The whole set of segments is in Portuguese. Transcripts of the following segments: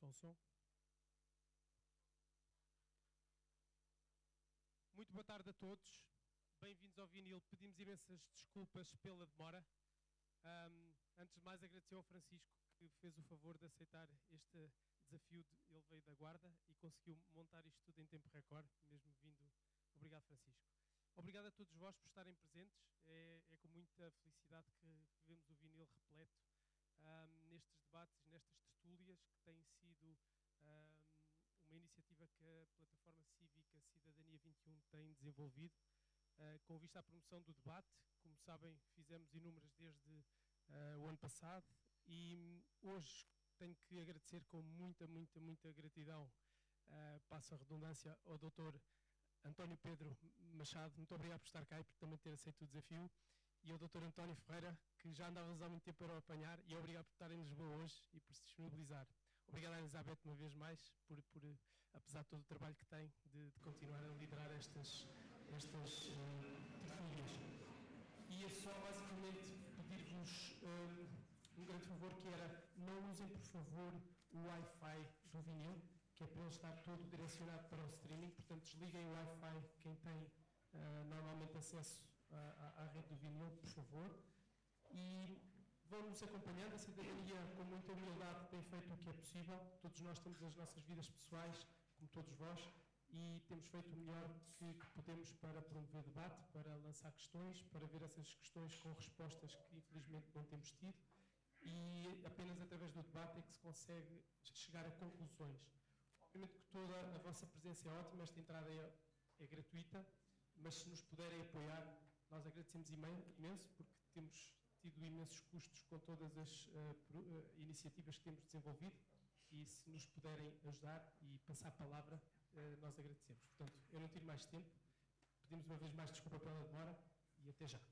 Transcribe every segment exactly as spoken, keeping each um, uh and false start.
Som, som. Muito boa tarde a todos. Bem-vindos ao Vinil. Pedimos imensas desculpas pela demora. Um, antes de mais, agradecer ao Francisco que fez o favor de aceitar este desafio. De, ele veio da Guarda e conseguiu montar isto tudo em tempo recorde, mesmo vindo. Obrigado, Francisco. Obrigado a todos vós por estarem presentes. É, é com muita felicidade que vemos o Vinil repleto um, nestes debates, nestas tertúlias, que têm sido um, uma iniciativa que a plataforma cívica Cidadania vinte e um tem desenvolvido, uh, com vista à promoção do debate. Como sabem, fizemos inúmeras desde uh, o ano passado e um, hoje tenho que agradecer com muita, muita, muita gratidão, uh, passo a redundância, ao doutor António Pedro Machado. Muito obrigado por estar cá e por também ter aceito o desafio. E ao doutor António Ferreira, que já andávamos há muito tempo para o apanhar, e obrigado por estar em Lisboa hoje e por se disponibilizar. Obrigado a Elizabeth uma vez mais, por, por, apesar de todo o trabalho que tem, de, de continuar a liderar estas, estas uh, tertúlias. E é só basicamente pedir-vos um, um grande favor, que era, não usem por favor o Wi-Fi do vinil, que é para ele estar todo direcionado para o streaming. Portanto, desliguem o Wi-Fi, quem tem uh, normalmente acesso à, à rede do vinil, por favor. E vão-nos acompanhando. A cidadania, com muita humildade, tem feito o que é possível. Todos nós temos as nossas vidas pessoais, como todos vós, e temos feito o melhor que, que podemos para promover debate, para lançar questões, para ver essas questões com respostas que infelizmente não temos tido, e apenas através do debate é que se consegue chegar a conclusões. Obviamente que toda a vossa presença é ótima, esta entrada é, é gratuita, mas se nos puderem apoiar, nós agradecemos imenso, porque temos tido imensos custos com todas as uh, uh, iniciativas que temos desenvolvido, e se nos puderem ajudar e passar a palavra, uh, nós agradecemos. Portanto, eu não tiro mais tempo, pedimos uma vez mais desculpa pela demora e até já.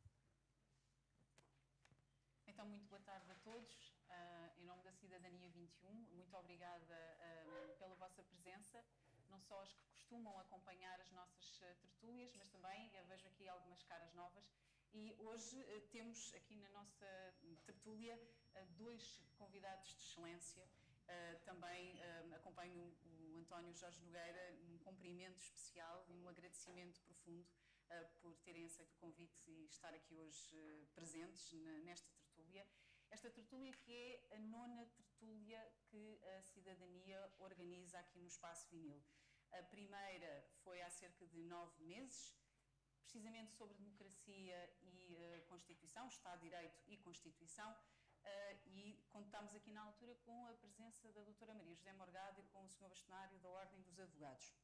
Então, muito boa tarde a todos. Uh, em nome da Cidadania vinte e um, muito obrigada uh, pela vossa presença, não só aos que costumam acompanhar as nossas uh, tertúlias, mas também, eu vejo aqui algumas caras novas, e hoje uh, temos aqui na nossa tertúlia uh, dois convidados de excelência. Uh, também uh, acompanho o António Jorge Nogueira num cumprimento especial e num agradecimento profundo uh, por terem aceito o convite e estar aqui hoje uh, presentes na, nesta tertúlia. Esta tertúlia que é a nona tertúlia que a Cidadania organiza aqui no Espaço Vinil. A primeira foi há cerca de nove meses, precisamente sobre democracia e uh, Constituição, Estado de Direito e Constituição. Uh, e contámos aqui na altura com a presença da doutora Maria José Morgado e com o senhor Bastonário da Ordem dos Advogados.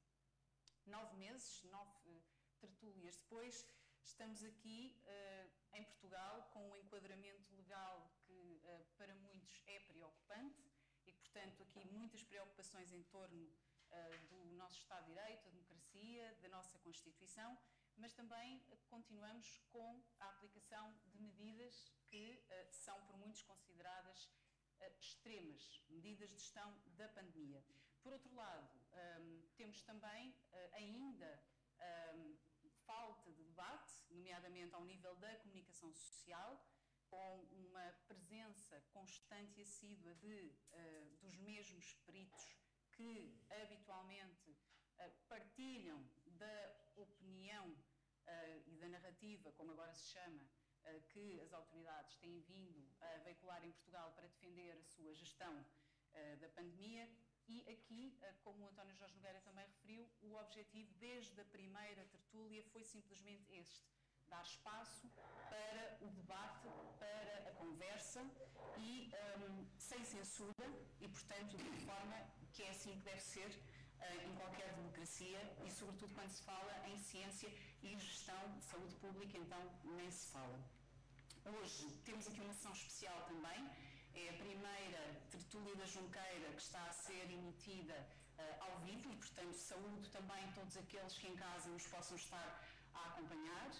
Nove meses, nove uh, tertúlias depois, estamos aqui uh, em Portugal com um enquadramento legal que uh, para muitos é preocupante e que, portanto, aqui muitas preocupações em torno uh, do nosso Estado de Direito, da democracia, da nossa Constituição, mas também continuamos com a aplicação de medidas que uh, são por muitos consideradas uh, extremas, medidas de gestão da pandemia. Por outro lado, um, temos também uh, ainda um, falta de debate, nomeadamente ao nível da comunicação social, com uma presença constante e assídua de, uh, dos mesmos peritos que habitualmente uh, partilham da opinião uh, e da narrativa, como agora se chama, uh, que as autoridades têm vindo a veicular em Portugal para defender a sua gestão uh, da pandemia. E aqui, uh, como o António Jorge Nogueira também referiu, o objetivo desde a primeira tertúlia foi simplesmente este: dar espaço para o debate, para a conversa e um, sem censura e, portanto, de forma que é assim que deve ser uh, em qualquer democracia e, sobretudo, quando se fala em ciência e gestão de saúde pública, então nem se fala. Hoje temos aqui uma sessão especial também. É a primeira tertúlia da Junqueira que está a ser emitida uh, ao vivo e, portanto, saúdo também todos aqueles que em casa nos possam estar a acompanhar.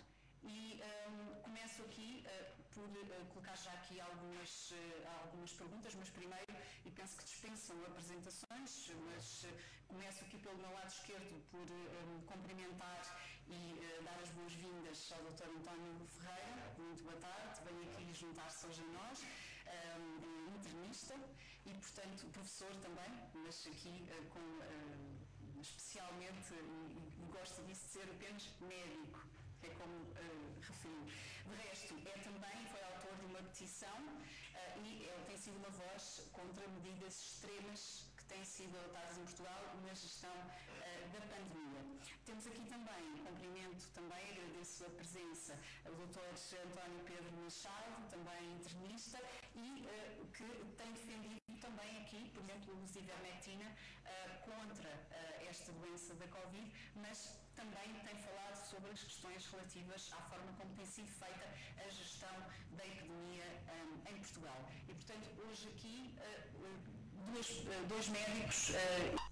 E um, começo aqui uh, por uh, colocar já aqui algumas, uh, algumas perguntas, mas primeiro, e penso que dispensam apresentações, mas uh, começo aqui pelo meu lado esquerdo por uh, um, cumprimentar e uh, dar as boas-vindas ao doutor António Ferreira. Muito boa tarde, venho aqui juntar-se hoje a nós, um, internista. e, portanto, professor também, mas aqui uh, com, uh, especialmente, e, e gosto disso de ser apenas médico, que é como uh, referiu. De resto, é também, foi autor de uma petição uh, e ele tem sido uma voz contra medidas extremas que têm sido adotadas em Portugal na gestão uh, da pandemia. Temos aqui também, cumprimento também, agradeço a presença do doutor António Pedro Machado, também internista, e uh, que tem defendido também aqui, por exemplo, o uso de ivermectina uh, contra uh, esta doença da Covid, mas também tem falado sobre as questões relativas à forma como tem sido feita a gestão da epidemia um, em Portugal. E, portanto, hoje aqui, uh, dois, uh, dois médicos uh,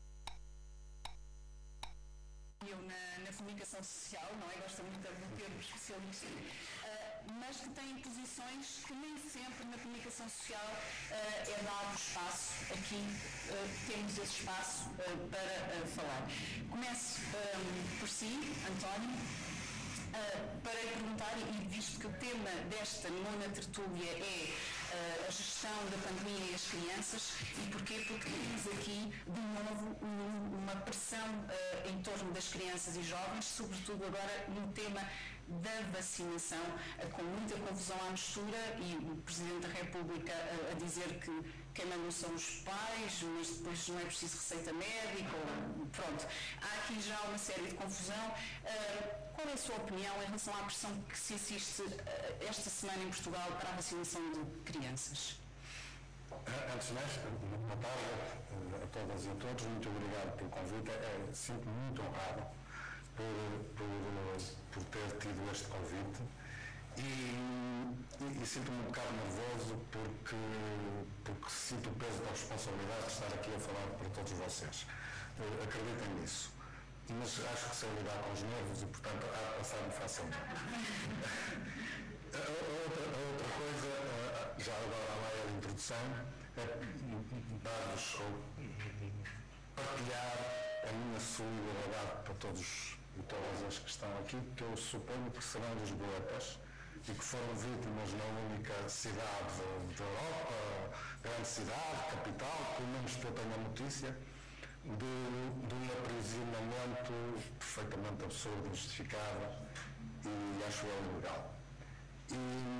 na, na comunicação social, não é? Gosto muito do termo especialista, uh, mas que têm posições que nem sempre na comunicação social uh, é dado espaço. Aqui uh, temos esse espaço uh, para uh, falar. Começo um, por si, António, uh, para perguntar, e visto que o tema desta nona tertúlia é uh, a gestão da pandemia e as crianças, e porquê? Porque temos aqui, de novo, um, uma pressão uh, em torno das crianças e jovens, sobretudo agora no tema da vacinação, uh, com muita confusão à mistura, e o Presidente da República uh, a dizer que quem mandam são os pais, mas depois não é preciso receita médica, ou, pronto. Há aqui já uma série de confusão. Uh, qual é a sua opinião em relação à pressão que se assiste uh, esta semana em Portugal para a vacinação de crianças? Antes de mais, boa tarde a todas e a todos, muito obrigado pelo convite. É, sinto-me muito honrado por, por, por ter tido este convite e, e, e sinto-me um bocado nervoso porque, porque sinto o peso da responsabilidade de estar aqui a falar para todos vocês. Acreditem nisso. Mas acho que sei lidar com os nervos e, portanto, há de passar-me facilmente. A outra, a outra coisa, já agora à meia de introdução, é dar-vos ou partilhar a minha solidariedade para todos e todas as que estão aqui, que eu suponho que serão lisboetas e que foram vítimas na única cidade da Europa, grande cidade, capital, pelo menos que eu tenho a notícia, de, de um aprisionamento perfeitamente absurdo, injustificável e acho eu ilegal. E,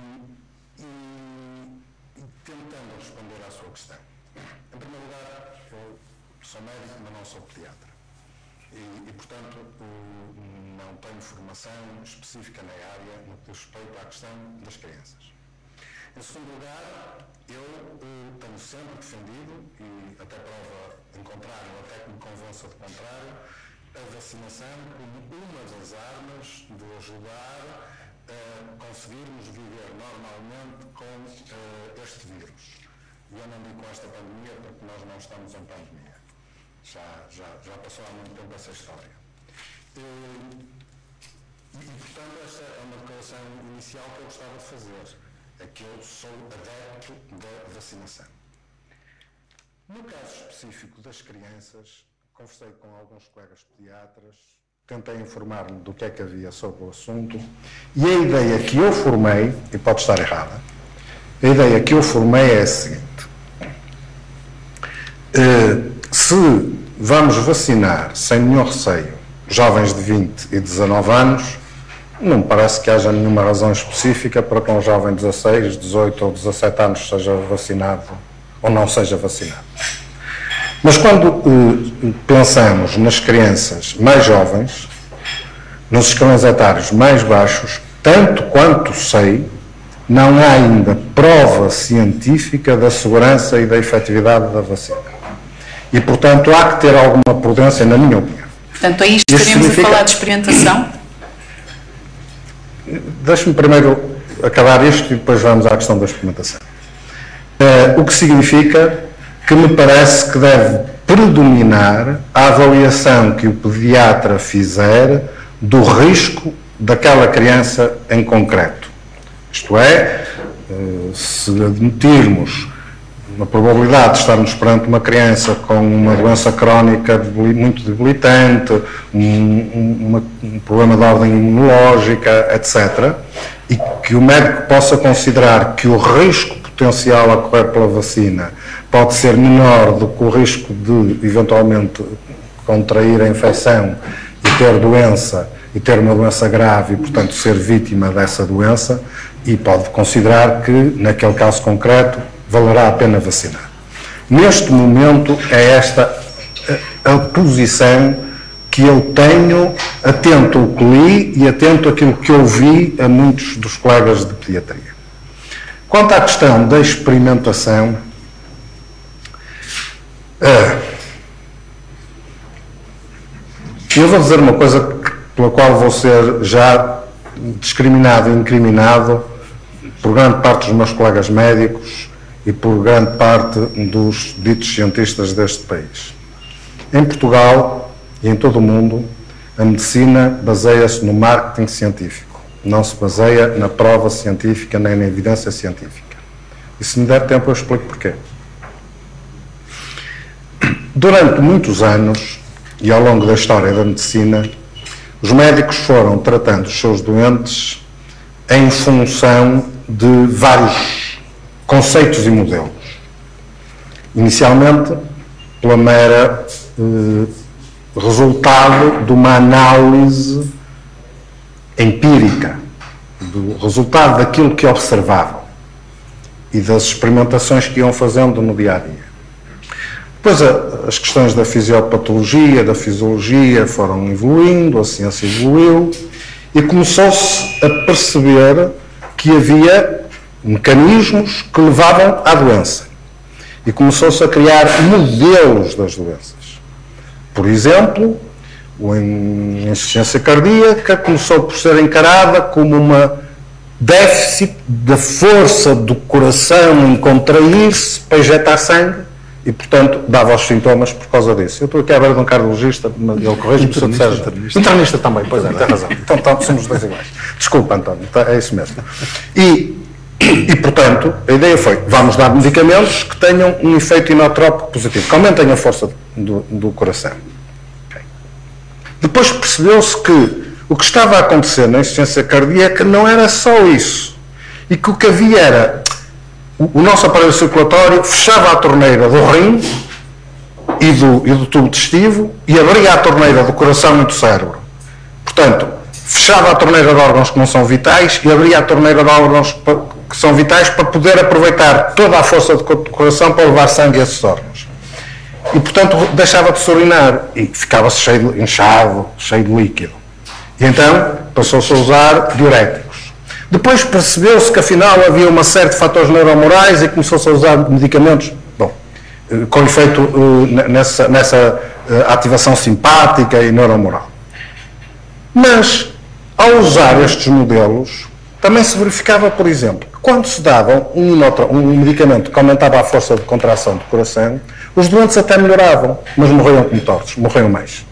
e, e tentando responder à sua questão. Em primeiro lugar, eu sou médico, mas não sou pediatra. E, e portanto, não tenho formação específica na área no que diz respeito à questão das crianças. Em segundo lugar, eu tenho sempre defendido, e até prova em contrário, até que me convença de contrário, a vacinação como uma das armas de ajudar a conseguirmos viver normalmente com uh, este vírus. E eu não digo com esta pandemia porque nós não estamos em pandemia. Já, já, já passou há muito tempo essa história. E, e, portanto, esta é uma declaração inicial que eu gostava de fazer. É que eu sou adepto da vacinação. No caso específico das crianças, conversei com alguns colegas pediatras, tentei informar-me do que é que havia sobre o assunto e a ideia que eu formei, e pode estar errada, a ideia que eu formei é a seguinte. Uh, se vamos vacinar sem nenhum receio jovens de vinte e dezanove anos, não me parece que haja nenhuma razão específica para que um jovem de dezasseis, dezoito ou dezassete anos seja vacinado ou não seja vacinado. Mas quando uh, pensamos nas crianças mais jovens, nos escalões etários mais baixos, tanto quanto sei, não há ainda prova científica da segurança e da efetividade da vacina. E, portanto, há que ter alguma prudência, na minha opinião. Portanto, aí estaremos significa... a falar de experimentação? Deixe-me primeiro acabar isto e depois vamos à questão da experimentação. Uh, o que significa que me parece que deve predominar a avaliação que o pediatra fizer do risco daquela criança em concreto. Isto é, uh, se admitirmos uma probabilidade de estarmos perante uma criança com uma doença crónica muito debilitante, um, uma, um problema de ordem imunológica, etcétera, e que o médico possa considerar que o risco potencial a correr pela vacina pode ser menor do que o risco de, eventualmente, contrair a infecção e ter doença, e ter uma doença grave e, portanto, ser vítima dessa doença, e pode considerar que, naquele caso concreto, valerá a pena vacinar. Neste momento, é esta a, a posição que eu tenho, atento ao que li e atento àquilo que ouvi a muitos dos colegas de pediatria. Quanto à questão da experimentação, eu vou dizer uma coisa pela qual vou ser já discriminado e incriminado por grande parte dos meus colegas médicos e por grande parte dos ditos cientistas deste país. Em Portugal e em todo o mundo, a medicina baseia-se no marketing científico, não se baseia na prova científica nem na evidência científica. E se me der tempo eu explico porquê. Durante muitos anos, e ao longo da história da medicina, os médicos foram tratando os seus doentes em função de vários conceitos e modelos. Inicialmente, pela mera eh, resultado de uma análise empírica, do resultado daquilo que observavam e das experimentações que iam fazendo no dia-a-dia. Depois a, as questões da fisiopatologia, da fisiologia foram evoluindo, a ciência evoluiu e começou-se a perceber que havia mecanismos que levavam à doença e começou-se a criar modelos das doenças. Por exemplo, a insuficiência cardíaca começou por ser encarada como uma déficit da força do coração em contrair-se para injetar sangue e, portanto, dava os sintomas por causa disso. Eu estou aqui à beira de um cardiologista, mas ele corrige-me se eu disser. Internista. Internista também, pois é, tem razão. Então, então somos dois iguais. Desculpa, António, é isso mesmo. E, e, portanto, a ideia foi, vamos dar medicamentos que tenham um efeito inotrópico positivo, que aumentem a força do, do coração. Okay. Depois percebeu-se que o que estava a acontecer na insuficiência cardíaca não era só isso. E que o que havia era, o, o nosso aparelho circulatório fechava a torneira do rim e do, e do tubo digestivo e abria a torneira do coração e do cérebro. Portanto, fechava a torneira de órgãos que não são vitais e abria a torneira de órgãos que são vitais para poder aproveitar toda a força do coração para levar sangue a esses órgãos. E, portanto, deixava de se urinar e ficava-se cheio de, inchado, cheio de líquido. E então passou-se a usar diuréticos. Depois percebeu-se que, afinal, havia uma série de fatores neuromorais e começou-se a usar medicamentos, bom, com efeito uh, nessa, nessa uh, ativação simpática e neuromoral. Mas, ao usar estes modelos, também se verificava, por exemplo, que quando se dava um, um medicamento que aumentava a força de contração do coração, os doentes até melhoravam, mas morriam como tortos, morriam mais.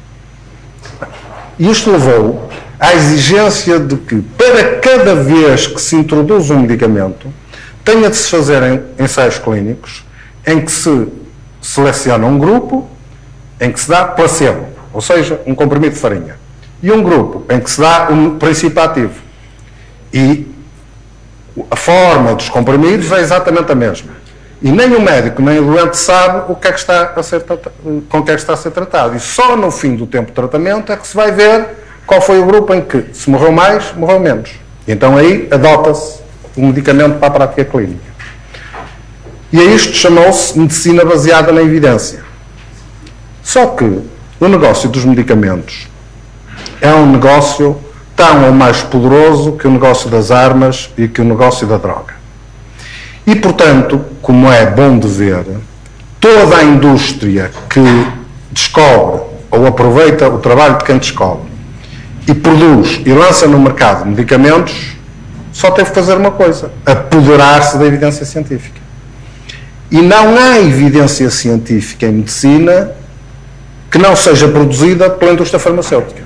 E isto levou à exigência de que, para cada vez que se introduz um medicamento, tenha de se fazer ensaios clínicos em que se seleciona um grupo em que se dá placebo, ou seja, um comprimido de farinha, e um grupo em que se dá um princípio ativo. E a forma dos comprimidos é exatamente a mesma. E nem o médico, nem o doente sabe o que é que está a ser, com o que é que está a ser tratado. E só no fim do tempo de tratamento é que se vai ver qual foi o grupo em que se morreu mais, morreu menos. E então aí adota-se o medicamento para a prática clínica. E a isto chamou-se medicina baseada na evidência. Só que o negócio dos medicamentos é um negócio tão ou mais poderoso que o negócio das armas e que o negócio da droga. E, portanto, como é bom de ver, toda a indústria que descobre ou aproveita o trabalho de quem descobre e produz e lança no mercado medicamentos, só teve que fazer uma coisa: apoderar-se da evidência científica. E não há evidência científica em medicina que não seja produzida pela indústria farmacêutica.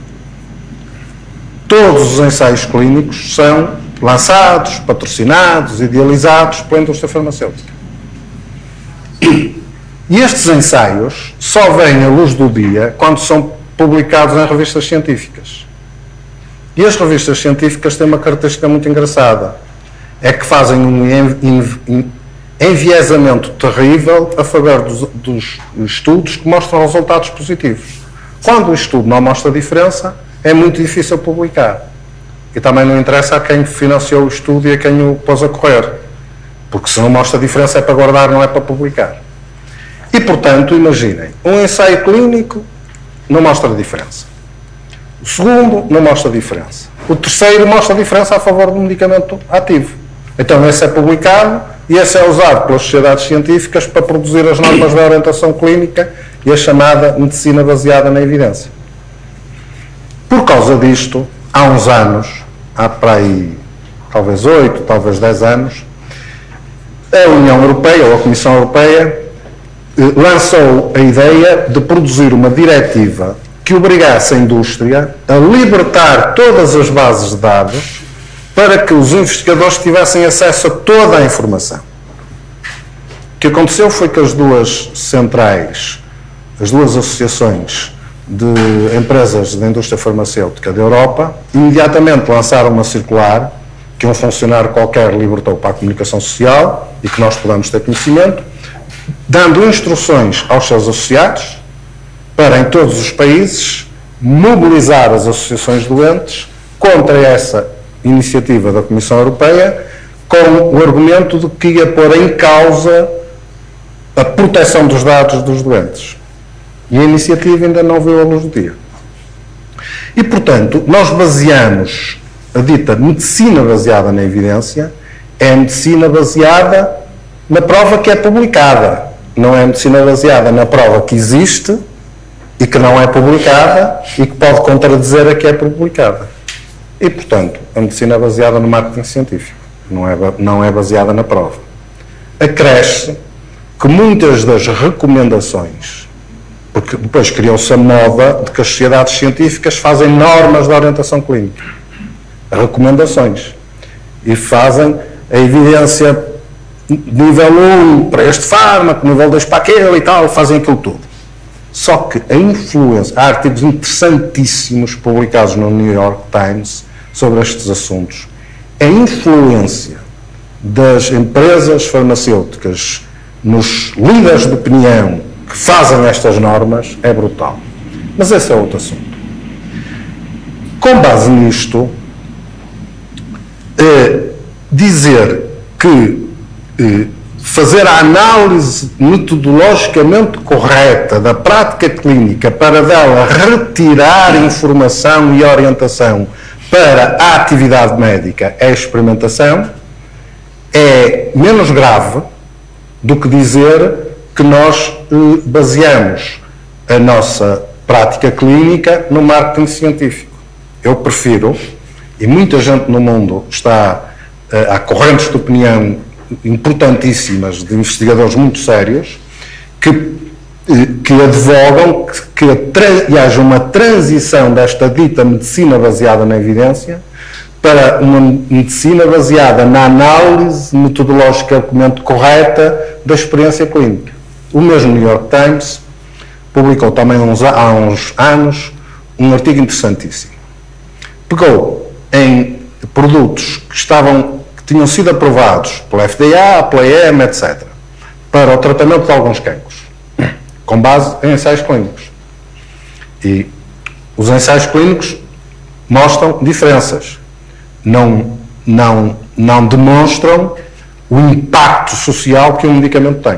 Todos os ensaios clínicos são lançados, patrocinados, idealizados pela indústria farmacêutica. E estes ensaios só vêm à luz do dia quando são publicados em revistas científicas. E as revistas científicas têm uma característica muito engraçada. É que fazem um enviesamento terrível a favor dos, dos estudos que mostram resultados positivos. Quando o estudo não mostra diferença, é muito difícil publicar. E também não interessa a quem financiou o estudo e a quem o pôs a correr. Porque se não mostra diferença é para guardar, não é para publicar. E, portanto, imaginem, um ensaio clínico não mostra diferença. O segundo não mostra diferença. O terceiro mostra diferença a favor do medicamento ativo. Então esse é publicado e esse é usado pelas sociedades científicas para produzir as normas de orientação clínica e a chamada medicina baseada na evidência. Por causa disto, há uns anos, há para aí talvez oito, talvez dez anos, a União Europeia, ou a Comissão Europeia, lançou a ideia de produzir uma diretiva que obrigasse a indústria a libertar todas as bases de dados para que os investigadores tivessem acesso a toda a informação. O que aconteceu foi que as duas centrais, as duas associações de empresas da indústria farmacêutica da Europa, imediatamente lançaram uma circular que um funcionário qualquer libertou para a comunicação social e que nós podemos ter conhecimento, dando instruções aos seus associados para, em todos os países, mobilizar as associações doentes contra essa iniciativa da Comissão Europeia, com o argumento de que ia pôr em causa a proteção dos dados dos doentes. E a iniciativa ainda não viu a luz do dia. E, portanto, nós baseamos a dita medicina baseada na evidência, é a medicina baseada na prova que é publicada, não é a medicina baseada na prova que existe e que não é publicada e que pode contradizer a que é publicada. E, portanto, a medicina é baseada no marketing científico, não é, não é baseada na prova. Acresce que muitas das recomendações, porque depois criou-se a moda de que as sociedades científicas fazem normas de orientação clínica, recomendações, e fazem a evidência nível um para este fármaco, nível dois para aquele e tal, fazem aquilo tudo. Só que a influência, há artigos interessantíssimos publicados no New York Times sobre estes assuntos, a influência das empresas farmacêuticas nos líderes de opinião que fazem estas normas é brutal. Mas esse é outro assunto. Com base nisto, eh, dizer que eh, fazer a análise metodologicamente correta da prática clínica para dela retirar informação e orientação para a atividade médica é experimentação, é menos grave do que dizer que nós eh, baseamos a nossa prática clínica no marketing científico. Eu prefiro, e muita gente no mundo está, eh, há correntes de opinião importantíssimas de investigadores muito sérios que, que advogam que, que haja uma transição desta dita medicina baseada na evidência para uma medicina baseada na análise metodologicamente correta da experiência clínica. O mesmo New York Times publicou também uns, há uns anos um artigo interessantíssimo. Pegou em produtos que estavam que tinham sido aprovados pela F D A, pela E M, etcétera, para o tratamento de alguns cancros, com base em ensaios clínicos. E os ensaios clínicos mostram diferenças, não, não, não demonstram o impacto social que um medicamento tem.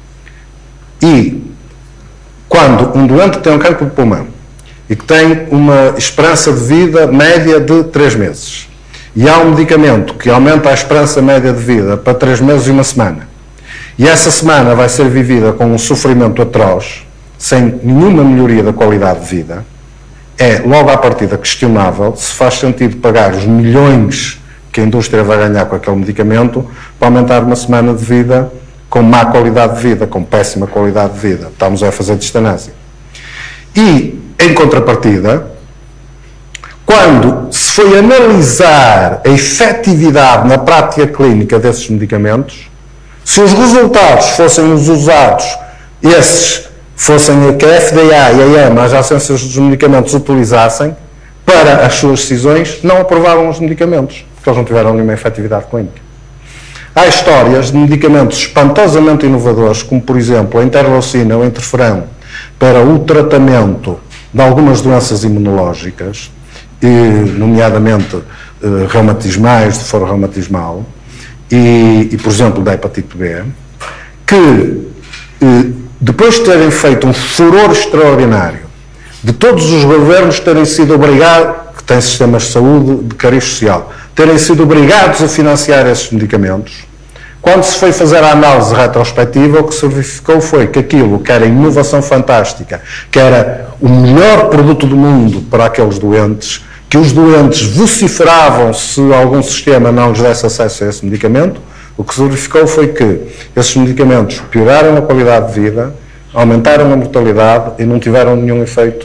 E quando um doente tem um cancro de pulmão e que tem uma esperança de vida média de três meses, e há um medicamento que aumenta a esperança média de vida para três meses e uma semana, e essa semana vai ser vivida com um sofrimento atroz, sem nenhuma melhoria da qualidade de vida, é logo à partida questionável se faz sentido pagar os milhões que a indústria vai ganhar com aquele medicamento para aumentar uma semana de vida com má qualidade de vida, com péssima qualidade de vida. Estamos a fazer distanásia. E, em contrapartida, quando se foi analisar a efetividade na prática clínica desses medicamentos, se os resultados fossem os usados, esses fossem que a F D A e a E M, as agências dos medicamentos, utilizassem para as suas decisões, não aprovavam os medicamentos, porque eles não tiveram nenhuma efetividade clínica. Há histórias de medicamentos espantosamente inovadores, como por exemplo a interleucina ou interferão, para o tratamento de algumas doenças imunológicas, e, nomeadamente eh, reumatismais, de foro reumatismal, e, e por exemplo da hepatite B, que eh, depois de terem feito um furor extraordinário, de todos os governos terem sido obrigados, que têm sistemas de saúde de cariz social, terem sido obrigados a financiar esses medicamentos, quando se foi fazer a análise retrospectiva, o que se verificou foi que aquilo que era inovação fantástica, que era o melhor produto do mundo para aqueles doentes, que os doentes vociferavam se algum sistema não lhes desse acesso a esse medicamento, o que se verificou foi que esses medicamentos pioraram a qualidade de vida, aumentaram a mortalidade e não tiveram nenhum efeito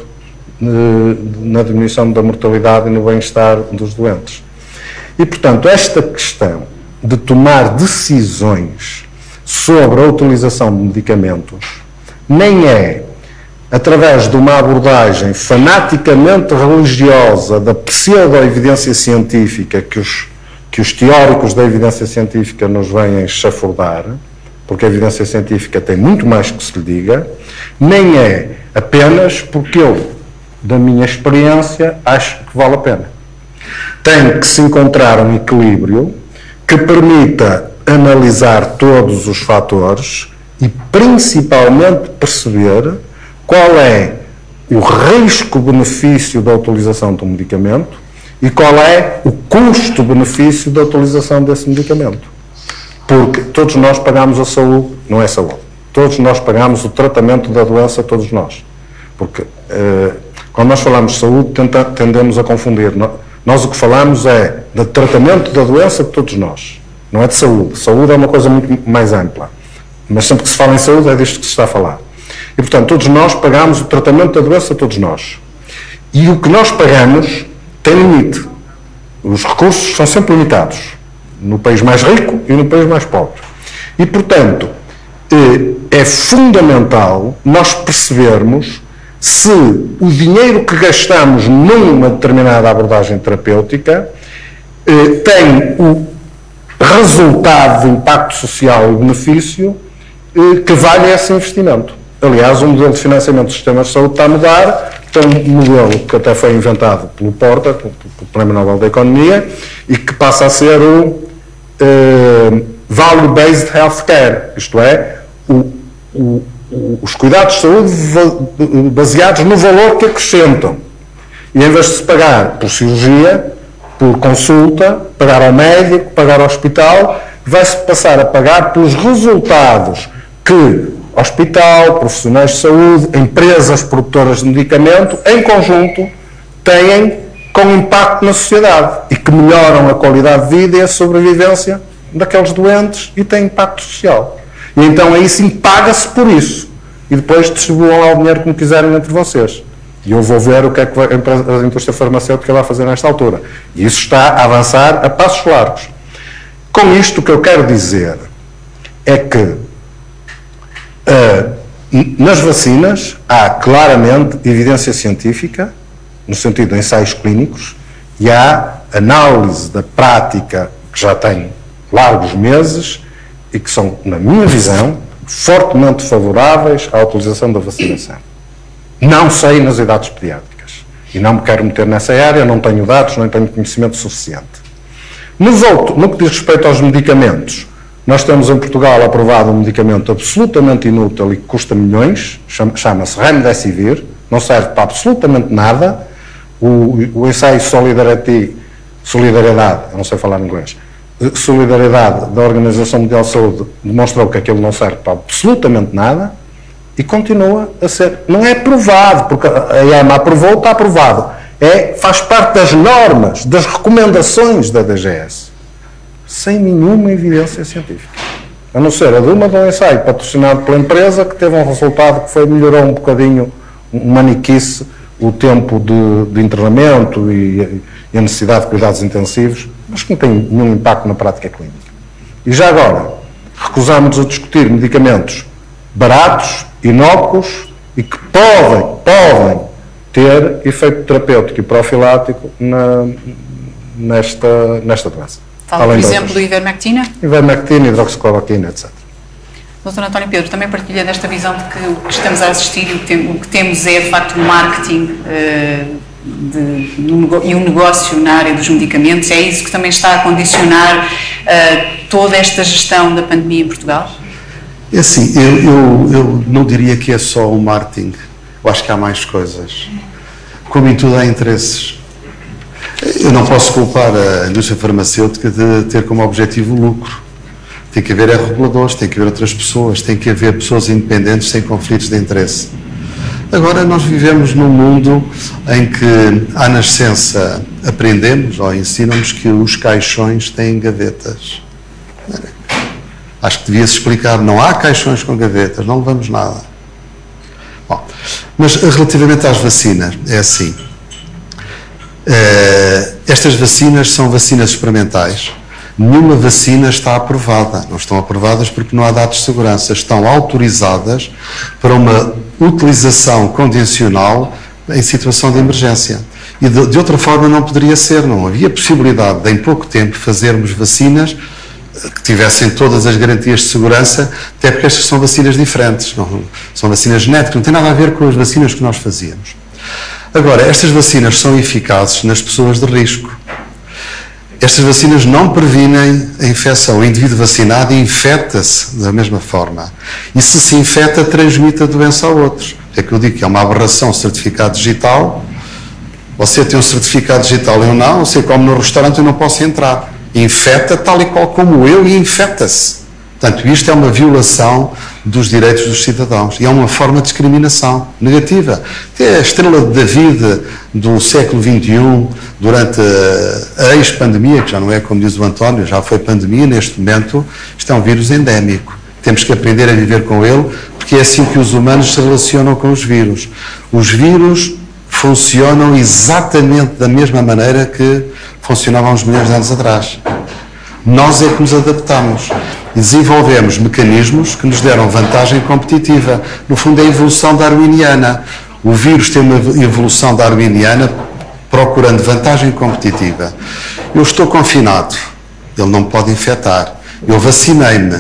na diminuição da mortalidade e no bem-estar dos doentes. E, portanto, esta questão de tomar decisões sobre a utilização de medicamentos nem é através de uma abordagem fanaticamente religiosa da pseudo-evidência científica que os, que os teóricos da evidência científica nos vêm chafurdar, porque a evidência científica tem muito mais que se lhe diga, nem é apenas porque eu, da minha experiência, acho que vale a pena. Tem que se encontrar um equilíbrio que permita analisar todos os fatores e, principalmente, perceber qual é o risco-benefício da utilização de um medicamento e qual é o custo-benefício da utilização desse medicamento. Porque todos nós pagamos a saúde, não é saúde, todos nós pagamos o tratamento da doença, todos nós. Porque eh, quando nós falamos de saúde, tenta, tendemos a confundir. Nós o que falamos é de tratamento da doença de todos nós, não é de saúde. Saúde é uma coisa muito mais ampla, mas sempre que se fala em saúde é disto que se está a falar. E, portanto, todos nós pagamos o tratamento da doença, todos nós. E o que nós pagamos tem limite. Os recursos são sempre limitados, no país mais rico e no país mais pobre. E, portanto, é fundamental nós percebermos se o dinheiro que gastamos numa determinada abordagem terapêutica tem o resultado de impacto social e benefício que vale esse investimento. Aliás, o modelo de financiamento dos sistemas de saúde está a mudar, tem um modelo que até foi inventado pelo Porta, pelo Prémio Nobel da Economia, e que passa a ser o uh, Value-Based Healthcare, isto é, o, o, o, os cuidados de saúde baseados no valor que acrescentam. E em vez de se pagar por cirurgia, por consulta, pagar ao médico, pagar ao hospital, vai-se passar a pagar pelos resultados que hospital, profissionais de saúde, empresas produtoras de medicamento, em conjunto, têm com impacto na sociedade e que melhoram a qualidade de vida e a sobrevivência daqueles doentes e têm impacto social. E então aí sim paga-se por isso. E depois distribuam lá o dinheiro como quiserem entre vocês. E eu vou ver o que é que a indústria farmacêutica vai fazer nesta altura. E isso está a avançar a passos largos. Com isto, o que eu quero dizer é que Uh, nas vacinas há claramente evidência científica, no sentido de ensaios clínicos, e há análise da prática que já tem largos meses e que são, na minha visão, fortemente favoráveis à utilização da vacinação. Não sei nas idades pediátricas e não me quero meter nessa área, não tenho dados, não tenho conhecimento suficiente. No, volto, no que diz respeito aos medicamentos, nós temos em Portugal aprovado um medicamento absolutamente inútil e que custa milhões, chama-se Remdesivir, não serve para absolutamente nada. O, o ensaio Solidarity, Solidariedade, eu não sei falar inglês, Solidariedade da Organização Mundial de Saúde demonstrou que aquilo não serve para absolutamente nada e continua a ser. Não é aprovado, porque a E M A aprovou, está aprovado. É, faz parte das normas, das recomendações da D G S. Sem nenhuma evidência científica. A não ser a de uma de um ensaio patrocinado pela empresa que teve um resultado que foi, melhorou um bocadinho, um maniquice, o tempo de, de internamento e, e a necessidade de cuidados intensivos, mas que não tem nenhum impacto na prática clínica. E já agora, recusamos a discutir medicamentos baratos, inócuos e que podem, podem ter efeito terapêutico e profilático na, nesta, nesta doença. Fala, por exemplo, do ivermectina? Ivermectina, hidroxicloroquina, etcétera. doutor António Pedro, também partilha desta visão de que o que estamos a assistir e o que, tem, o que temos é, de facto, um marketing uh, de, no, e um negócio na área dos medicamentos. É isso que também está a condicionar uh, toda esta gestão da pandemia em Portugal? É assim, eu, eu, eu não diria que é só o marketing. Eu acho que há mais coisas. Como em tudo, há interesses. Eu não posso culpar a indústria farmacêutica de ter como objetivo o lucro. Tem que haver reguladores, tem que haver outras pessoas, tem que haver pessoas independentes sem conflitos de interesse. Agora, nós vivemos num mundo em que, à nascença, aprendemos ou ensinamos que os caixões têm gavetas. Acho que devia-se explicar, não há caixões com gavetas, não levamos nada. Bom, mas relativamente às vacinas, é assim. Uh, estas vacinas são vacinas experimentais. Nenhuma vacina está aprovada. Não estão aprovadas porque não há dados de segurança. Estão autorizadas para uma utilização condicional em situação de emergência. E de, de outra forma não poderia ser. Não havia possibilidade de, em pouco tempo, fazermos vacinas que tivessem todas as garantias de segurança, até porque estas são vacinas diferentes. Não, são vacinas genéticas. Não tem nada a ver com as vacinas que nós fazíamos. Agora, estas vacinas são eficazes nas pessoas de risco. Estas vacinas não previnem a infecção. O indivíduo vacinado infecta-se da mesma forma. E se se infecta, transmite a doença a outros. É que eu digo que é uma aberração certificado digital. Você tem um certificado digital, eu não. Você come no restaurante, eu não posso entrar. Infecta tal e qual como eu e infecta-se. Portanto, isto é uma violação dos direitos dos cidadãos e é uma forma de discriminação negativa. Até a estrela de David do século vinte e um, durante a ex-pandemia, que já não é como diz o António, já foi pandemia, neste momento, isto é um vírus endémico. Temos que aprender a viver com ele, porque é assim que os humanos se relacionam com os vírus. Os vírus funcionam exatamente da mesma maneira que funcionavam uns milhões de anos atrás. Nós é que nos adaptamos e desenvolvemos mecanismos que nos deram vantagem competitiva. No fundo, é a evolução darwiniana. O vírus tem uma evolução darwiniana procurando vantagem competitiva. Eu estou confinado, ele não me pode infectar. Eu vacinei-me,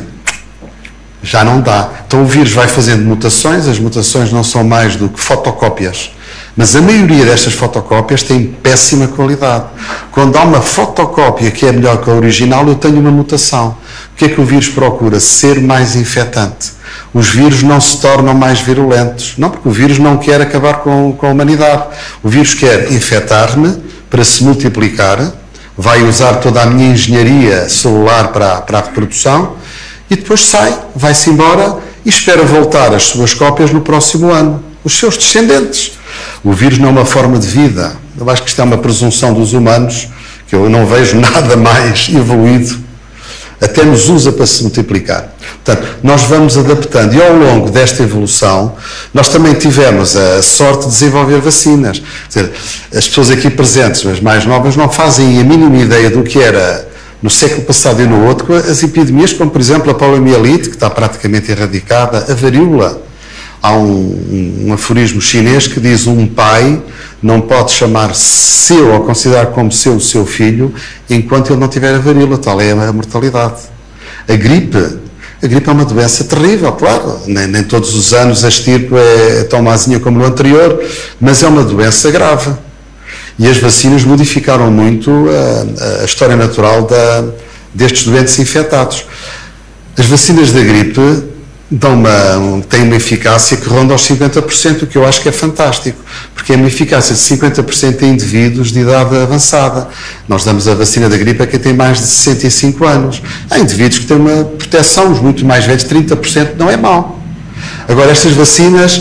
já não dá. Então o vírus vai fazendo mutações, as mutações não são mais do que fotocópias. Mas a maioria destas fotocópias tem péssima qualidade. Quando há uma fotocópia que é melhor que a original, eu tenho uma mutação. O que é que o vírus procura? Ser mais infectante. Os vírus não se tornam mais virulentos. Não, porque o vírus não quer acabar com, com a humanidade. O vírus quer infectar-me para se multiplicar, vai usar toda a minha engenharia celular para, para a reprodução e depois sai, vai-se embora e espera voltar as suas cópias no próximo ano. Os seus descendentes. O vírus não é uma forma de vida. Eu acho que isto é uma presunção dos humanos, que eu não vejo nada mais evoluído. Até nos usa para se multiplicar. Portanto, nós vamos adaptando. E ao longo desta evolução, nós também tivemos a sorte de desenvolver vacinas. Quer dizer, as pessoas aqui presentes, as mais novas, não fazem a mínima ideia do que era no século passado e no outro, as epidemias, como por exemplo a poliomielite, que está praticamente erradicada, a varíola. Há um, um aforismo chinês que diz: um pai não pode chamar seu ou considerar como seu o seu filho enquanto ele não tiver a varíola, tal é a mortalidade. A gripe, a gripe é uma doença terrível, claro, nem, nem todos os anos a estirpe é tão mazinha como no anterior, mas é uma doença grave. E as vacinas modificaram muito a, a história natural da, destes doentes infectados. As vacinas da gripe dão uma, têm uma eficácia que ronda aos cinquenta por cento, o que eu acho que é fantástico, porque é uma eficácia de cinquenta por cento em indivíduos de idade avançada. Nós damos a vacina da gripe a quem tem mais de sessenta e cinco anos. Há indivíduos que têm uma proteção, os muito mais velhos, trinta por cento não é mau. Agora, estas vacinas, uh,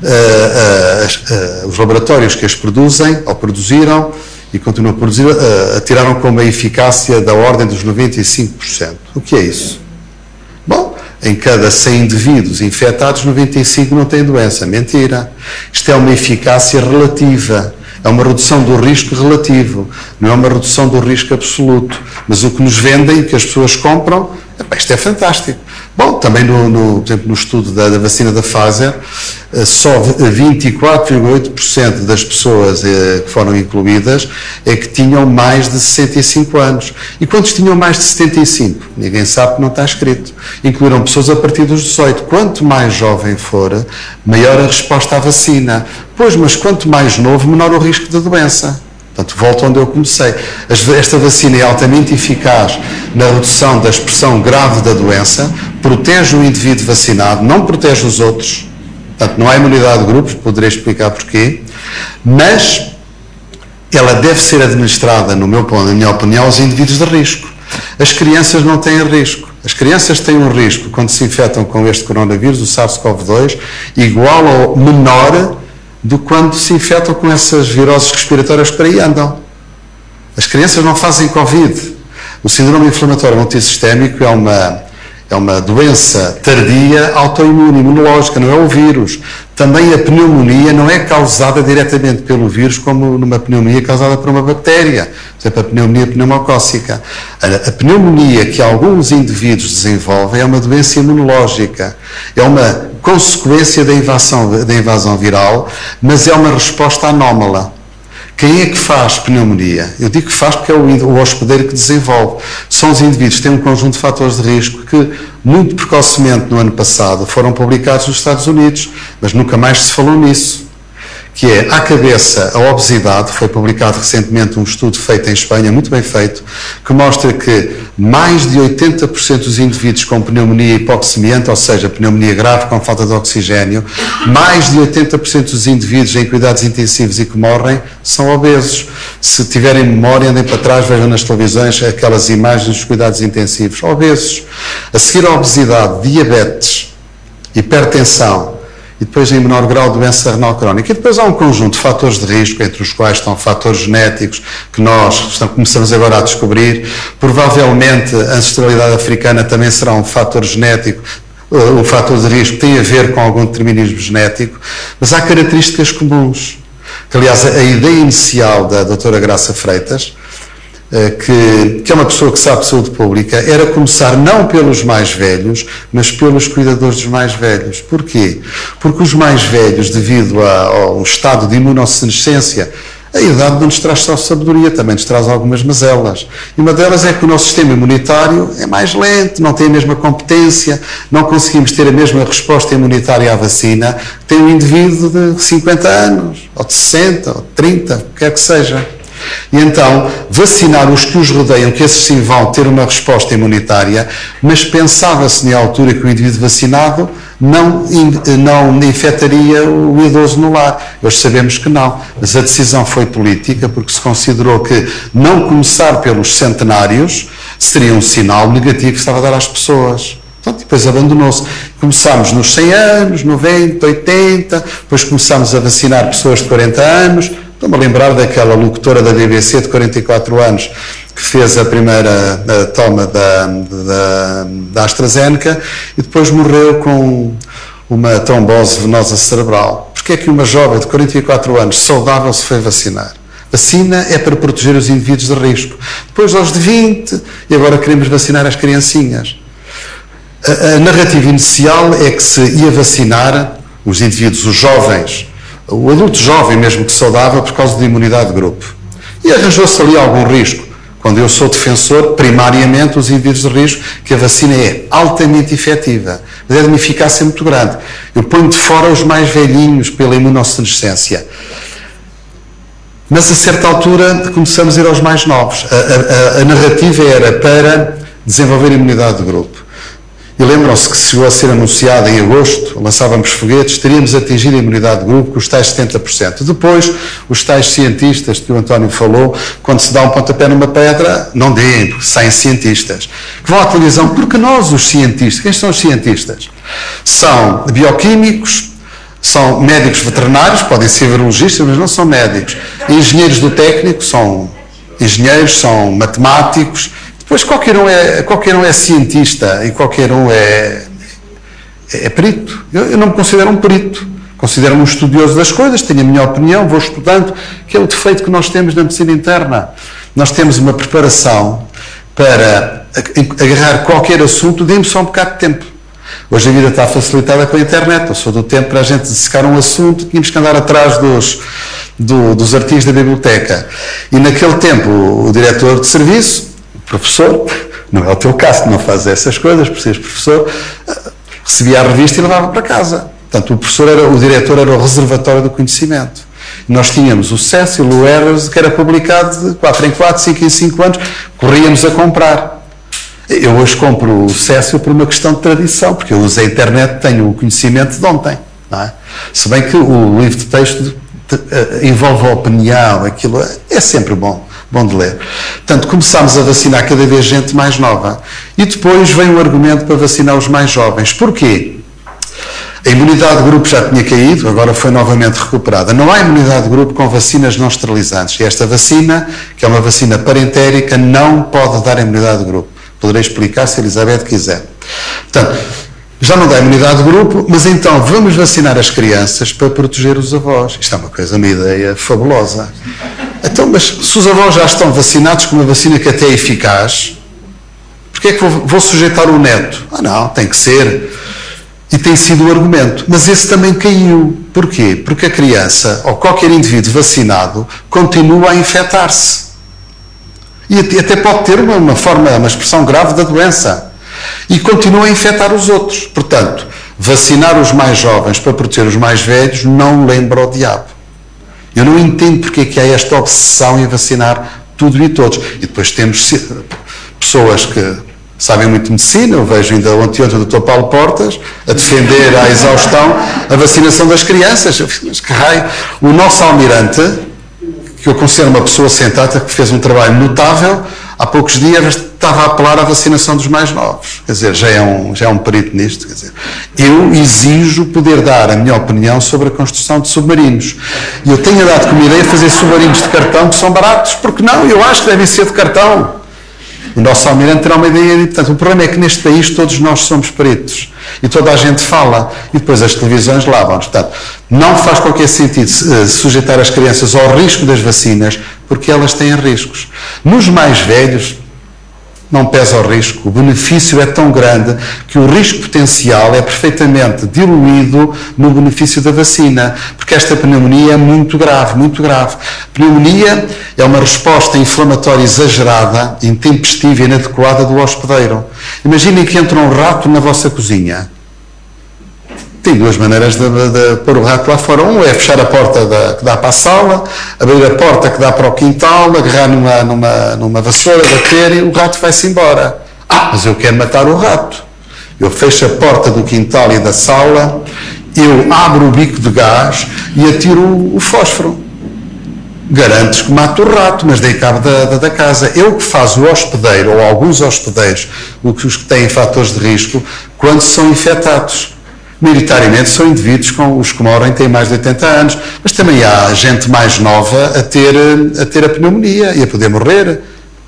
uh, uh, os laboratórios que as produzem, ou produziram, e continuam a produzir, uh, atiraram com uma eficácia da ordem dos noventa e cinco por cento. O que é isso? Bom, em cada cem indivíduos infectados, noventa e cinco não têm doença. Mentira. Isto é uma eficácia relativa. É uma redução do risco relativo. Não é uma redução do risco absoluto. Mas o que nos vendem, que as pessoas compram, Isto é fantástico. Bom, também no, no, por exemplo, no estudo da, da vacina da Pfizer, só vinte e quatro vírgula oito por cento das pessoas eh, que foram incluídas é que tinham mais de sessenta e cinco anos. E quantos tinham mais de setenta e cinco? Ninguém sabe, que não está escrito. Incluíram pessoas a partir dos dezoito. Quanto mais jovem for, maior a resposta à vacina. Pois, mas quanto mais novo, menor o risco da doença. Portanto, volto onde eu comecei. Esta vacina é altamente eficaz na redução da expressão grave da doença, protege o indivíduo vacinado, não protege os outros. Portanto, não há imunidade de grupos, poderei explicar porquê, mas ela deve ser administrada, no meu, na minha opinião, aos indivíduos de risco. As crianças não têm risco. As crianças têm um risco, quando se infectam com este coronavírus, o SARS-CoV dois, igual ou menor do que quando se infectam com essas viroses respiratórias que por aí andam. As crianças não fazem Covid. O síndrome inflamatório multissistémico é uma, é uma doença tardia autoimune, imunológica, não é o vírus. Também a pneumonia não é causada diretamente pelo vírus, como numa pneumonia causada por uma bactéria, por exemplo, a pneumonia pneumocócica. A pneumonia que alguns indivíduos desenvolvem é uma doença imunológica, é uma consequência da invasão, da invasão viral, mas é uma resposta anómala. Quem é que faz pneumonia? Eu digo que faz porque é o, o hospedeiro que desenvolve. São os indivíduos que têm um conjunto de fatores de risco que, muito precocemente no ano passado, foram publicados nos Estados Unidos, mas nunca mais se falou nisso. Que é, à cabeça, a obesidade. Foi publicado recentemente um estudo feito em Espanha, muito bem feito, que mostra que mais de oitenta por cento dos indivíduos com pneumonia hipoxemiante, ou seja, pneumonia grave com falta de oxigênio, mais de oitenta por cento dos indivíduos em cuidados intensivos e que morrem são obesos. Se tiverem memória, andem para trás, vejam nas televisões aquelas imagens dos cuidados intensivos. Obesos. A seguir à obesidade, diabetes, hipertensão, e depois, em menor grau, doença renal crónica. E depois há um conjunto de fatores de risco, entre os quais estão fatores genéticos, que nós estamos, começamos agora a descobrir. Provavelmente, a ancestralidade africana também será um fator genético, um fator de risco que tem a ver com algum determinismo genético, mas há características comuns. Que, aliás, a ideia inicial da doutora Graça Freitas, Que, que é uma pessoa que sabe de saúde pública, era começar não pelos mais velhos, mas pelos cuidadores dos mais velhos. Porquê? Porque os mais velhos, devido a, ao estado de imunossenescência, a idade não nos traz só sabedoria, também nos traz algumas mazelas. E uma delas é que o nosso sistema imunitário é mais lento, não tem a mesma competência, não conseguimos ter a mesma resposta imunitária à vacina que tem um indivíduo de cinquenta anos, ou de sessenta, ou de trinta, o que quer que seja. E então, vacinar os que os rodeiam, que esses sim vão ter uma resposta imunitária, mas pensava-se na altura que o indivíduo vacinado não, não infectaria o idoso no lar. Hoje sabemos que não, mas a decisão foi política, porque se considerou que não começar pelos centenários seria um sinal negativo que estava a dar às pessoas. Então, depois abandonou-se. Começámos nos cem anos, noventa, oitenta, depois começámos a vacinar pessoas de quarenta anos. Estou-me a lembrar daquela locutora da B B C de quarenta e quatro anos que fez a primeira a toma da, da, da AstraZeneca e depois morreu com uma trombose venosa cerebral. Porquê é que uma jovem de quarenta e quatro anos saudável se foi vacinar? Vacina é para proteger os indivíduos de risco. Depois aos de vinte e agora queremos vacinar as criancinhas. A, a narrativa inicial é que se ia vacinar os indivíduos, os jovens, o adulto jovem mesmo que saudável, por causa da imunidade de grupo. E arranjou-se ali algum risco. Quando eu sou defensor, primariamente, os indivíduos de risco, que a vacina é altamente efetiva, mas é de uma eficácia muito grande. Eu ponho de fora os mais velhinhos pela imunossenescência. Mas a certa altura começamos a ir aos mais novos. A, a, a narrativa era para desenvolver imunidade de grupo. E lembram-se que se chegou a ser anunciado em agosto, lançávamos foguetes, teríamos atingido a imunidade de grupo com os tais setenta por cento. Depois, os tais cientistas que o António falou, quando se dá um pontapé numa pedra, não deem, porque saem cientistas. Que vão à televisão, porque nós, os cientistas, quem são os cientistas? São bioquímicos, são médicos veterinários, podem ser virologistas, mas não são médicos. Engenheiros do técnico, são engenheiros, são matemáticos. Depois qualquer um é, qualquer um é cientista e qualquer um é, é, é perito. Eu, eu não me considero um perito, considero-me um estudioso das coisas, tenho a minha opinião, vou estudando, que é o defeito que nós temos na medicina interna. Nós temos uma preparação para agarrar qualquer assunto, dê-me só um bocado de tempo. Hoje a vida está facilitada com a internet. Eu sou do tempo para a gente secar um assunto, tínhamos que andar atrás dos, do, dos artigos da biblioteca. E naquele tempo o, o diretor de serviço, o professor, não é o teu caso, que não faz essas coisas, por seres professor, recebia a revista e levava para casa. Portanto, o professor era, o diretor era o reservatório do conhecimento. Nós tínhamos o Cécil, o Eras, que era publicado de quatro em quatro, cinco em cinco anos, corríamos a comprar. Eu hoje compro o Cécil por uma questão de tradição, porque eu uso a internet, tenho o conhecimento de ontem. Não é? Se bem que o livro de texto envolve a opinião, aquilo é sempre bom, bom de ler. Portanto, começámos a vacinar cada vez gente mais nova. E depois vem o argumento para vacinar os mais jovens. Porquê? A imunidade de grupo já tinha caído, agora foi novamente recuperada. Não há imunidade de grupo com vacinas não esterilizantes. E esta vacina, que é uma vacina parentérica, não pode dar imunidade de grupo. Poderei explicar se a Elizabeth quiser. Portanto, já não dá imunidade de grupo, mas então vamos vacinar as crianças para proteger os avós. Isto é uma coisa, uma ideia fabulosa. Então, mas se os avós já estão vacinados com uma vacina que até é eficaz, porquê é que vou, vou sujeitar o neto? Ah não, tem que ser... E tem sido o argumento. Mas esse também caiu. Porquê? Porque a criança, ou qualquer indivíduo vacinado, continua a infectar-se. E até pode ter uma, uma forma, uma expressão grave da doença. E continua a infectar os outros. Portanto, vacinar os mais jovens para proteger os mais velhos não lembra o diabo. Eu não entendo porque é que há esta obsessão em vacinar tudo e todos. E depois temos pessoas que... sabem muito de medicina, eu vejo ainda ontem ontem o doutor Paulo Portas a defender à exaustão a vacinação das crianças. Mas que raio! O nosso almirante, que eu considero uma pessoa sensata, que fez um trabalho notável, há poucos dias estava a apelar à vacinação dos mais novos. Quer dizer, já é um, já é um perito nisto. Quer dizer, eu exijo poder dar a minha opinião sobre a construção de submarinos. E eu tenho dado como ideia fazer submarinos de cartão que são baratos. Porque não? Eu acho que devem ser de cartão. O nosso almirante terá uma ideia, e, portanto, o problema é que neste país todos nós somos peritos e toda a gente fala e depois as televisões lavam-nos. Portanto, não faz qualquer sentido sujeitar as crianças ao risco das vacinas porque elas têm riscos. Nos mais velhos não pesa o risco, o benefício é tão grande que o risco potencial é perfeitamente diluído no benefício da vacina, porque esta pneumonia é muito grave, muito grave. Pneumonia é uma resposta inflamatória exagerada, intempestiva e inadequada do hospedeiro. Imaginem que entra um rato na vossa cozinha. Tem duas maneiras de, de, de pôr o rato lá fora. Um é fechar a porta da, que dá para a sala, abrir a porta que dá para o quintal, agarrar numa, numa, numa vassoura, bater e o rato vai-se embora. Ah, mas eu quero matar o rato. Eu fecho a porta do quintal e da sala, eu abro o bico de gás e atiro o, o fósforo. Garantes que mato o rato, mas dei cabo da, da, da casa. É o que faz o hospedeiro, ou alguns hospedeiros, os que têm fatores de risco, quando são infectados. Maioritariamente são indivíduos com os que moram e têm mais de oitenta anos, mas também há gente mais nova a ter a, ter a pneumonia e a poder morrer.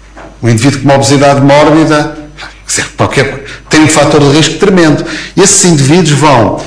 Um indivíduo com uma obesidade mórbida, qualquer, tem um fator de risco tremendo. Esses indivíduos vão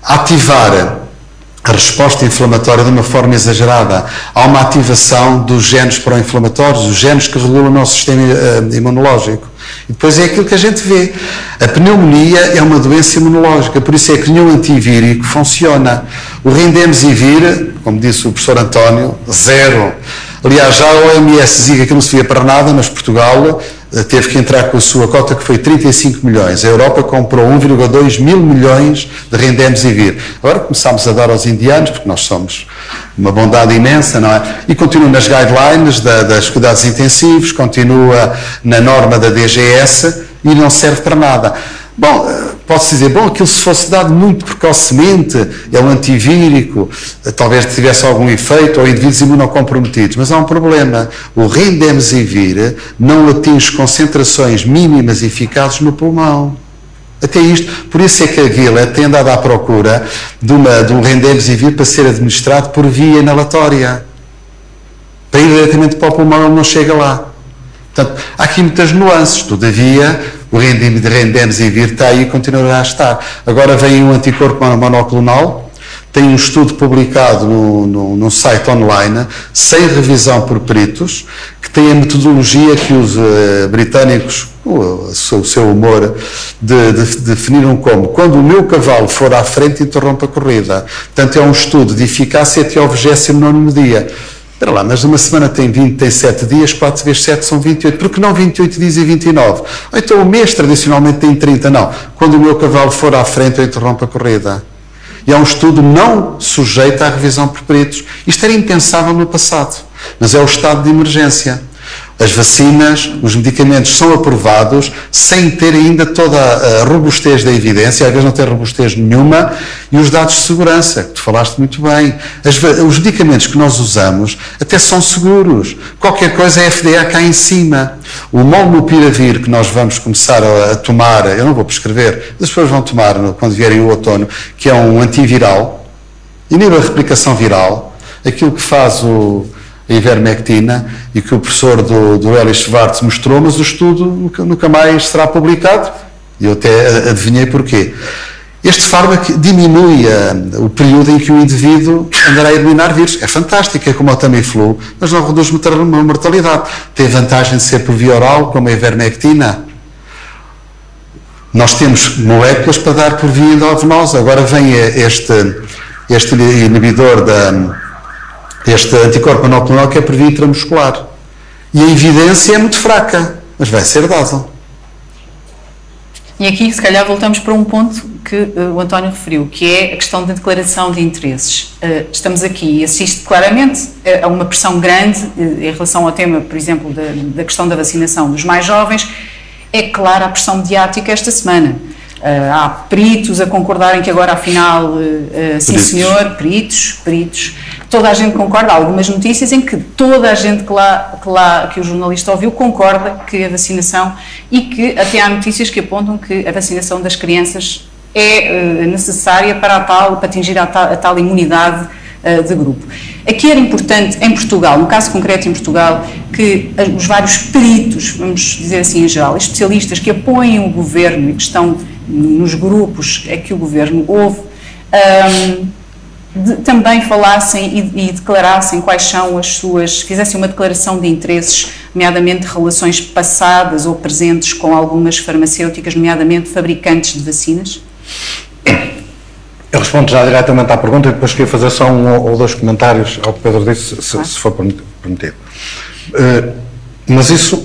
ativar a resposta inflamatória de uma forma exagerada. Há uma ativação dos genes pró-inflamatórios, os genes que regulam o nosso sistema uh, imunológico. E depois é aquilo que a gente vê. A pneumonia é uma doença imunológica, por isso é que nenhum antivírico funciona. O Remdesivir, como disse o professor António, zero. Aliás, já a O M S dizia que não se via para nada, mas Portugal teve que entrar com a sua cota, que foi trinta e cinco milhões. A Europa comprou um vírgula dois mil milhões de Remdesivir. Agora começámos a dar aos indianos, porque nós somos uma bondade imensa, não é? E continua nas guidelines da, das cuidados intensivos, continua na norma da D G S e não serve para nada. Bom, pode-se dizer, bom, aquilo se fosse dado muito precocemente, é um antivírico, talvez tivesse algum efeito, ou indivíduos imunocomprometidos, mas há um problema. O Remdesivir não atinge concentrações mínimas eficazes no pulmão. Até isto, por isso é que a Gilead tem andado à procura de, uma, de um Remdesivir para ser administrado por via inalatória. Para ir diretamente para o pulmão, ele não chega lá. Portanto, há aqui muitas nuances, todavia, o Remdesivir está aí e continuará a estar. Agora vem um anticorpo monoclonal, tem um estudo publicado no, no, no site online, sem revisão por peritos, que tem a metodologia que os uh, britânicos, o, o seu humor, de, de, de definiram como: quando o meu cavalo for à frente, interrompe a corrida. Portanto, é um estudo de eficácia até ao vigésimo nono dia. Espera lá, mas uma semana tem vinte, tem sete dias, quatro vezes sete são vinte e oito. Por que não vinte e oito dias e vinte e nove? Ou então o mês tradicionalmente tem trinta. Não. Quando o meu cavalo for à frente, eu interrompo a corrida. E é um estudo não sujeito à revisão por peritos. Isto era impensável no passado, mas é o estado de emergência. As vacinas, os medicamentos são aprovados sem ter ainda toda a robustez da evidência, às vezes não tem robustez nenhuma, e os dados de segurança, que tu falaste muito bem. As, os medicamentos que nós usamos até são seguros. Qualquer coisa é a F D A cá em cima. O molnupiravir que nós vamos começar a, a tomar, eu não vou prescrever, as pessoas vão tomar quando vierem o outono, que é um antiviral, inibe a replicação viral, aquilo que faz o... a ivermectina, e que o professor do, do Eli Schwartz mostrou, mas o estudo nunca, nunca mais será publicado, e eu até adivinhei porquê. Este fármaco diminui a, o período em que o indivíduo andará a eliminar vírus. É fantástico, é como o Tamiflu, mas não reduz a mortalidade. Tem vantagem de ser por via oral, como a ivermectina. Nós temos moléculas para dar por via endovenosa. Agora vem este, este inibidor da... este anticorpo monoclonal que é por via intramuscular. E a evidência é muito fraca, mas vai ser dado. E aqui, se calhar, voltamos para um ponto que uh, o António referiu, que é a questão da declaração de interesses. Uh, estamos aqui e assiste claramente a uma pressão grande uh, em relação ao tema, por exemplo, da, da questão da vacinação dos mais jovens. É clara a pressão mediática esta semana. Uh, há peritos a concordarem que agora, afinal, uh, uh, sim senhor, peritos, peritos, toda a gente concorda. Há algumas notícias em que toda a gente que, lá, que, lá, que o jornalista ouviu concorda que a vacinação, e que até há notícias que apontam que a vacinação das crianças é uh, necessária para, a tal, para atingir a tal, a tal imunidade uh, de grupo. Aqui era importante, em Portugal, no caso concreto em Portugal, que os vários peritos, vamos dizer assim em geral, especialistas que apoiam o governo e que estão nos grupos é que o governo ouve, um, de, também falassem e, e declarassem quais são as suas, fizessem uma declaração de interesses, nomeadamente relações passadas ou presentes com algumas farmacêuticas, nomeadamente fabricantes de vacinas? Eu respondo já diretamente à pergunta e depois queria fazer só um ou dois comentários ao que o Pedro disse, se, se for permitido. Uh, mas isso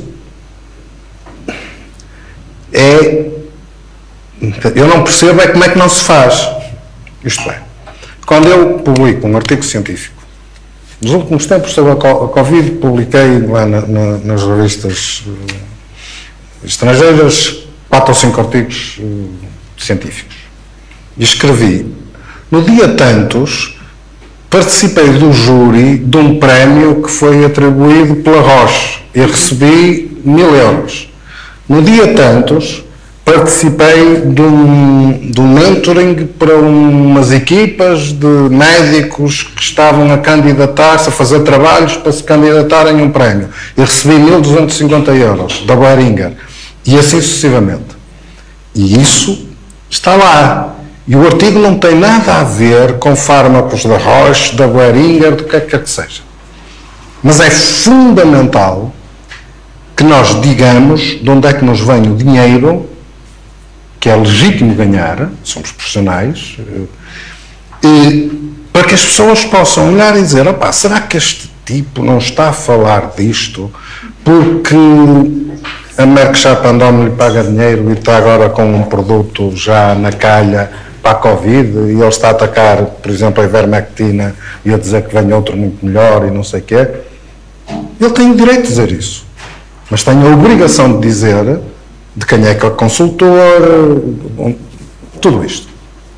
é... Eu não percebo é como é que não se faz. Isto é, quando eu publico um artigo científico, nos últimos tempos sobre a Covid, publiquei lá na, na, nas revistas uh, estrangeiras quatro ou cinco artigos uh, científicos. E escrevi, no dia tantos, participei do júri de um prémio que foi atribuído pela Roche e recebi mil euros. No dia tantos, participei de um, de um mentoring para umas equipas de médicos que estavam a candidatar-se, a fazer trabalhos para se candidatarem a um prémio. E recebi mil duzentos e cinquenta euros da Boehringer. E assim sucessivamente. E isso está lá. E o artigo não tem nada a ver com fármacos da Roche, da Boehringer, do que quer que seja. Mas é fundamental que nós digamos de onde é que nos vem o dinheiro, que é legítimo ganhar, somos profissionais, e, para que as pessoas possam olhar e dizer, opá, será que este tipo não está a falar disto porque a Merck Sharp and Dohme lhe paga dinheiro e está agora com um produto já na calha para a Covid e ele está a atacar, por exemplo, a ivermectina e a dizer que vem outro muito melhor e não sei o quê? Ele tem o direito de dizer isso, mas tem a obrigação de dizer de quem é que é o consultor, tudo isto.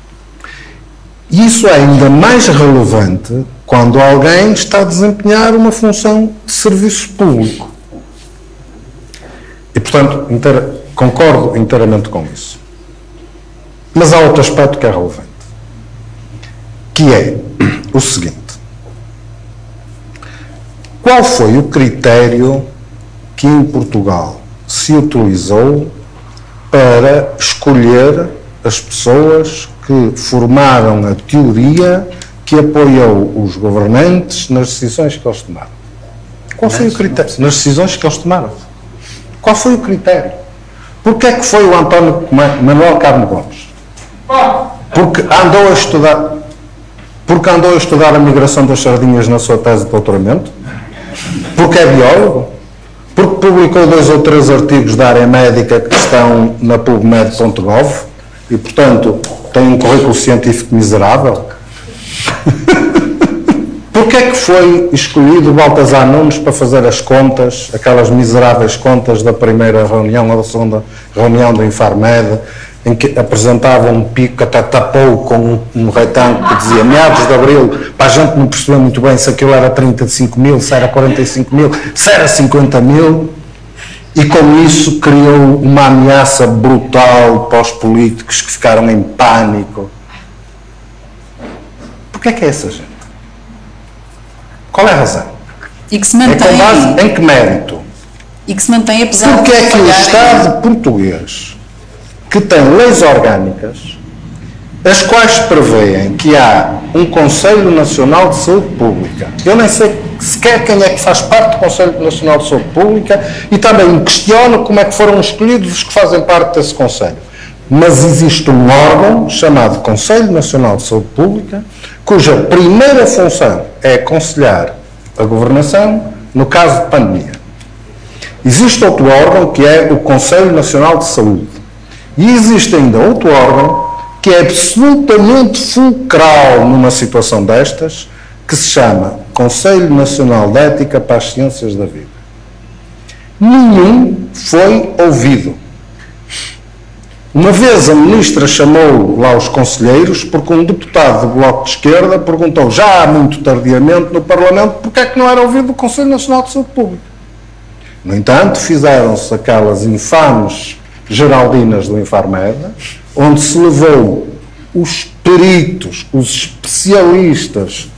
E isso é ainda mais relevante quando alguém está a desempenhar uma função de serviço público. E, portanto, inteira, concordo inteiramente com isso. Mas há outro aspecto que é relevante, que é o seguinte. Qual foi o critério que em Portugal se utilizou para escolher as pessoas que que formaram a teoria que apoiou os governantes nas decisões que eles tomaram. Qual foi o critério? Nas decisões que eles tomaram. Qual foi o critério? Porquê é que foi o António Manuel Carmo Gomes? Porque andou a estudar, porque andou a estudar a migração das sardinhas na sua tese de doutoramento? Porque é biólogo? Porque publicou dois ou três artigos da área médica que estão na pubmed ponto gov e, portanto, tem um currículo científico miserável? Porquê é que foi escolhido o Baltazar Nunes para fazer as contas, aquelas miseráveis contas da primeira reunião ou da segunda reunião do Infarmed, em que apresentava um pico que até tapou com um, um retângulo que dizia meados de abril, para a gente não perceber muito bem se aquilo era trinta e cinco mil, se era quarenta e cinco mil, se era cinquenta mil, e com isso criou uma ameaça brutal para os políticos que ficaram em pânico. Porquê é que é essa gente? Qual é a razão? E que se mantém... É com base em que mérito? E que se mantém apesar Porque de... é que o Estado português, que tem leis orgânicas, as quais prevêem que há um Conselho Nacional de Saúde Pública, eu nem sei sequer quem é que faz parte do Conselho Nacional de Saúde Pública, e também me questiono como é que foram escolhidos os que fazem parte desse Conselho. Mas existe um órgão chamado Conselho Nacional de Saúde Pública, cuja primeira função é aconselhar a governação no caso de pandemia. Existe outro órgão que é o Conselho Nacional de Saúde. E existe ainda outro órgão que é absolutamente fulcral numa situação destas, que se chama Conselho Nacional de Ética para as Ciências da Vida. Nenhum foi ouvido. Uma vez a ministra chamou lá os conselheiros porque um deputado do Bloco de Esquerda perguntou, já muito tardiamente no Parlamento, porque é que não era ouvido o Conselho Nacional de Saúde Pública. No entanto, fizeram-se aquelas infames geraldinas do Infarmed, onde se levou os peritos, os especialistas.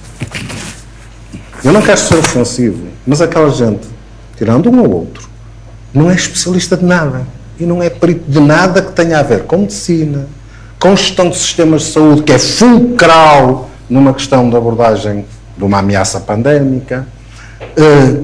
Eu não quero ser ofensivo, mas aquela gente, tirando um ou outro, não é especialista de nada. E não é perito de nada que tenha a ver com medicina, com gestão de sistemas de saúde, que é fulcral numa questão de abordagem de uma ameaça pandémica, uh,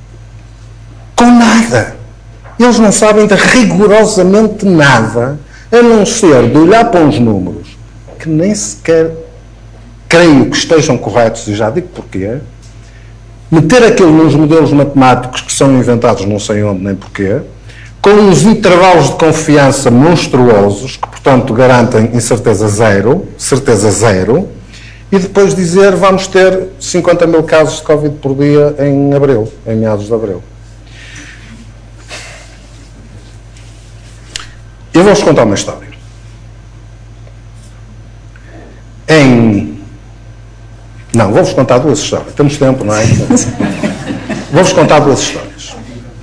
com nada. Eles não sabem de rigorosamente nada, a não ser de olhar para uns números que nem sequer creio que estejam corretos, e já digo porquê, meter aquilo nos modelos matemáticos que são inventados não sei onde nem porquê, com uns intervalos de confiança monstruosos, que, portanto, garantem incerteza zero, certeza zero, e depois dizer vamos ter cinquenta mil casos de Covid por dia em abril, em meados de abril. Eu vou-vos contar uma história. Em... Não, vou-vos contar duas histórias. Temos tempo, não é? Vou-vos contar duas histórias.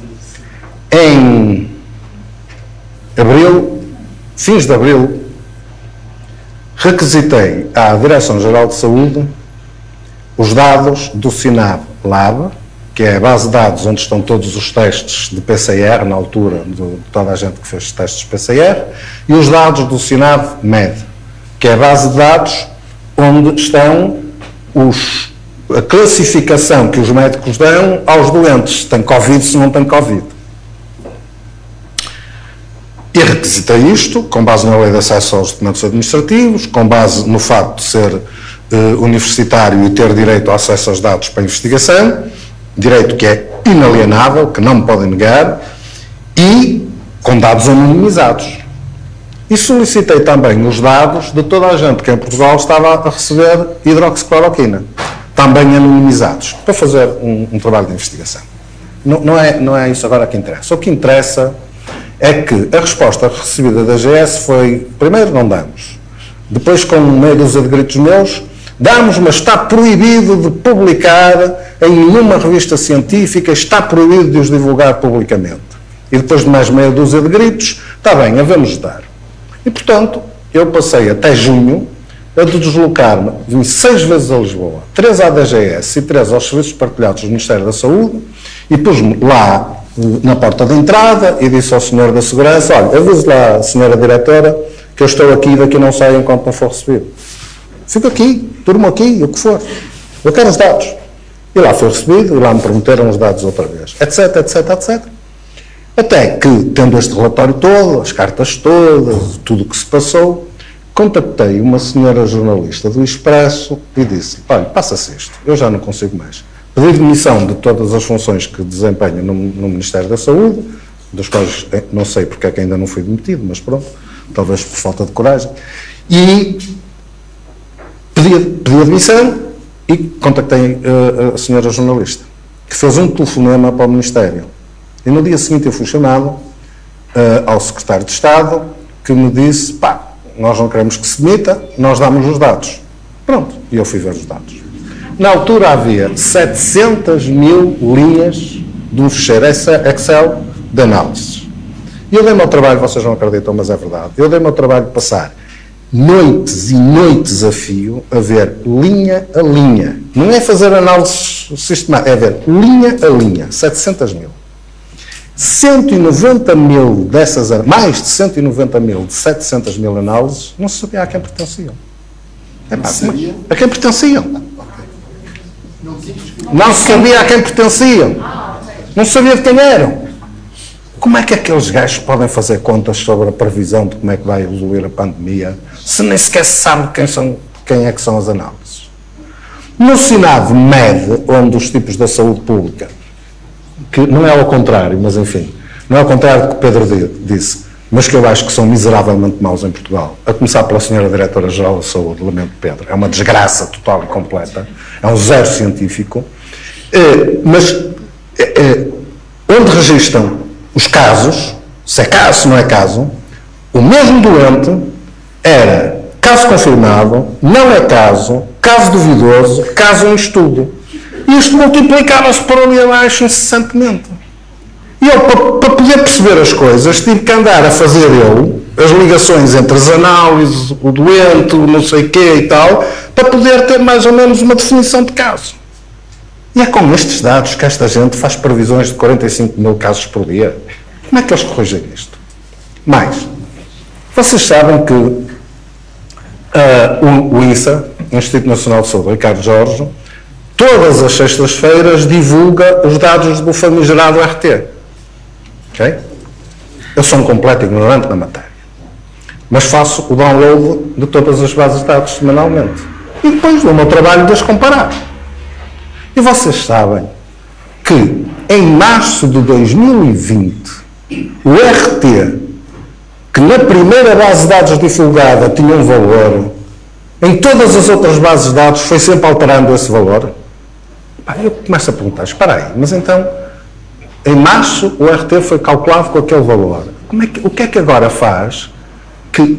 Em abril, fins de abril, requisitei à Direção-Geral de Saúde os dados do SINAB Lab, que é a base de dados onde estão todos os testes de P C R, na altura de toda a gente que fez testes de P C R, e os dados do SINAB Med, que é a base de dados onde estão os, a classificação que os médicos dão aos doentes, se têm Covid, se não têm Covid. E requisitei isto, com base na Lei de Acesso aos Documentos Administrativos, com base no facto de ser eh, universitário e ter direito ao acesso aos dados para investigação, direito que é inalienável, que não me podem negar, e com dados anonimizados. E solicitei também os dados de toda a gente que em Portugal estava a receber hidroxicloroquina, também anonimizados, para fazer um, um trabalho de investigação. Não, não, é, não é isso agora que interessa. O que interessa é que a resposta recebida da A G S foi, primeiro, não damos. Depois, com meia dúzia de gritos meus, damos, mas está proibido de publicar em nenhuma revista científica, está proibido de os divulgar publicamente. E depois de mais meia dúzia de gritos, está bem, havemos de dar. E, portanto, eu passei até junho a de deslocar-me, vim seis vezes a Lisboa, três à D G S e três aos Serviços Partilhados do Ministério da Saúde, e pus-me lá na porta de entrada e disse ao senhor da Segurança, olha, avise lá a senhora diretora que que eu estou aqui e daqui não saio enquanto não for recebido. Fico aqui, durmo aqui, o que for. Eu quero os dados. E lá foi recebido, e lá me prometeram os dados outra vez, etc, etc, etcétera. Até que, tendo este relatório todo, as cartas todas, tudo o que se passou, contactei uma senhora jornalista do Expresso e disse, olha, passa-se isto, eu já não consigo mais. Pedi demissão de todas as funções que desempenho no, no Ministério da Saúde, das quais não sei porque é que ainda não fui demitido, mas pronto, talvez por falta de coragem, e pedi, pedi a demissão e contactei uh, a senhora jornalista, que fez um telefonema para o Ministério. E no dia seguinte eu fui chamado uh, ao secretário de Estado, que me disse, pá, nós não queremos que se demita, nós damos os dados. Pronto, e eu fui ver os dados. Na altura havia setecentas mil linhas de um fecheiro Excel de análises. E eu dei-me ao trabalho, vocês não acreditam, mas é verdade, eu dei-me ao trabalho de passar noites e noites a fio a ver linha a linha. Não é fazer análises sistemáticas, é ver linha a linha, setecentas mil. cento e noventa mil dessas, mais de cento e noventa mil de setecentas mil análises, não se sabia a quem pertenciam. É, pá, a quem pertenciam. Não se sabia a quem pertenciam. Não se sabia de quem eram. Como é que aqueles gajos podem fazer contas sobre a previsão de como é que vai evoluir a pandemia, se nem sequer se sabe quem, são, quem é que são as análises? No Sinave mede, onde os tipos da saúde pública, que não é ao contrário, mas enfim, não é ao contrário do que o Pedro disse, mas que eu acho que são miseravelmente maus em Portugal, a começar pela senhora Diretora-Geral da Saúde, lamento Pedro, é uma desgraça total e completa, é um zero científico, mas onde registram os casos, se é caso, se não é caso, o mesmo doente era caso confirmado, não é caso, caso duvidoso, caso em estudo. E isto multiplicava-se por ali abaixo incessantemente. E eu, para, para poder perceber as coisas, tive que andar a fazer eu as ligações entre as análises, o doente, o não sei o quê e tal, para poder ter mais ou menos uma definição de caso. E é com estes dados que esta gente faz previsões de quarenta e cinco mil casos por dia. Como é que eles corrigem isto? Mais, vocês sabem que uh, o, o I N S A, o Instituto Nacional de Saúde, Ricardo Jorge, todas as sextas-feiras divulga os dados do famigerado R T. Ok? Eu sou um completo ignorante na matéria. Mas faço o download de todas as bases de dados semanalmente. E depois dou o meu trabalho de as comparar. E vocês sabem que em março de dois mil e vinte, o R T, que na primeira base de dados divulgada tinha um valor, em todas as outras bases de dados foi sempre alterando esse valor. Eu começo a perguntar, espera aí, mas então, em março o R T foi calculado com aquele valor. Como é que, o que é que agora faz que,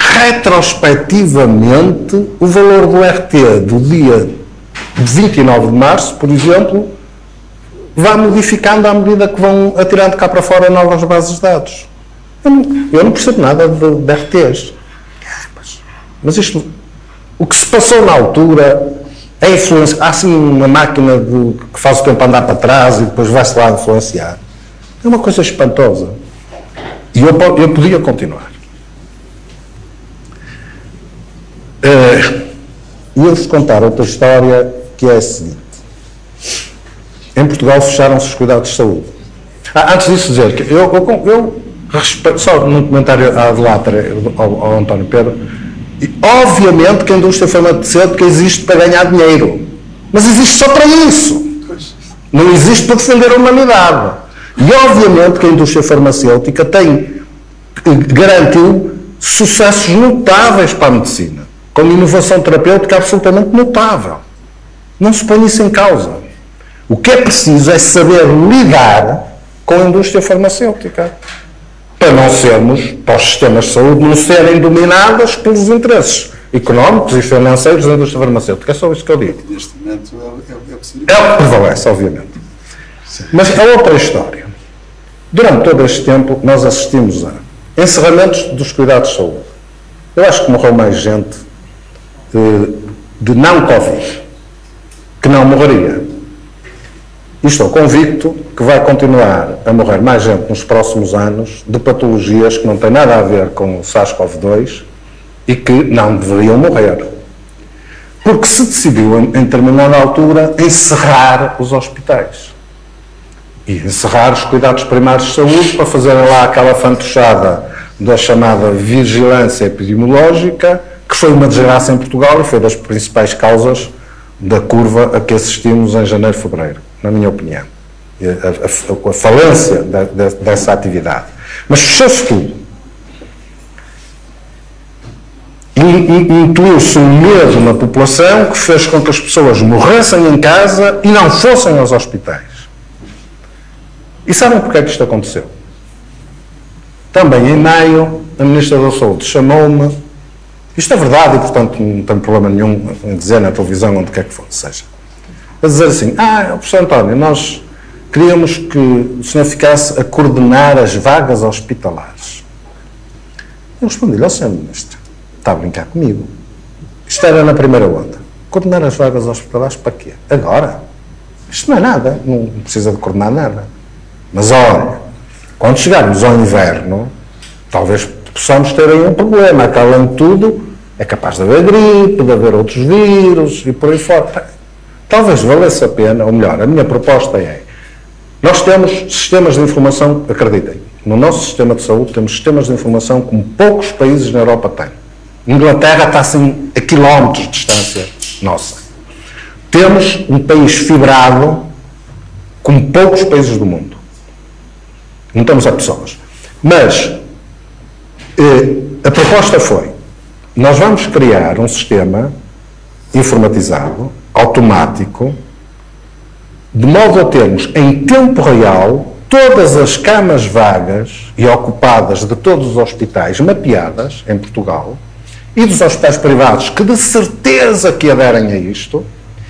retrospectivamente, o valor do R T do dia vinte e nove de março, por exemplo, vá modificando à medida que vão atirando cá para fora novas bases de dados? Eu não, eu não percebo nada de, de R Ts. Mas, mas isto, o que se passou na altura... É influência, há assim uma máquina de, que faz o tempo andar para trás e depois vai-se lá influenciar. É uma coisa espantosa. E eu, eu podia continuar. E uh, eu-vos contar outra história que é a seguinte. Em Portugal fecharam-se os cuidados de saúde. Ah, antes disso dizer que eu, eu, eu respeito, só num comentário à delatra ao, ao António Pedro, e, obviamente que a indústria farmacêutica existe para ganhar dinheiro, mas existe só para isso, não existe para defender a humanidade. E obviamente que a indústria farmacêutica tem, garantiu sucessos notáveis para a medicina, com inovação terapêutica absolutamente notável. Não se põe isso em causa. O que é preciso é saber lidar com a indústria farmacêutica, para não sermos, para os sistemas de saúde não serem dominados pelos interesses económicos e financeiros da indústria farmacêutica. É só isso que eu digo. Neste momento é o que seria. É o que prevalece, obviamente. Sim. Mas a outra história. Durante todo este tempo, nós assistimos a encerramentos dos cuidados de saúde. Eu acho que morreu mais gente de, de não Covid que não morreria. E estou convicto que vai continuar a morrer mais gente nos próximos anos de patologias que não têm nada a ver com o SARS CoV dois e que não deveriam morrer. Porque se decidiu, em determinada altura, encerrar os hospitais. E encerrar os cuidados primários de saúde para fazerem lá aquela fantochada da chamada vigilância epidemiológica, que foi uma desgraça em Portugal e foi das principais causas da curva a que assistimos em janeiro e fevereiro, na minha opinião. A, a, a falência da, de, dessa atividade. Mas fechou-se tudo. Intuiu-se um medo na população que fez com que as pessoas morressem em casa e não fossem aos hospitais. E sabem porque é que isto aconteceu? Também em maio, a Ministra da Saúde chamou-me, isto é verdade e portanto não tenho problema nenhum em dizer na televisão onde quer que for, seja, a dizer assim, ah, professor António, nós queríamos que o senhor ficasse a coordenar as vagas hospitalares. Eu respondi-lhe, ó senhor Ministro, está a brincar comigo. Isto era na primeira onda. Coordenar as vagas hospitalares para quê? Agora? Isto não é nada, não precisa de coordenar nada. Mas olha, quando chegarmos ao inverno, talvez possamos ter aí um problema, que além de tudo, é capaz de haver gripe, de haver outros vírus e por aí fora. Talvez valesse a pena, ou melhor, a minha proposta é, nós temos sistemas de informação, acreditem, no nosso sistema de saúde temos sistemas de informação como poucos países na Europa têm. Inglaterra está assim a quilómetros de distância nossa. Temos um país fibrado como poucos países do mundo. Não temos a pessoas. Mas eh, a proposta foi, nós vamos criar um sistema informatizado, automático, de modo a termos em tempo real todas as camas vagas e ocupadas de todos os hospitais mapeadas em Portugal e dos hospitais privados que de certeza que aderem a isto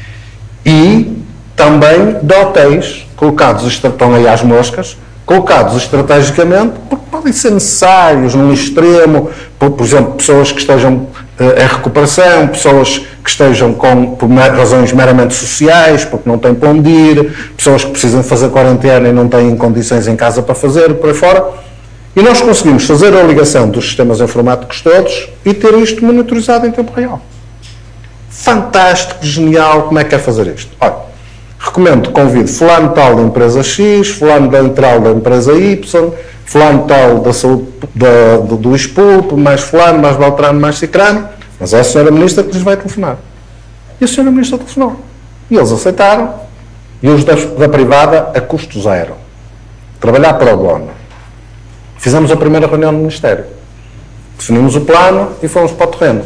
e também de hotéis colocados, estão aí às moscas, colocados estrategicamente, porque podem ser necessários num extremo, por, por exemplo, pessoas que estejam uh, em recuperação, pessoas que estejam com, por razões meramente sociais, porque não têm para onde ir, pessoas que precisam fazer quarentena e não têm condições em casa para fazer, por aí fora. E nós conseguimos fazer a ligação dos sistemas informáticos todos e ter isto monitorizado em tempo real. Fantástico, genial, como é que quer fazer isto? Olha, recomendo, convido fulano tal da empresa X, fulano da entral da empresa Y, fulano tal da saúde da, do, do ISPUP, mais fulano, mais Beltrano, mais Cicrano, mas é a senhora Ministra que lhes vai telefonar. E a senhora Ministra telefonou. E eles aceitaram, e os da, da privada a custo zero. Trabalhar para o bono. Fizemos a primeira reunião no Ministério. Definimos o plano e fomos para o terreno.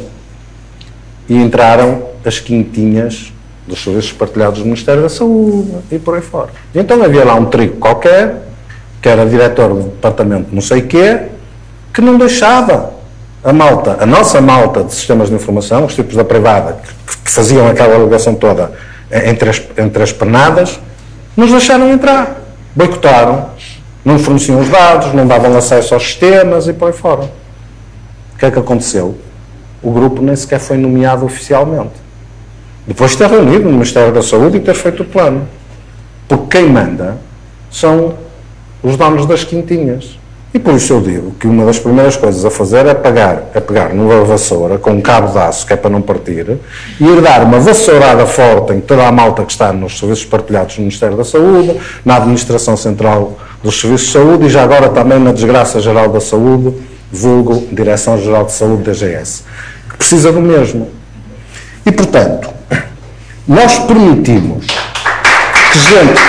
E entraram as quintinhas dos serviços partilhados do Ministério da Saúde e por aí fora. E então havia lá um trigo qualquer, que era diretor do departamento não sei quê, que não deixava a malta, a nossa malta de sistemas de informação, os tipos da privada, que, que faziam aquela ligação toda entre as, entre as pernadas, nos deixaram entrar. Boicotaram, não forneciam os dados, não davam acesso aos sistemas e por aí fora. O que é que aconteceu? O grupo nem sequer foi nomeado oficialmente. Depois de ter reunido no Ministério da Saúde e ter feito o plano. Porque quem manda são os donos das quintinhas. E por isso eu digo que uma das primeiras coisas a fazer é pegar, é pegar numa vassoura com um cabo de aço, que é para não partir, e ir dar uma vassourada forte em toda a malta que está nos serviços partilhados do Ministério da Saúde, na Administração Central dos Serviços de Saúde e já agora também na Desgraça Geral da Saúde, vulgo Direção-Geral de Saúde, D G S, que precisa do mesmo. E, portanto, nós permitimos que gente...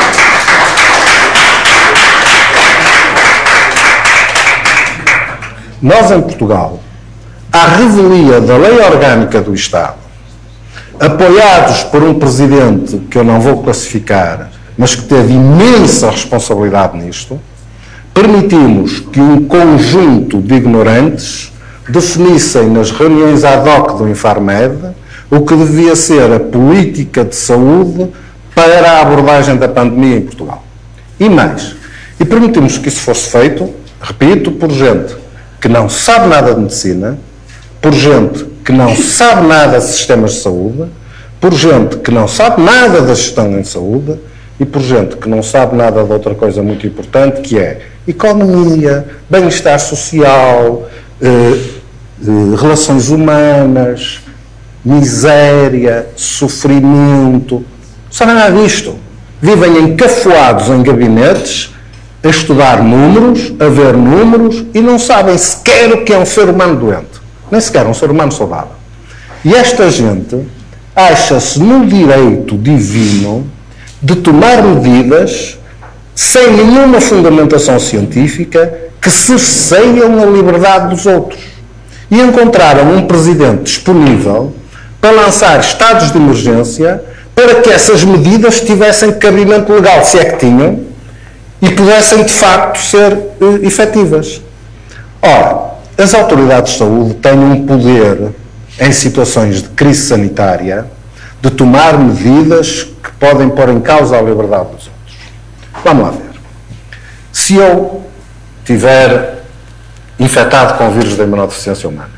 Nós, em Portugal, à revelia da lei orgânica do Estado, apoiados por um presidente que eu não vou classificar, mas que teve imensa responsabilidade nisto, permitimos que um conjunto de ignorantes definissem nas reuniões ad hoc do Infarmed o que devia ser a política de saúde para a abordagem da pandemia em Portugal. E mais, e permitimos que isso fosse feito, repito, por gente que não sabe nada de medicina, por gente que não sabe nada de sistemas de saúde, por gente que não sabe nada da gestão em saúde e por gente que não sabe nada de outra coisa muito importante, que é economia, bem-estar social, eh, eh, relações humanas, miséria, sofrimento. Não sabem nada disto. Vivem encafuados em gabinetes, a estudar números, a ver números, e não sabem sequer o que é um ser humano doente. Nem sequer um ser humano saudável. E esta gente acha-se no direito divino de tomar medidas sem nenhuma fundamentação científica que cerceiam a liberdade dos outros. E encontraram um presidente disponível para lançar estados de emergência para que essas medidas tivessem cabimento legal, se é que tinham, e pudessem de facto ser uh, efetivas. Ora, as autoridades de saúde têm um poder, em situações de crise sanitária, de tomar medidas que podem pôr em causa a liberdade dos outros. Vamos lá ver. Se eu tiver infectado com o vírus da imunodeficiência humana,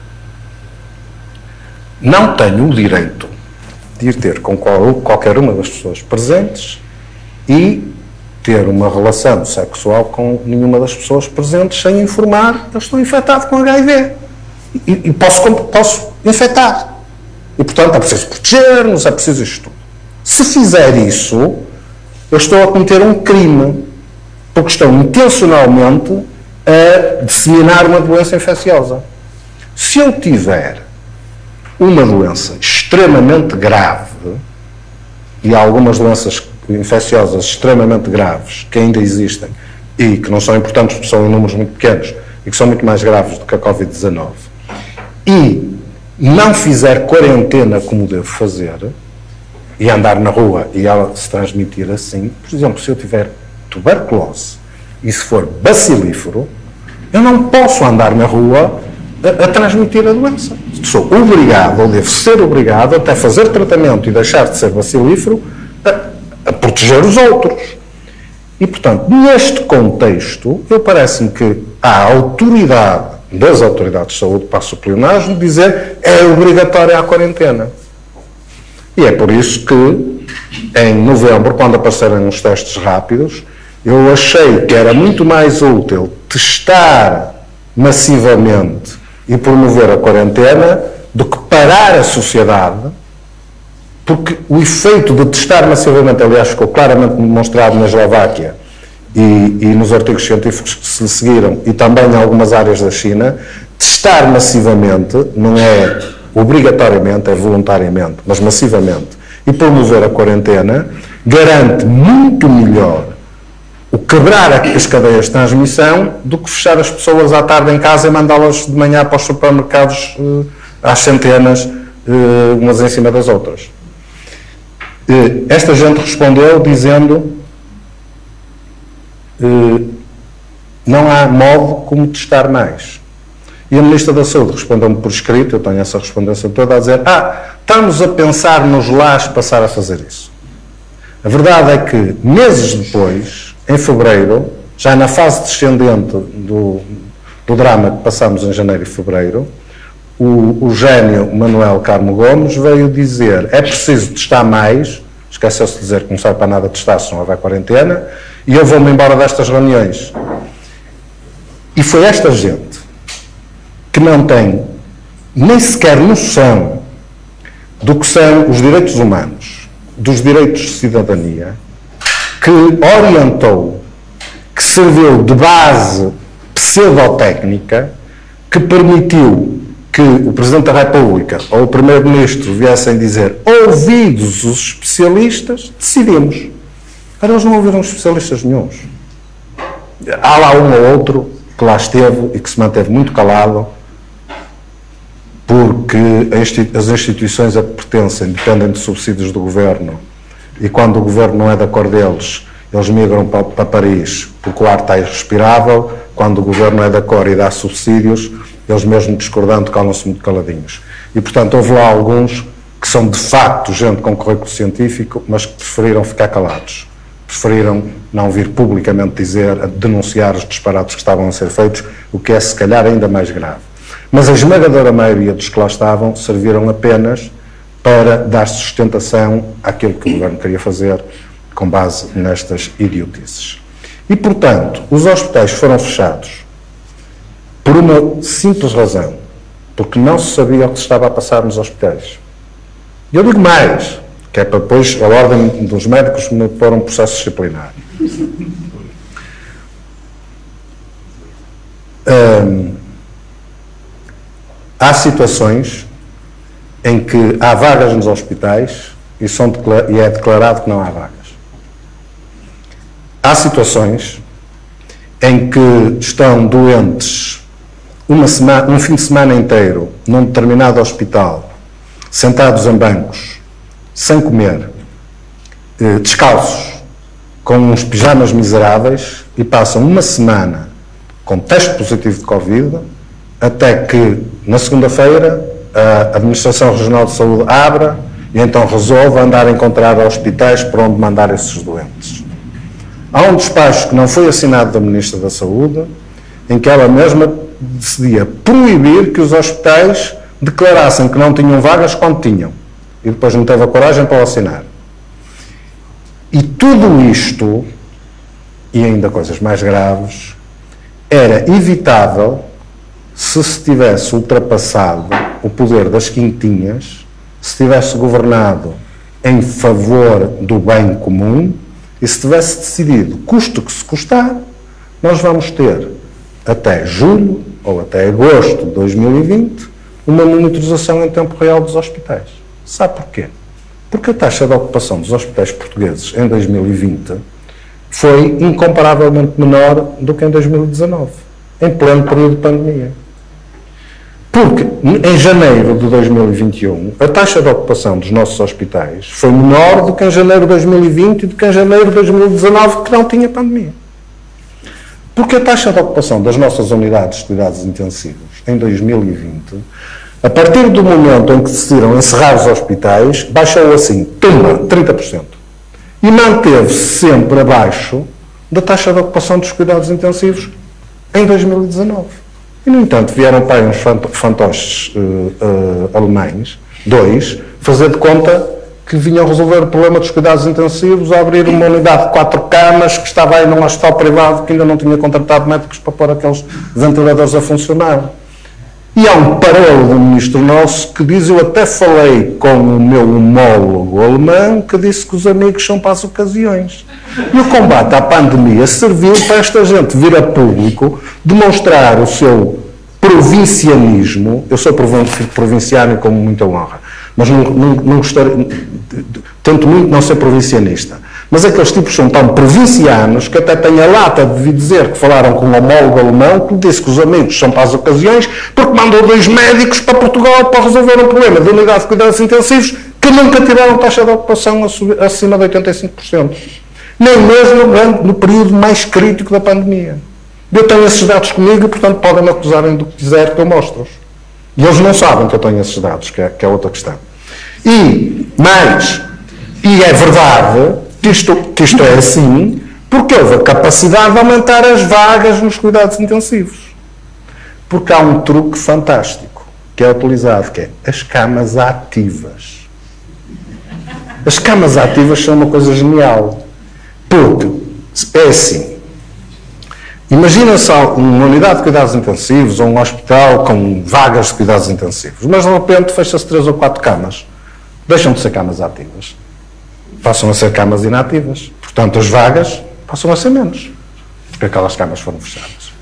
não tenho o direito de ir ter com qual, qualquer uma das pessoas presentes e ter uma relação sexual com nenhuma das pessoas presentes sem informar que eu estou infectado com H I V. E, e posso, posso infectar. E, portanto, é preciso proteger-nos, é preciso isto tudo. Se fizer isso, eu estou a cometer um crime, porque estou intencionalmente a disseminar uma doença infecciosa. Se eu tiver uma doença extremamente grave, e há algumas doenças infecciosas extremamente graves que ainda existem e que não são importantes porque são em números muito pequenos e que são muito mais graves do que a covid dezanove, e não fizer quarentena como devo fazer e andar na rua e ela se transmitir assim, por exemplo, se eu tiver tuberculose e se for bacilífero, eu não posso andar na rua a, a transmitir a doença. Sou obrigado, ou devo ser obrigado, até fazer tratamento e deixar de ser bacilífero, a, a proteger os outros. E, portanto, neste contexto, eu parece-me que há a autoridade das autoridades de saúde, passo o pleonasmo, dizer é obrigatória a quarentena. E é por isso que, em novembro, quando apareceram os testes rápidos, eu achei que era muito mais útil testar massivamente e promover a quarentena do que parar a sociedade, porque o efeito de testar massivamente, aliás, ficou claramente demonstrado na Eslováquia e, e nos artigos científicos que se seguiram, e também em algumas áreas da China, testar massivamente, não é obrigatoriamente, é voluntariamente, mas massivamente, e promover a quarentena, garante muito melhor o quebrar as cadeias de transmissão do que fechar as pessoas à tarde em casa e mandá-las de manhã para os supermercados uh, às centenas, uh, umas em cima das outras. Uh, esta gente respondeu dizendo uh, não há modo como testar mais. E a Ministra da Saúde respondeu-me por escrito, eu tenho essa respondência toda, a dizer ah, estamos a pensar nos lares passar a fazer isso. A verdade é que, meses depois, em fevereiro, já na fase descendente do, do drama que passamos em janeiro e fevereiro, o, o gênio Manuel Carmo Gomes veio dizer é preciso testar mais, esqueceu-se de dizer que não serve para nada testar se não houver quarentena, e eu vou-me embora destas reuniões. E foi esta gente que não tem nem sequer noção do que são os direitos humanos, dos direitos de cidadania, que orientou, que serviu de base pseudotécnica, que permitiu que o Presidente da República ou o Primeiro-Ministro viessem dizer, ouvidos os especialistas, decidimos. Agora eles não ouviram especialistas nenhuns. Há lá um ou outro que lá esteve e que se manteve muito calado, porque as instituições a que pertencem dependem de subsídios do Governo, e quando o Governo não é da cor deles, eles migram para, para Paris porque o ar está irrespirável. Quando o Governo é da cor e dá subsídios, eles mesmo discordando calam-se muito caladinhos. E, portanto, houve lá alguns que são de facto gente com currículo científico, mas que preferiram ficar calados. Preferiram não vir publicamente dizer, denunciar os disparates que estavam a ser feitos, o que é se calhar ainda mais grave. Mas a esmagadora maioria dos que lá estavam serviram apenas para dar sustentação àquilo que o Governo queria fazer com base nestas idiotices. E, portanto, os hospitais foram fechados por uma simples razão. porque não se sabia o que se estava a passar nos hospitais. E eu digo mais, que é para depois a ordem dos médicos me pôr um processo disciplinar. Hum, há situações em que há vagas nos hospitais e, são e é declarado que não há vagas. Há situações em que estão doentes uma semana, um fim de semana inteiro num determinado hospital, sentados em bancos, sem comer, eh, descalços, com uns pijamas miseráveis, e passam uma semana com teste positivo de Covid, até que na segunda-feira a Administração Regional de Saúde abra e então resolve andar a encontrar hospitais para onde mandar esses doentes. Há um despacho que não foi assinado da Ministra da Saúde, em que ela mesma decidia proibir que os hospitais declarassem que não tinham vagas quando tinham. E depois não teve a coragem para o assinar. E tudo isto, e ainda coisas mais graves, era evitável se se tivesse ultrapassado o poder das quintinhas, se tivesse governado em favor do bem comum e se tivesse decidido, custe o que se custar, nós vamos ter até julho ou até agosto de dois mil e vinte uma monitorização em tempo real dos hospitais. Sabe porquê? Porque a taxa de ocupação dos hospitais portugueses em dois mil e vinte foi incomparavelmente menor do que em dois mil e dezanove, em pleno período de pandemia. Porque em janeiro de dois mil e vinte e um a taxa de ocupação dos nossos hospitais foi menor do que em janeiro de dois mil e vinte e do que em janeiro de dois mil e dezanove, que não tinha pandemia. Porque a taxa de ocupação das nossas unidades de cuidados intensivos em dois mil e vinte, a partir do momento em que decidiram encerrar os hospitais, baixou assim, tumba, trinta por cento. E manteve-se sempre abaixo da taxa de ocupação dos cuidados intensivos em dois mil e dezanove. E, no entanto, vieram para aí uns fantoches uh, uh, alemães, dois, fazer de conta que vinham resolver o problema dos cuidados intensivos a abrir uma unidade de quatro camas que estava aí num hospital privado que ainda não tinha contratado médicos para pôr aqueles ventiladores a funcionar. E há um parolo do ministro nosso que diz, eu até falei com o meu homólogo alemão, que disse que os amigos são para as ocasiões. E o combate à pandemia serviu para esta gente vir a público demonstrar o seu provincianismo. Eu sou provinciano e com muita honra, mas não, não, não gostaria, tento muito não ser provincianista. Mas aqueles tipos são tão provincianos que até têm a lata de vir dizer que falaram com um homólogo alemão que disse que os amigos são para as ocasiões porque mandou dois médicos para Portugal para resolver um problema de unidade de cuidados intensivos que nunca tiveram taxa de ocupação acima de oitenta e cinco por cento. Nem mesmo no, no período mais crítico da pandemia. Eu tenho esses dados comigo e, portanto, podem me acusarem do que quiser que eu mostro-os. E eles não sabem que eu tenho esses dados, que é, que é outra questão. E, mais, e é verdade que isto, que isto é assim, porque houve a capacidade de aumentar as vagas nos cuidados intensivos. Porque há um truque fantástico que é utilizado, que é as camas ativas. As camas ativas são uma coisa genial. Porque é assim. Imagina-se uma unidade de cuidados intensivos ou um hospital com vagas de cuidados intensivos, mas de repente fecha-se três ou quatro camas. Deixam de ser camas ativas. Passam a ser camas inativas. Portanto, as vagas passam a ser menos, porque aquelas camas foram fechadas.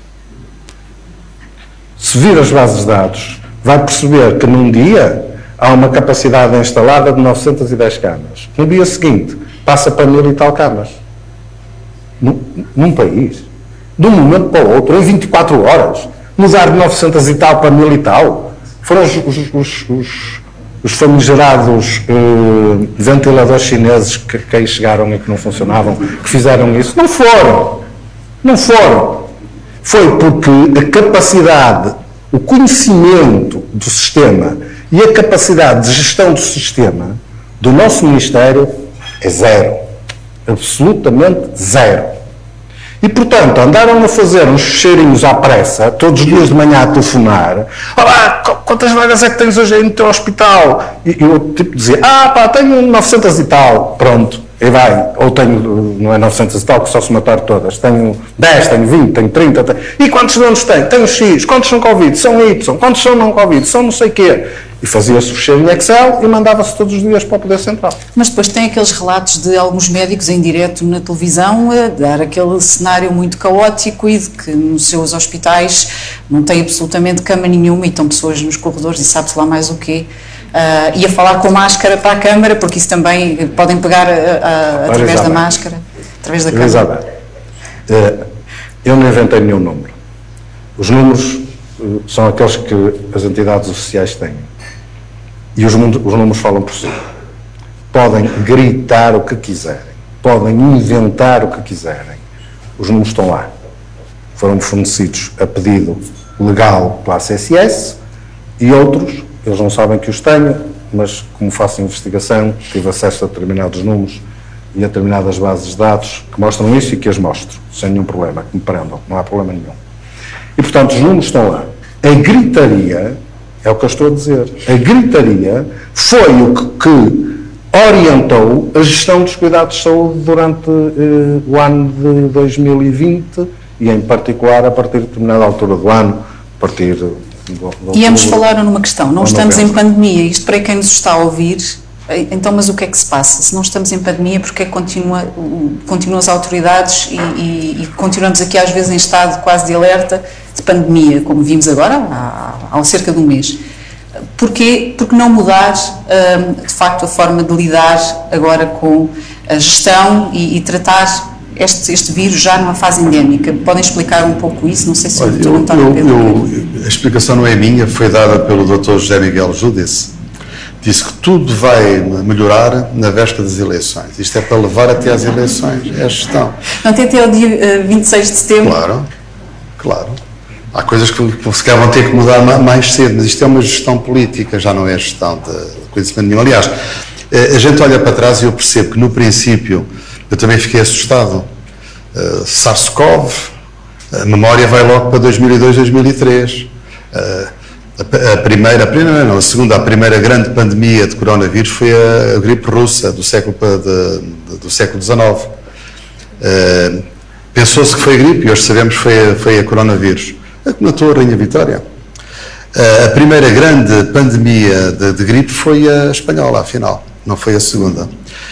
Se vir as bases de dados, vai perceber que num dia há uma capacidade instalada de novecentas e dez camas. No dia seguinte, passa para mil e tal camas. Num, num país. De um momento para o outro, em vinte e quatro horas, mudar de novecentas e tal para mil e tal. Foram os, os, os, os os famigerados eh, ventiladores chineses que, que aí chegaram e que não funcionavam, que fizeram isso. Não foram. Não foram. Foi porque a capacidade, o conhecimento do sistema e a capacidade de gestão do sistema do nosso Ministério é zero. Absolutamente zero. E, portanto, andaram a fazer uns cheirinhos à pressa, todos os dias de manhã a telefonar. Olá, quantas vagas é que tens hoje aí no teu hospital? E eu, tipo, dizia, ah, pá, tenho novecentas e tal. Pronto. e vai, ou tenho, não é novecentos e tal, que só se matar todas, tenho dez, tenho vinte, tenho trinta, tenho... e quantos donos tenho? Tenho X, quantos são Covid? São Y, quantos são não Covid? São não sei o quê. E fazia-se o fecheiro em Excel e mandava-se todos os dias para o Poder Central. Mas depois tem aqueles relatos de alguns médicos em direto na televisão a dar aquele cenário muito caótico e de que nos seus hospitais não tem absolutamente cama nenhuma e estão pessoas nos corredores e sabe-se lá mais o quê. Uh, e a falar com máscara para a câmara, porque isso também podem pegar a, a, através Isabel. da máscara, através da câmara. Isabel, eu não inventei nenhum número. Os números são aqueles que as entidades oficiais têm. E os, os números falam por si. Podem gritar o que quiserem, podem inventar o que quiserem. Os números estão lá. Foram fornecidos a pedido legal pela A C S S e outros, eles não sabem que os tenho, mas como faço investigação, tive acesso a determinados números e a determinadas bases de dados que mostram isso e que as mostro, sem nenhum problema, que me prendam, não há problema nenhum. E, portanto, os números estão lá. A gritaria, é o que eu estou a dizer, a gritaria foi o que, que orientou a gestão dos cuidados de saúde durante eh, o ano de dois mil e vinte e, em particular, a partir de determinada altura do ano, a partir do, do E ambos falaram numa questão, não estamos em pandemia, isto para quem nos está a ouvir, então, mas o que é que se passa? Se não estamos em pandemia, porque é que continua, continuam as autoridades e, e, e continuamos aqui às vezes em estado quase de alerta de pandemia, como vimos agora, há, há cerca de um mês. Porquê? Porque não mudar, de facto, a forma de lidar agora com a gestão e, e tratar este, este vírus já numa fase endémica? Podem explicar um pouco isso? Não sei se Olha, o doutor António Pedro... Eu, a explicação não é minha, foi dada pelo doutor José Miguel Júdice. Disse que tudo vai melhorar na véspera das eleições. Isto é para levar até às eleições, é a gestão. Não tem até o dia uh, vinte e seis de setembro? Claro, claro. Há coisas que se calhar vão ter que mudar mais cedo, mas isto é uma gestão política, já não é gestão de conhecimento nenhum. Aliás, a gente olha para trás e eu percebo que no princípio eu também fiquei assustado. Uh, SARS-CoV, a memória vai logo para dois mil e dois, dois mil e três. Uh, A primeira, a primeira não, a segunda, a primeira grande pandemia de coronavírus foi a, a gripe russa do século, de, de, do século dezenove. Uh, Pensou-se que foi a gripe e hoje sabemos que foi a, foi a coronavírus. A que matou a Rainha Vitória. Uh, a primeira grande pandemia de, de gripe foi a espanhola, afinal, não foi a segunda.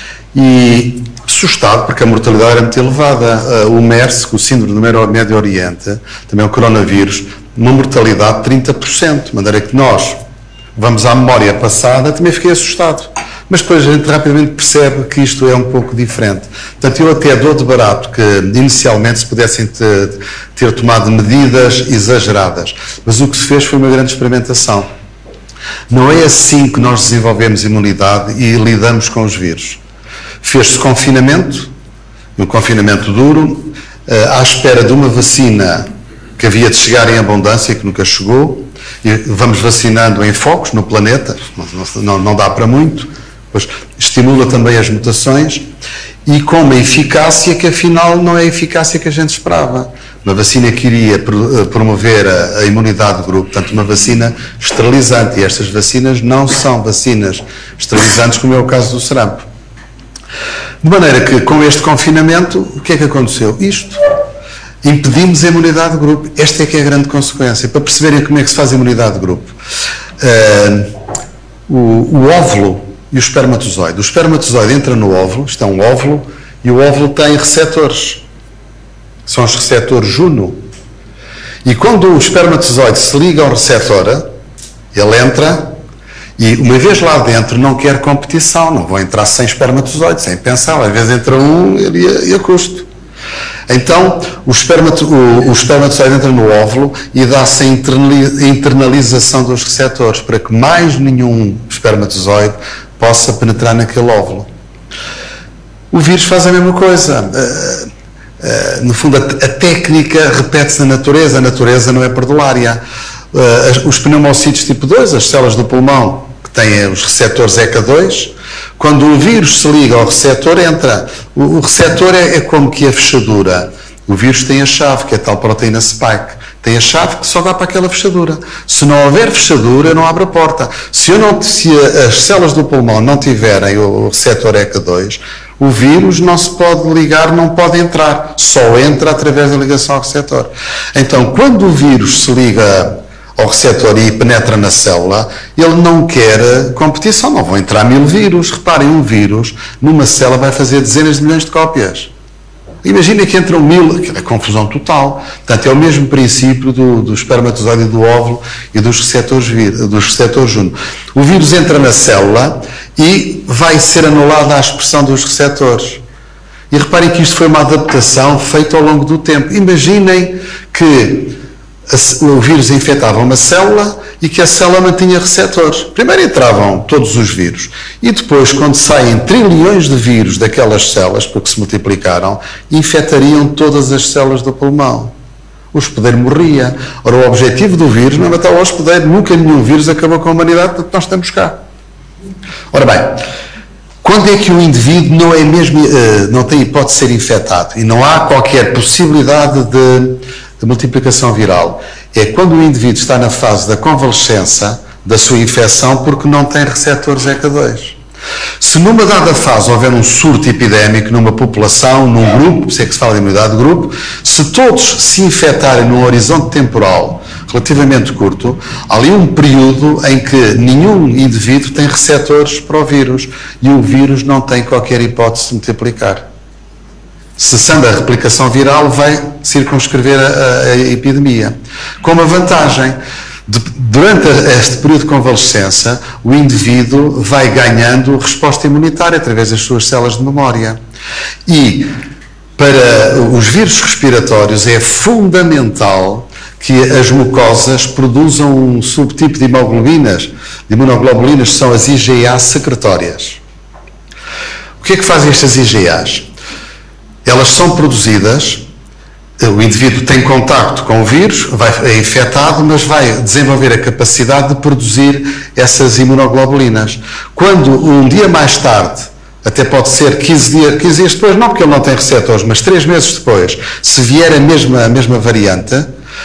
E assustado porque a mortalidade era muito elevada. Uh, o MERS, o síndrome do Médio Oriente, também o coronavírus, uma mortalidade de trinta por cento, de maneira que nós vamos à memória passada, também fiquei assustado. Mas depois a gente rapidamente percebe que isto é um pouco diferente. Portanto, eu até dou de barato que inicialmente se pudessem ter, ter tomado medidas exageradas, mas o que se fez foi uma grande experimentação. Não é assim que nós desenvolvemos imunidade e lidamos com os vírus. Fez-se confinamento, um confinamento duro, à espera de uma vacina que havia de chegar em abundância, que nunca chegou, e vamos vacinando em focos no planeta, não, não, não dá para muito, pois estimula também as mutações, e com uma eficácia que afinal não é a eficácia que a gente esperava. Uma vacina que iria promover a, a imunidade de grupo, portanto uma vacina esterilizante, e estas vacinas não são vacinas esterilizantes, como é o caso do sarampo. De maneira que, com este confinamento, o que é que aconteceu? Isto. Impedimos a imunidade de grupo. Esta é que é a grande consequência. Para perceberem como é que se faz a imunidade de grupo. Uh, o, o óvulo e o espermatozoide. O espermatozoide entra no óvulo, isto é um óvulo, e o óvulo tem receptores. São os receptores Juno. E quando o espermatozoide se liga ao receptor, ele entra, e uma vez lá dentro não quer competição, não vão entrar sem espermatozoide, sem pensar, às vezes entra um e a custo. Então, o, espermato, o, o espermatozoide entra no óvulo e dá-se a internalização dos receptores para que mais nenhum espermatozoide possa penetrar naquele óvulo. O vírus faz a mesma coisa. Uh, uh, no fundo, a, a técnica repete-se na natureza. A natureza não é perdulária. Uh, os pneumocídios tipo dois, as células do pulmão, que têm os receptores E C A dois, quando o vírus se liga ao receptor, entra. O, o receptor é, é como que a fechadura. O vírus tem a chave, que é a tal proteína spike. Tem a chave que só dá para aquela fechadura. Se não houver fechadura, não abre a porta. Se, eu não, se as células do pulmão não tiverem o receptor E C A dois, O vírus não se pode ligar, não pode entrar. Só entra através da ligação ao receptor. Então, quando o vírus se liga ao receptor e penetra na célula, ele não quer competição. Não vão entrar mil vírus. Reparem, um vírus numa célula vai fazer dezenas de milhões de cópias. Imaginem que entram mil, é confusão total. Portanto, é o mesmo princípio do, do espermatozoide, do óvulo e dos receptores, dos receptores junto. O vírus entra na célula e vai ser anulada a expressão dos receptores. E reparem que isto foi uma adaptação feita ao longo do tempo. Imaginem que o vírus infectava uma célula e que a célula mantinha receptores. Primeiro entravam todos os vírus e depois, quando saem trilhões de vírus daquelas células, porque se multiplicaram, infectariam todas as células do pulmão. O hospedeiro morria. Ora, o objetivo do vírus não é matar o hospedeiro. Nunca nenhum vírus acabou com a humanidade, porque nós estamos cá. Ora bem, quando é que o indivíduo não é mesmo, não tem hipótese de ser infectado e não há qualquer possibilidade de de multiplicação viral? É quando o indivíduo está na fase da convalescença da sua infecção porque não tem receptores E C A dois. Se numa dada fase houver um surto epidémico numa população, num grupo, por isso é que se fala de imunidade de grupo, se todos se infectarem num horizonte temporal relativamente curto, há ali um período em que nenhum indivíduo tem receptores para o vírus e o vírus não tem qualquer hipótese de multiplicar. Cessando a replicação viral, vai circunscrever a, a, a epidemia. Com uma vantagem, de, durante este período de convalescença, o indivíduo vai ganhando resposta imunitária através das suas células de memória. E para os vírus respiratórios é fundamental que as mucosas produzam um subtipo de imoglobinas, de imunoglobulinas, que são as I G A secretórias. O que é que fazem estas I G As? Elas são produzidas, o indivíduo tem contacto com o vírus, vai, é infectado, mas vai desenvolver a capacidade de produzir essas imunoglobulinas. Quando um dia mais tarde, até pode ser quinze dias, quinze dias depois, não porque ele não tem receptores, mas três meses depois, se vier a mesma, a mesma variante,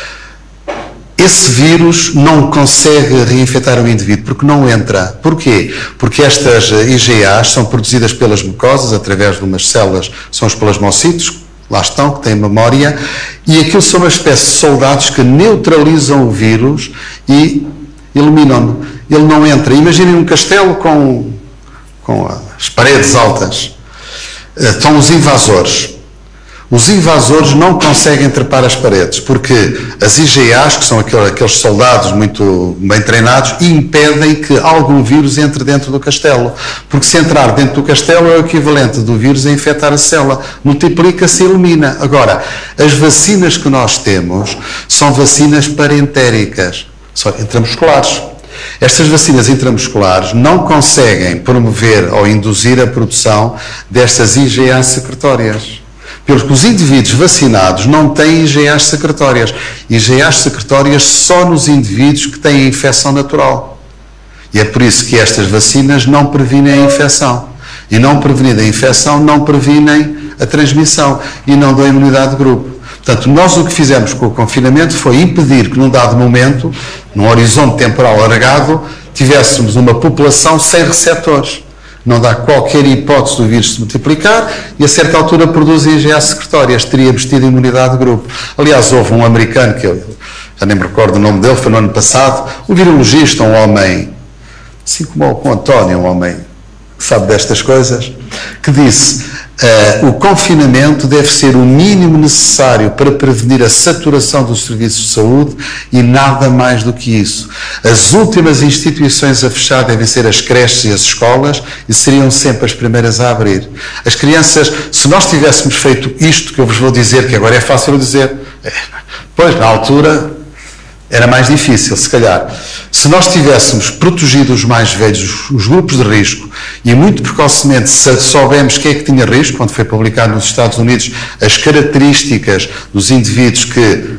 esse vírus não consegue reinfectar o indivíduo, porque não entra. Porquê? Porque estas I G As são produzidas pelas mucosas, através de umas células, são os plasmocitos, lá estão, que têm memória, e aquilo são uma espécie de soldados que neutralizam o vírus e eliminam-no. Ele não entra. Imaginem um castelo com, com as paredes altas. Estão os invasores. Os invasores não conseguem trepar as paredes, porque as I G As, que são aqueles soldados muito bem treinados, impedem que algum vírus entre dentro do castelo. Porque se entrar dentro do castelo é o equivalente do vírus a infectar a célula. Multiplica-se e elimina. Agora, as vacinas que nós temos são vacinas parentéricas, são intramusculares. Estas vacinas intramusculares não conseguem promover ou induzir a produção destas I G As secretórias. Porque os indivíduos vacinados não têm I G As secretórias. I G As secretórias só nos indivíduos que têm infecção natural. E é por isso que estas vacinas não previnem a infecção. E não prevenindo a infecção, não previnem a transmissão e não dão imunidade de grupo. Portanto, nós o que fizemos com o confinamento foi impedir que num dado momento, num horizonte temporal alargado, tivéssemos uma população sem receptores. Não dá qualquer hipótese do vírus se multiplicar e a certa altura produz I G As secretórias. Teríamos tido imunidade de grupo. Aliás, houve um americano, que eu já nem me recordo o nome dele, foi no ano passado, um virologista, um homem, assim como o António, um homem que sabe destas coisas, que disse uh, o confinamento deve ser o mínimo necessário para prevenir a saturação dos serviços de saúde e nada mais do que isso. As últimas instituições a fechar devem ser as creches e as escolas e seriam sempre as primeiras a abrir. As crianças, se nós tivéssemos feito isto que eu vos vou dizer, que agora é fácil dizer, é, pois na altura era mais difícil, se calhar. Se nós tivéssemos protegido os mais velhos, os, os grupos de risco, e muito precocemente soubemos quem é que tinha risco, quando foi publicado nos Estados Unidos as características dos indivíduos que,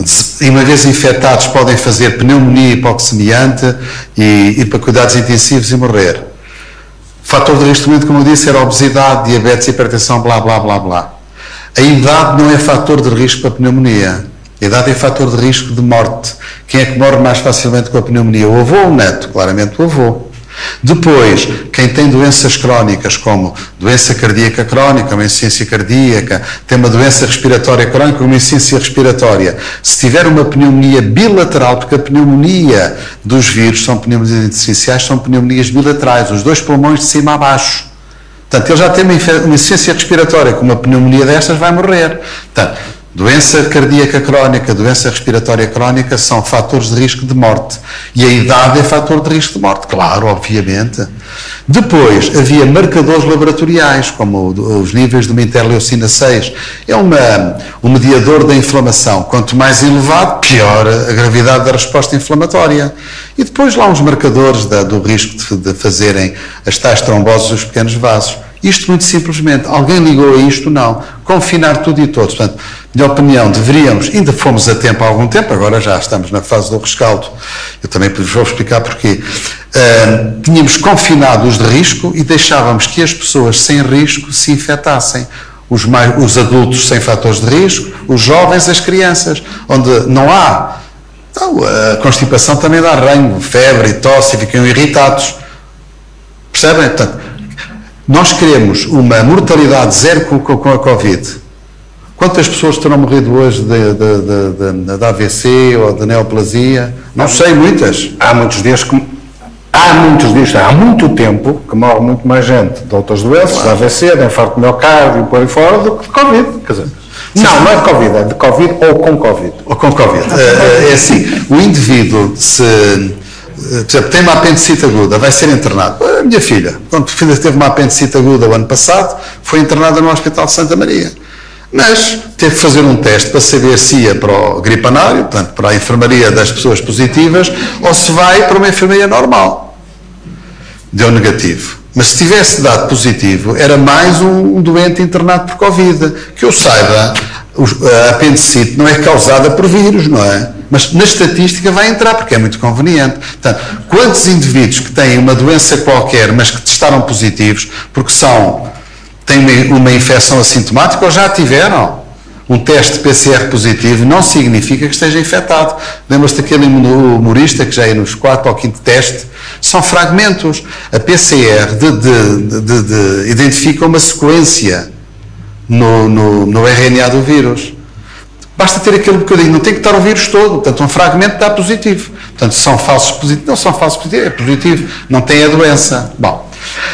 uma vez infectados, podem fazer pneumonia hipoxemiante e ir para cuidados intensivos e morrer. O fator de risco, como eu disse, era obesidade, diabetes, hipertensão, blá, blá, blá, blá. A idade não é fator de risco para pneumonia. A idade é fator de risco de morte. Quem é que morre mais facilmente com a pneumonia? O avô ou o neto? Claramente o avô. Depois, quem tem doenças crónicas, como doença cardíaca crónica, uma insuficiência cardíaca, tem uma doença respiratória crónica, uma insuficiência respiratória, se tiver uma pneumonia bilateral, porque a pneumonia dos vírus são pneumonias intersticiais, são pneumonias bilaterais, os dois pulmões de cima a baixo. Portanto, ele já tem uma insuficiência respiratória, com uma pneumonia destas vai morrer. Portanto, doença cardíaca crónica, doença respiratória crónica são fatores de risco de morte. E a idade é fator de risco de morte, claro, obviamente. Depois, havia marcadores laboratoriais, como os níveis de uma interleucina seis. É uma, um mediador da inflamação. Quanto mais elevado, pior a gravidade da resposta inflamatória. E depois lá uns marcadores da, do risco de, de fazerem as tais tromboses dos pequenos vasos. Isto muito simplesmente. Alguém ligou a isto? Não. Confinar tudo e todos. Portanto, minha opinião, deveríamos, ainda fomos a tempo há algum tempo, agora já estamos na fase do rescaldo, eu também vos vou explicar porquê. Uh, tínhamos confinado os de risco e deixávamos que as pessoas sem risco se infectassem. Os, mais, os adultos sem fatores de risco, os jovens, as crianças, onde não há. Então, a constipação também dá ranho, febre e tosse e ficam irritados. Percebem? Portanto, nós queremos uma mortalidade zero com, com, com a Covid. Quantas pessoas terão morrido hoje de, de, de, de, de A V C ou de neoplasia? Não sei, muitas. Há muitos dias que... Há muitos dias, há muito tempo, que morre muito mais gente de outras doenças, claro. De A V C, de infarto de miocárdio e por aí fora, do que de Covid. Quer dizer, não, não é de Covid, é de Covid ou com Covid. Ou com Covid. É, é assim, o indivíduo, se... Por exemplo, tem uma apendicite aguda, vai ser internado. A minha filha, quando a filha teve uma apendicite aguda o ano passado, foi internada no Hospital de Santa Maria. Mas teve que fazer um teste para saber se ia para o gripanário, portanto, para a enfermaria das pessoas positivas, ou se vai para uma enfermaria normal. Deu negativo. Mas se tivesse dado positivo, era mais um doente internado por Covid. Que eu saiba, a apendicite não é causada por vírus, não é? Mas na estatística vai entrar, porque é muito conveniente. Portanto, quantos indivíduos que têm uma doença qualquer, mas que testaram positivos, porque são, têm uma, uma infecção assintomática ou já tiveram um teste P C R positivo, não significa que esteja infectado. Lembra-se daquele humorista que já ia nos quarto ou quinto teste? São fragmentos. A P C R de, de, de, de, identifica uma sequência no, no, no R N A do vírus. Basta ter aquele bocadinho, não tem que estar o vírus todo, portanto um fragmento está positivo. Portanto, são falsos positivos, não são falsos positivos, é positivo, não tem a doença. Bom,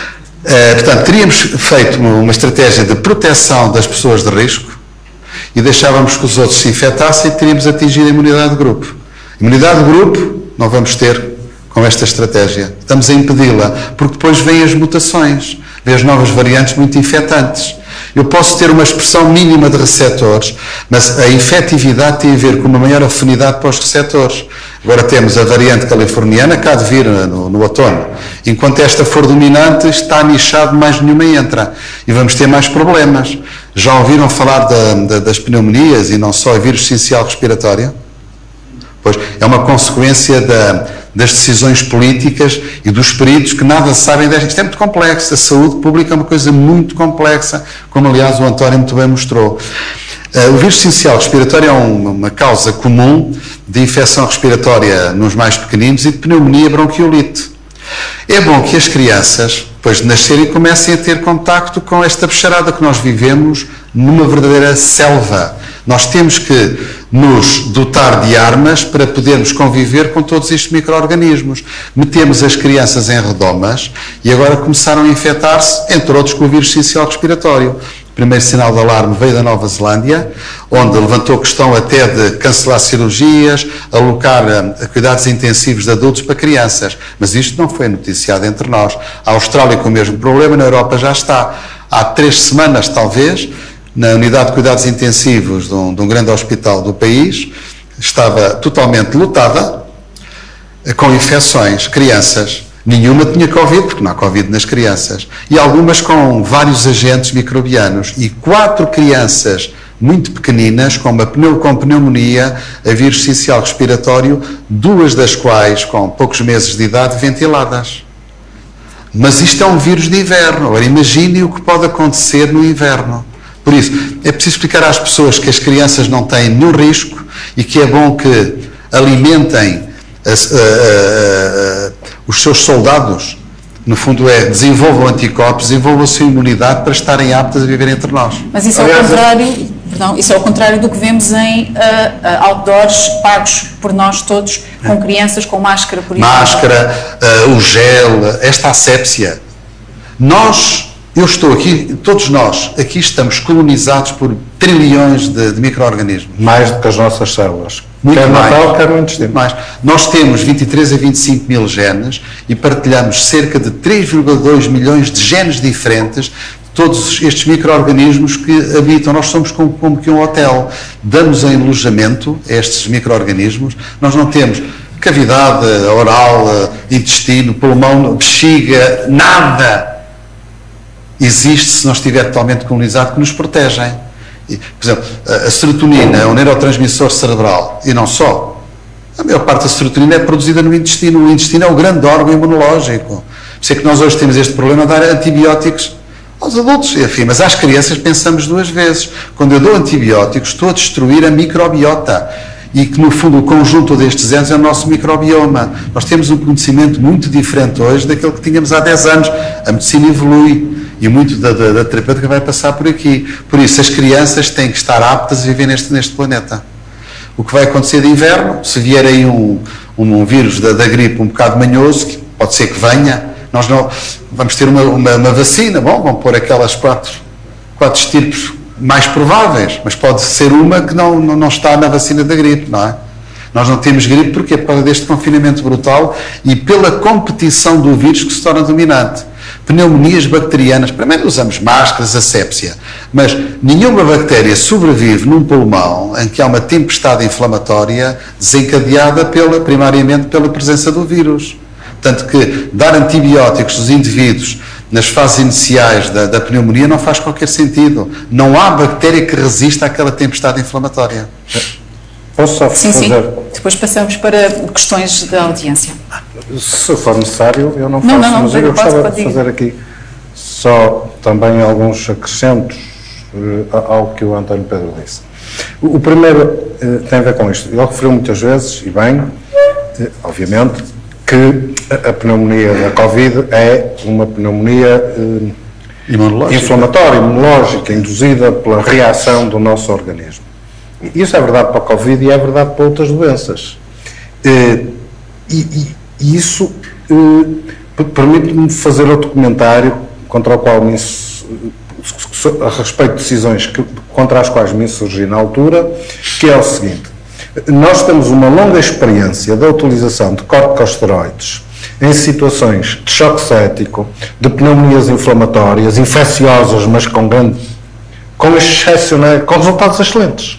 eh, portanto, teríamos feito uma estratégia de proteção das pessoas de risco e deixávamos que os outros se infectassem e teríamos atingido a imunidade de grupo. Imunidade de grupo não vamos ter com esta estratégia. Estamos a impedi-la, porque depois vêm as mutações, vêm as novas variantes muito infectantes. Eu posso ter uma expressão mínima de receptores, mas a infectividade tem a ver com uma maior afinidade para os receptores. Agora temos a variante californiana, que há de vir no, no outono. Enquanto esta for dominante, está nichado, mais nenhuma entra. E vamos ter mais problemas. Já ouviram falar da, da, das pneumonias e não só a vírus essencial respiratória? Pois, é uma consequência da, das decisões políticas e dos peritos que nada sabem desta. Isto é muito complexo. A saúde pública é uma coisa muito complexa, como aliás o António muito bem mostrou. Uh, o vírus essencial respiratório é um, uma causa comum de infecção respiratória nos mais pequeninos e de pneumonia bronquiolite. É bom que as crianças, depois de nascerem, comecem a ter contacto com esta bicharada que nós vivemos numa verdadeira selva. Nós temos que nos dotar de armas para podermos conviver com todos estes micro-organismos. Metemos as crianças em redomas e agora começaram a infectar-se, entre outros, com o vírus essencial respiratório. O primeiro sinal de alarme veio da Nova Zelândia, onde levantou a questão até de cancelar cirurgias, alocar a cuidados intensivos de adultos para crianças. Mas isto não foi noticiado entre nós. A Austrália com o mesmo problema, na Europa já está. Há três semanas, talvez, na unidade de cuidados intensivos de um, de um grande hospital do país, estava totalmente lotada com infecções, crianças. Nenhuma tinha Covid, porque não há Covid nas crianças. E algumas com vários agentes microbianos. E quatro crianças muito pequeninas, com, uma pneu, com pneumonia, a vírus essencial respiratório, duas das quais com poucos meses de idade ventiladas. Mas isto é um vírus de inverno. Agora imagine o que pode acontecer no inverno. Por isso, é preciso explicar às pessoas que as crianças não têm nenhum risco e que é bom que alimentem as, uh, uh, uh, os seus soldados No fundo é, desenvolvam anticorpos, desenvolvam a sua imunidade para estarem aptas a viver entre nós. Mas isso é ao contrário, perdão, isso é ao contrário do que vemos em uh, uh, outdoors pagos por nós todos, com crianças com máscara, por exemplo. Máscara, uh, o gel, esta asepsia. Nós, eu estou aqui, todos nós, aqui estamos colonizados por trilhões de, de micro-organismos. Mais do que as nossas células. Muito quer mais, no tal, quer no intestino. Mais. Nós temos vinte e três a vinte e cinco mil genes e partilhamos cerca de três vírgula dois milhões de genes diferentes de todos estes micro-organismos que habitam. Nós somos como, como que um hotel. Damos em alojamento a estes micro-organismos. Nós não temos cavidade oral, intestino, pulmão, bexiga, nada existe se não estiver totalmente colonizado, que nos protegem. Por exemplo, a serotonina é um neurotransmissor cerebral, e não só. A maior parte da serotonina é produzida no intestino. O intestino é o grande órgão imunológico. Por isso é que nós hoje temos este problema de dar antibióticos aos adultos. Enfim, mas às crianças pensamos duas vezes. Quando eu dou antibióticos, estou a destruir a microbiota. E que, no fundo, o conjunto destes genes é o nosso microbioma. Nós temos um conhecimento muito diferente hoje daquele que tínhamos há dez anos. A medicina evolui. E muito da, da, da terapêutica vai passar por aqui. Por isso, as crianças têm que estar aptas a viver neste, neste planeta. O que vai acontecer de inverno, se vier aí um, um, um vírus da, da gripe um bocado manhoso, que pode ser que venha, nós não vamos ter uma, uma, uma vacina, bom, vão pôr aquelas quatro, quatro estirpes mais prováveis, mas pode ser uma que não, não, não está na vacina da gripe, não é? Nós não temos gripe porque é por causa deste confinamento brutal e pela competição do vírus que se torna dominante. Pneumonias bacterianas, primeiro usamos máscaras, asepsia, mas nenhuma bactéria sobrevive num pulmão em que há uma tempestade inflamatória desencadeada pela, primariamente pela presença do vírus. Tanto que dar antibióticos aos indivíduos nas fases iniciais da, da pneumonia não faz qualquer sentido. Não há bactéria que resista àquela tempestade inflamatória. Posso só sim, fazer... sim. Depois passamos para questões da audiência. Se for necessário, eu não faço, não, não, não, mas eu pode, gostava pode de fazer aqui só também alguns acrescentos uh, ao que o António Pedro disse. O, o primeiro uh, tem a ver com isto. Ele referiu muitas vezes, e bem, uh, obviamente, que a, a pneumonia da Covid é uma pneumonia uh, imunológica. inflamatória, imunológica, induzida pela reação do nosso organismo. Isso é verdade para a Covid e é verdade para outras doenças. Uh, e, e E isso eh, permite-me fazer outro comentário contra o qual me, a respeito de decisões que, contra as quais me insurgi na altura, que é o seguinte: nós temos uma longa experiência da utilização de corticosteroides em situações de choque séptico, de pneumonias inflamatórias, infecciosas, mas com grande, com excepcionais, com resultados excelentes.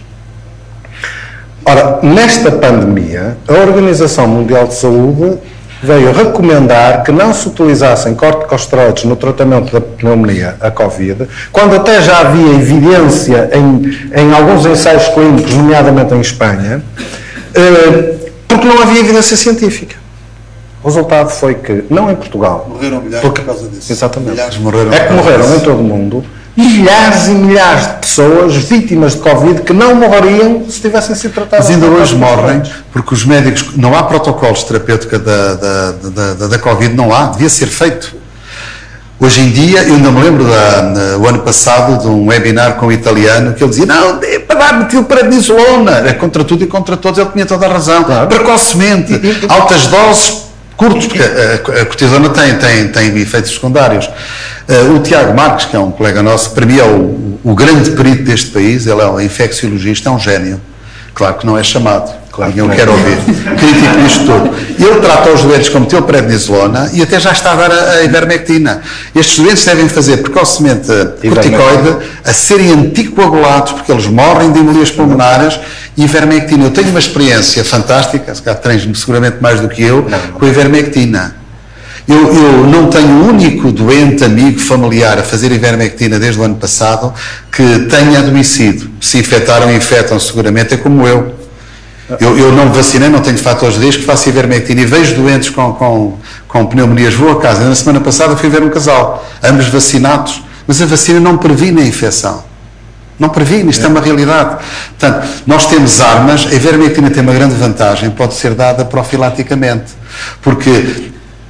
Ora, nesta pandemia, a Organização Mundial de Saúde veio recomendar que não se utilizassem corticosteroides no tratamento da pneumonia, a Covid, quando até já havia evidência em, em alguns ensaios clínicos, nomeadamente em Espanha, eh, porque não havia evidência científica. O resultado foi que, não em Portugal... Morreram milhares porque, por causa disso. Exatamente. Milhares morreram é que morreram em todo o mundo milhares e milhares de pessoas vítimas de Covid que não morreriam se tivessem sido tratadas. Mas ainda hoje morrem porque os médicos, não há protocolos terapêuticos da, da, da, da, da Covid, não há, devia ser feito. Hoje em dia, eu ainda me lembro da, o ano passado de um webinar com um italiano que ele dizia, não, é para dar metilprednisolona, é contra tudo e contra todos, ele tinha toda a razão, claro. Precocemente, e, e, altas doses, curtos, porque a, a cortisona tem, tem, tem efeitos secundários. Uh, o Tiago Marques, que é um colega nosso, para mim é o, o grande perito deste país, ele é um infecciologista, é um gênio. Claro que não é chamado, claro que eu quero ouvir. Critico isto tudo. Ele trata os doentes com metilprednisolona e até já está a dar a, a ivermectina. Estes doentes devem fazer precocemente corticoide a serem anticoagulados, porque eles morrem de embolias pulmonares, e ivermectina. Eu tenho uma experiência fantástica, se calhar tens seguramente mais do que eu, não, não. com a ivermectina. Eu, eu não tenho um único doente, amigo, familiar a fazer ivermectina desde o ano passado que tenha adoecido. Se infectaram, infectam seguramente, é como eu. Eu, eu não me vacinei, não tenho fatores de risco, faço ivermectina e vejo doentes com, com, com pneumonias, vou a casa. Na semana passada fui ver um casal, ambos vacinados, mas a vacina não previne a infecção. Não previne, isto é, é uma realidade. Portanto, nós temos armas, a ivermectina tem uma grande vantagem, pode ser dada profilaticamente, porque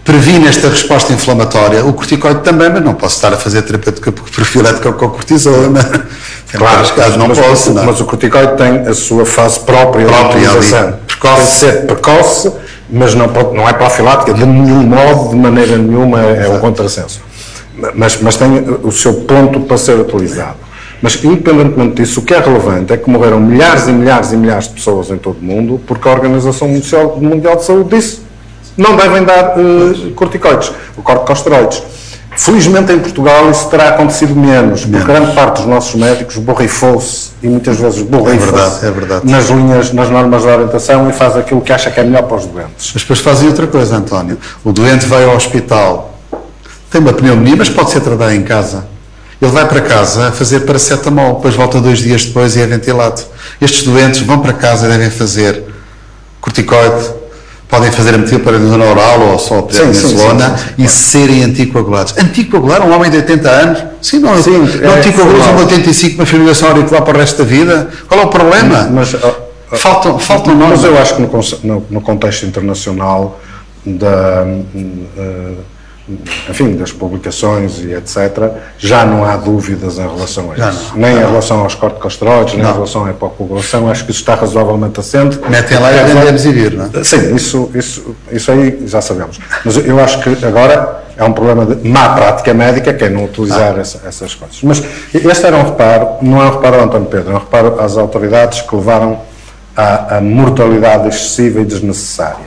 previne esta resposta inflamatória. O corticoide também, mas não posso estar a fazer terapêutica profilática com cortisona. Claro, casos não mas, posso, o, não. mas o corticoide tem a sua fase própria, Própria de utilização. ali. Precoce. Tem de ser precoce, mas não, pode, não é profilática de nenhum modo, de maneira nenhuma, é um contrassenso. Mas, mas tem o seu ponto para ser utilizado. Mas, independentemente disso, o que é relevante é que morreram milhares e milhares e milhares de pessoas em todo o mundo porque a Organização Mundial, Mundial de Saúde disse não devem dar uh, corticoides, ou corticosteroides. Felizmente em Portugal isso terá acontecido menos, porque menos. Grande parte dos nossos médicos borrifou-se e muitas vezes borrifam-se é verdade, é nas linhas, nas normas de orientação e faz aquilo que acha que é melhor para os doentes. Mas depois fazem outra coisa, António. O doente vai ao hospital, tem uma pneumonia, mas pode ser tratado em casa. Ele vai para casa a fazer paracetamol, depois volta dois dias depois e é ventilado. Estes doentes vão para casa e devem fazer corticoide, podem fazer a metilprednisona oral ou só a prednisolona e serem anticoagulados. Anticoagular um homem de oitenta anos? Sim, não, sim, não é, anticoagulas um oitenta e cinco, uma fibrilação auricular para o resto da vida? Qual é o problema? Mas, uh, faltam, faltam mas nós. eu acho que no, no, no contexto internacional da... Uh, enfim, das publicações e etcétera, já não há dúvidas em relação a isso. Nem em relação aos corticosteroides, nem em relação à hipocoagulação, acho que isso está razoavelmente assente. Metem lá e vendemos e vir, não é? Sim, isso, isso, isso aí já sabemos. Mas eu acho que agora é um problema de má prática médica, que é não utilizar ah. essa, essas coisas. Mas este era um reparo, não é um reparo ao António Pedro, é um reparo às autoridades que levaram à, à mortalidade excessiva e desnecessária.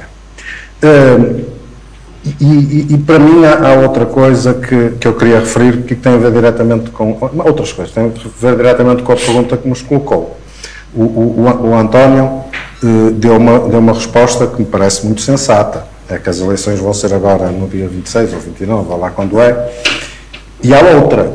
Uh, E, e, e para mim há, há outra coisa que, que eu queria referir que tem a ver diretamente com outras coisas, tem a ver diretamente com a pergunta que nos colocou. O, o, o António eh, deu, uma, deu uma resposta que me parece muito sensata, é que as eleições vão ser agora no dia vinte e seis ou vinte e nove, ou lá quando é, e há outra,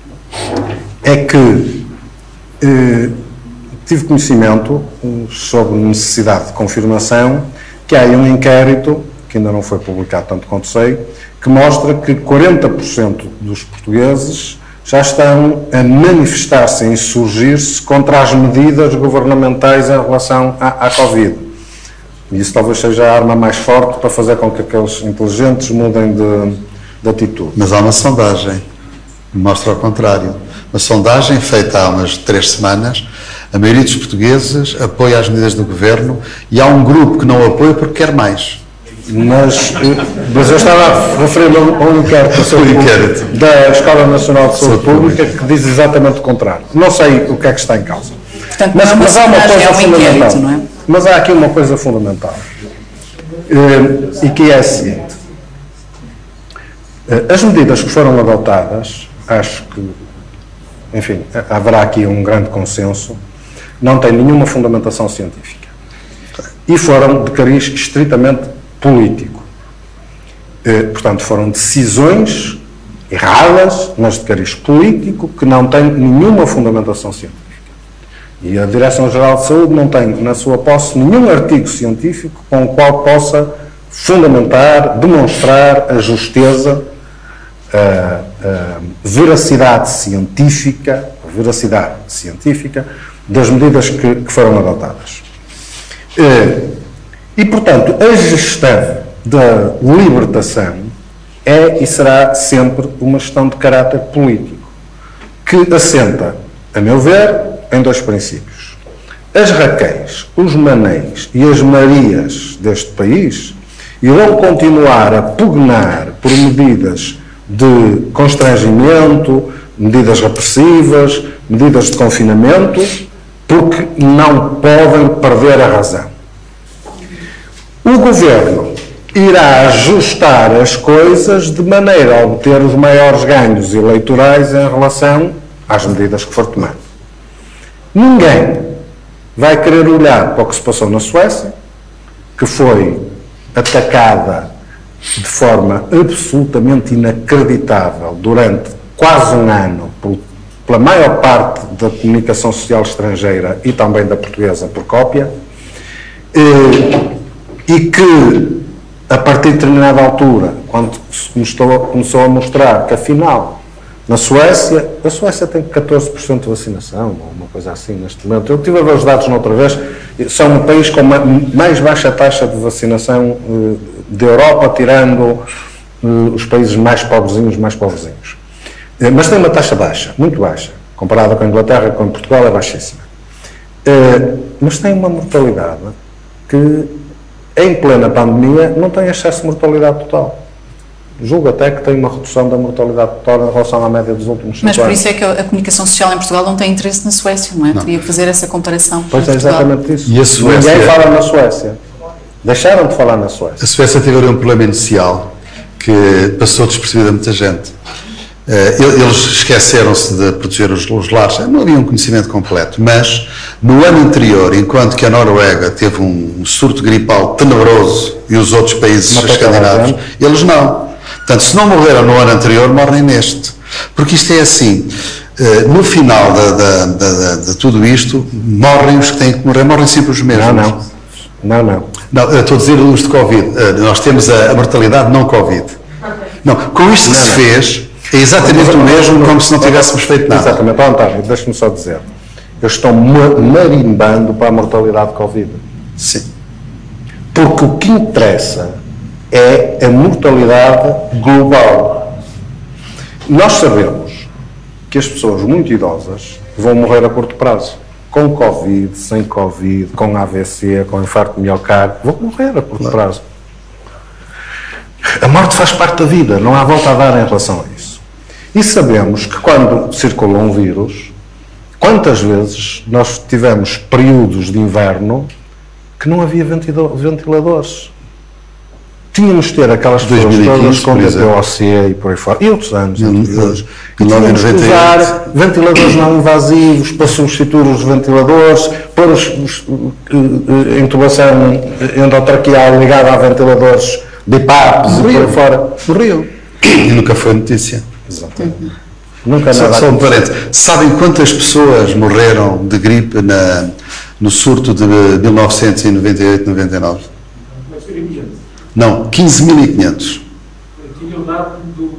é que eh, tive conhecimento sobre necessidade de confirmação que há um inquérito que ainda não foi publicado, tanto quanto sei, que mostra que quarenta por cento dos portugueses já estão a manifestar-se, a insurgir-se contra as medidas governamentais em relação à, à Covid. E isso talvez seja a arma mais forte para fazer com que aqueles inteligentes mudem de, de atitude. Mas há uma sondagem que mostra ao contrário. Uma sondagem feita há umas três semanas, a maioria dos portugueses apoia as medidas do governo e há um grupo que não apoia porque quer mais. Mas, mas eu estava a referir-me a um inquérito da Escola Nacional de Saúde Pública que diz exatamente o contrário. Não sei o que é que está em causa. Portanto, mas, mas há uma coisa é um fundamental. Não é? Mas há aqui uma coisa fundamental. E que é a seguinte. As medidas que foram adotadas, acho que, enfim, haverá aqui um grande consenso, não têm nenhuma fundamentação científica. E foram de cariz estritamente político. Eh, portanto, foram decisões erradas, mas de cariz político, que não têm nenhuma fundamentação científica. E a Direção-Geral de Saúde não tem na sua posse nenhum artigo científico com o qual possa fundamentar, demonstrar a justeza, a, a veracidade científica, a veracidade científica das medidas que, que foram adotadas. Eh, E, portanto, a gestão da libertação é e será sempre uma gestão de caráter político, que assenta, a meu ver, em dois princípios. As Raquéis, os Manéis e as Marias deste país irão continuar a pugnar por medidas de constrangimento, medidas repressivas, medidas de confinamento, porque não podem perder a razão. O Governo irá ajustar as coisas de maneira a obter os maiores ganhos eleitorais em relação às medidas que for tomando. Ninguém vai querer olhar para o que se passou na Suécia, que foi atacada de forma absolutamente inacreditável durante quase um ano pela maior parte da comunicação social estrangeira e também da portuguesa por cópia, e, e que, a partir de determinada altura, quando se começou, começou a mostrar que, afinal, na Suécia, a Suécia tem catorze por cento de vacinação, ou uma coisa assim, neste momento. Eu estive a ver os dados na outra vez, são um país com a mais baixa taxa de vacinação da Europa, tirando os países mais pobrezinhos, mais pobrezinhos. Mas tem uma taxa baixa, muito baixa, comparada com a Inglaterra, com Portugal é baixíssima. Mas tem uma mortalidade que, em plena pandemia, não tem excesso de mortalidade total. Julgo até que tem uma redução da mortalidade total em relação à média dos últimos cinco anos. Mas por isso é que a comunicação social em Portugal não tem interesse na Suécia, não é? Não. Teria que fazer essa comparação. Pois é, exatamente isso. E a Suécia... Ninguém fala na Suécia. Deixaram de falar na Suécia. A Suécia teve um problema inicial que passou despercebido a muita gente. Eles esqueceram-se de proteger os, os lares, não havia um conhecimento completo, mas no ano anterior, enquanto que a Noruega teve um surto gripal tenebroso e os outros países escandinavos, eles não. Portanto, se não morreram no ano anterior, morrem neste. Porque isto é assim, no final de, de, de, de tudo isto, morrem os que têm que morrer, morrem sempre os mesmos. Não, não. Não, não. não estou a dizer os de Covid. Nós temos a, a mortalidade não Covid. Não, com isto que se fez, é exatamente o mesmo como se não tivéssemos feito nada. Exatamente. Oh, António, deixa-me só dizer. Eles estão marimbando para a mortalidade Covid. Sim. Porque o que interessa é a mortalidade global. Nós sabemos que as pessoas muito idosas vão morrer a curto prazo. Com Covid, sem Covid, com A V C, com infarto de miocárdio, vão morrer a curto prazo. A morte faz parte da vida, não há volta a dar em relação a isso. E sabemos que quando circula um vírus, quantas vezes nós tivemos períodos de inverno que não havia ventiladores. Tínhamos de ter aquelas pessoas todas com D P O C e por aí fora, e outros anos anteriores, e tínhamos de usar ventiladores não invasivos para substituir os ventiladores, pôr os, os, a intubação endotraqueal ligada a ventiladores de papos e por aí fora. Morriam. E nunca foi notícia. Exatamente. Uhum. Nunca só, nada só um parênteses. Sabem quantas pessoas morreram de gripe na, no surto de mil novecentos e noventa e oito, noventa e nove? Não, quinze mil e quinhentos. Tinha o dado do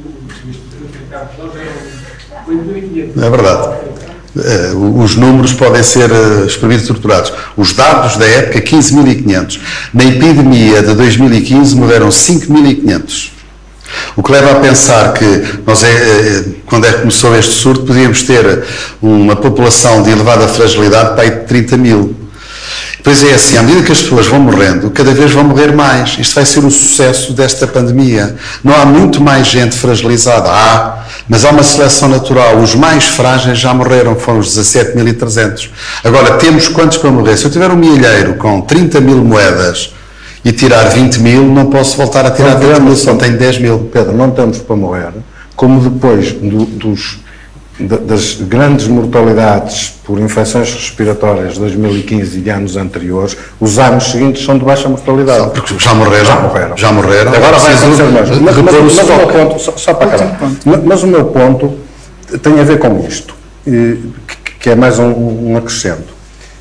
É verdade. Os números podem ser exprimidos e torturados. Os dados da época, quinze mil e quinhentos. Na epidemia de dois mil e quinze morreram cinco mil e quinhentos. O que leva a pensar que nós, é, quando é que começou este surto, podíamos ter uma população de elevada fragilidade para aí de trinta mil. Pois é assim, à medida que as pessoas vão morrendo, cada vez vão morrer mais. Isto vai ser o sucesso desta pandemia. Não há muito mais gente fragilizada. Há, mas há uma seleção natural. Os mais frágeis já morreram, foram os dezassete mil e trezentos. Agora, temos quantos para morrer? Se eu tiver um milheiro com trinta mil moedas e tirar vinte mil, não posso voltar a tirar vinte mil, só tenho dez mil. Pedro, não temos para morrer, como depois do, dos, das grandes mortalidades por infecções respiratórias de dois mil e quinze e de anos anteriores, os anos seguintes são de baixa mortalidade. Só porque já morreram. Já morreram. Já morreram. Agora vai acontecer mais. Mas, mas, mas, mas o meu ponto, só, só para acabar, mas o meu ponto tem a ver com isto, que, que é mais um, um acrescento.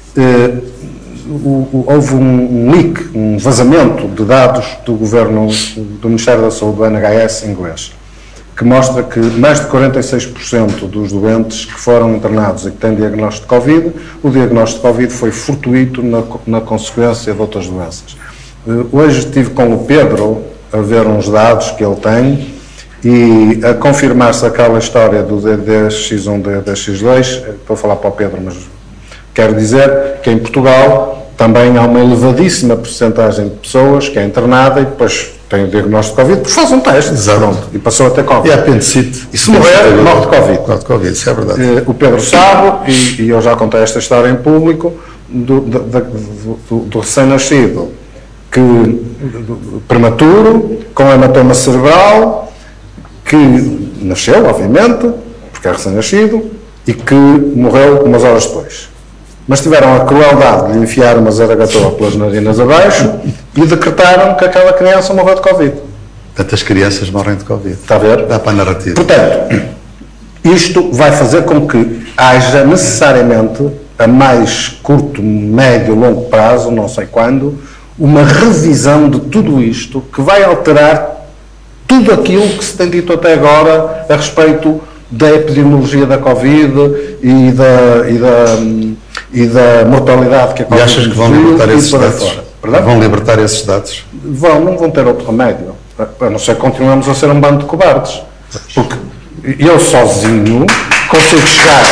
Houve um leak, um vazamento de dados do governo, do Ministério da Saúde, do N H S inglês, que mostra que mais de quarenta e seis por cento dos doentes que foram internados e que têm diagnóstico de Covid, o diagnóstico de Covid foi fortuito na, na consequência de outras doenças. Hoje estive com o Pedro a ver uns dados que ele tem e a confirmar-se aquela história do D D X um, D D X dois, estou a falar para o Pedro, mas quero dizer que em Portugal também há uma elevadíssima porcentagem de pessoas que é internada e depois tem o diagnóstico de Covid, porque faz um teste, pronto, e passou a ter Covid. E a apendicite. E se morrer, morre de Covid. Morre de Covid, isso é verdade. O Pedro sabe, e, e eu já contei esta história em público, do, do, do, do recém-nascido, que do, prematuro, com hematoma cerebral, que nasceu, obviamente, porque é recém-nascido, e que morreu umas horas depois. Mas tiveram a crueldade de lhe enfiar uma zaragatoa pelas narinas abaixo e decretaram que aquela criança morreu de Covid. Tantas crianças morrem de Covid. Está a ver? Dá para a narrativa. Portanto, isto vai fazer com que haja necessariamente, a mais curto, médio, longo prazo, não sei quando, uma revisão de tudo isto que vai alterar tudo aquilo que se tem dito até agora a respeito da epidemiologia da Covid e da, e da, e da mortalidade que a Covid. E achas que vão libertar esses dados? Perdão? Vão libertar esses dados? Vão, não vão ter outro remédio. A não ser que continuemos a ser um bando de cobardes. Porque eu sozinho consigo chegar...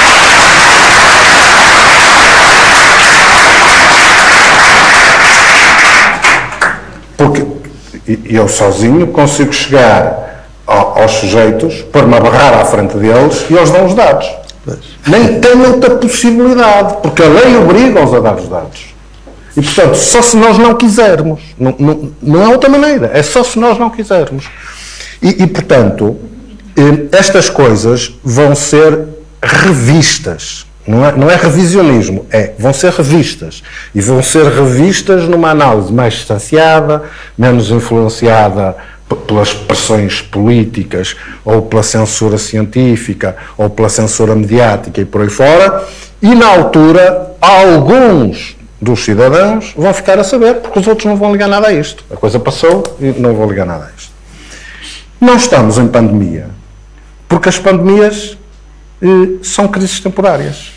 Porque eu sozinho consigo chegar aos sujeitos, pôr-me a barrar à frente deles e eles dão os dados. Pois. Nem tenho outra possibilidade, porque a lei obriga-os a dar os dados. E, portanto, só se nós não quisermos. Não, não, não há outra maneira. É só se nós não quisermos. E, e, portanto, estas coisas vão ser revistas. Não é, não é revisionismo. É, vão ser revistas. E vão ser revistas numa análise mais distanciada, menos influenciada pelas pressões políticas, ou pela censura científica, ou pela censura mediática e por aí fora. E, na altura, alguns dos cidadãos vão ficar a saber, porque os outros não vão ligar nada a isto. A coisa passou e não vão ligar nada a isto. Não estamos em pandemia, porque as pandemias eh, são crises temporárias.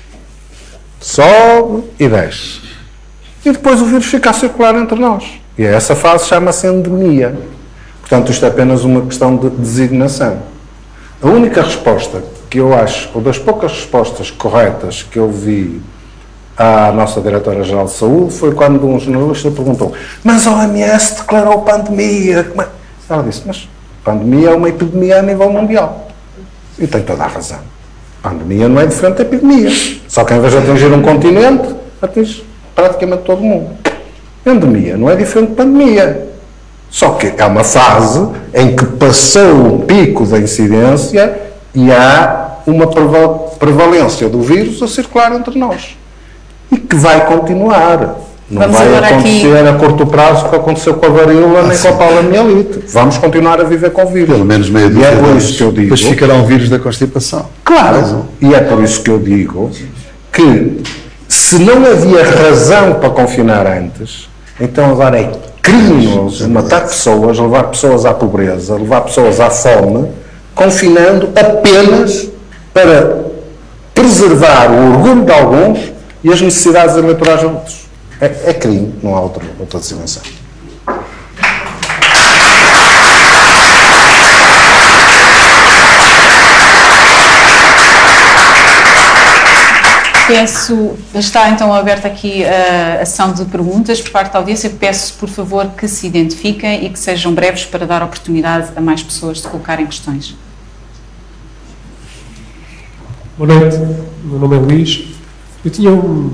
Sobe e desce. E depois o vírus fica a circular entre nós. E essa fase chama-se endemia. Portanto, isto é apenas uma questão de designação. A única resposta que eu acho, ou das poucas respostas corretas que eu vi à nossa Diretora-Geral de Saúde, foi quando um jornalista perguntou: mas a O M S declarou pandemia. Ela disse: mas pandemia é uma epidemia a nível mundial. E tem toda a razão. Pandemia não é diferente da epidemia. Só que em vez de atingir um continente, atinge praticamente todo o mundo. Endemia não é diferente de pandemia. Só que é uma fase em que passou o pico da incidência e há uma prevalência do vírus a circular entre nós. E que vai continuar. Não Vamos vai acontecer aqui... a curto prazo o que aconteceu com a varíola, ah, nem sim. com a poliomielite. Vamos continuar a viver com o vírus. Pelo menos meia dúzia. E é por isso que eu digo... Depois ficará um vírus da constipação. Claro. E é por isso que eu digo que se não havia razão para confinar antes, então agora é criminoso matar pessoas, levar pessoas à pobreza, levar pessoas à fome, confinando apenas para preservar o orgulho de alguns e as necessidades eleitorais de outros. É, é crime, não há outra, outra dimensão. Peço, está então aberta aqui a ação de perguntas por parte da audiência. Peço, por favor, que se identifiquem e que sejam breves para dar oportunidade a mais pessoas de colocarem questões. Boa noite, meu nome é Luís. Eu tinha um,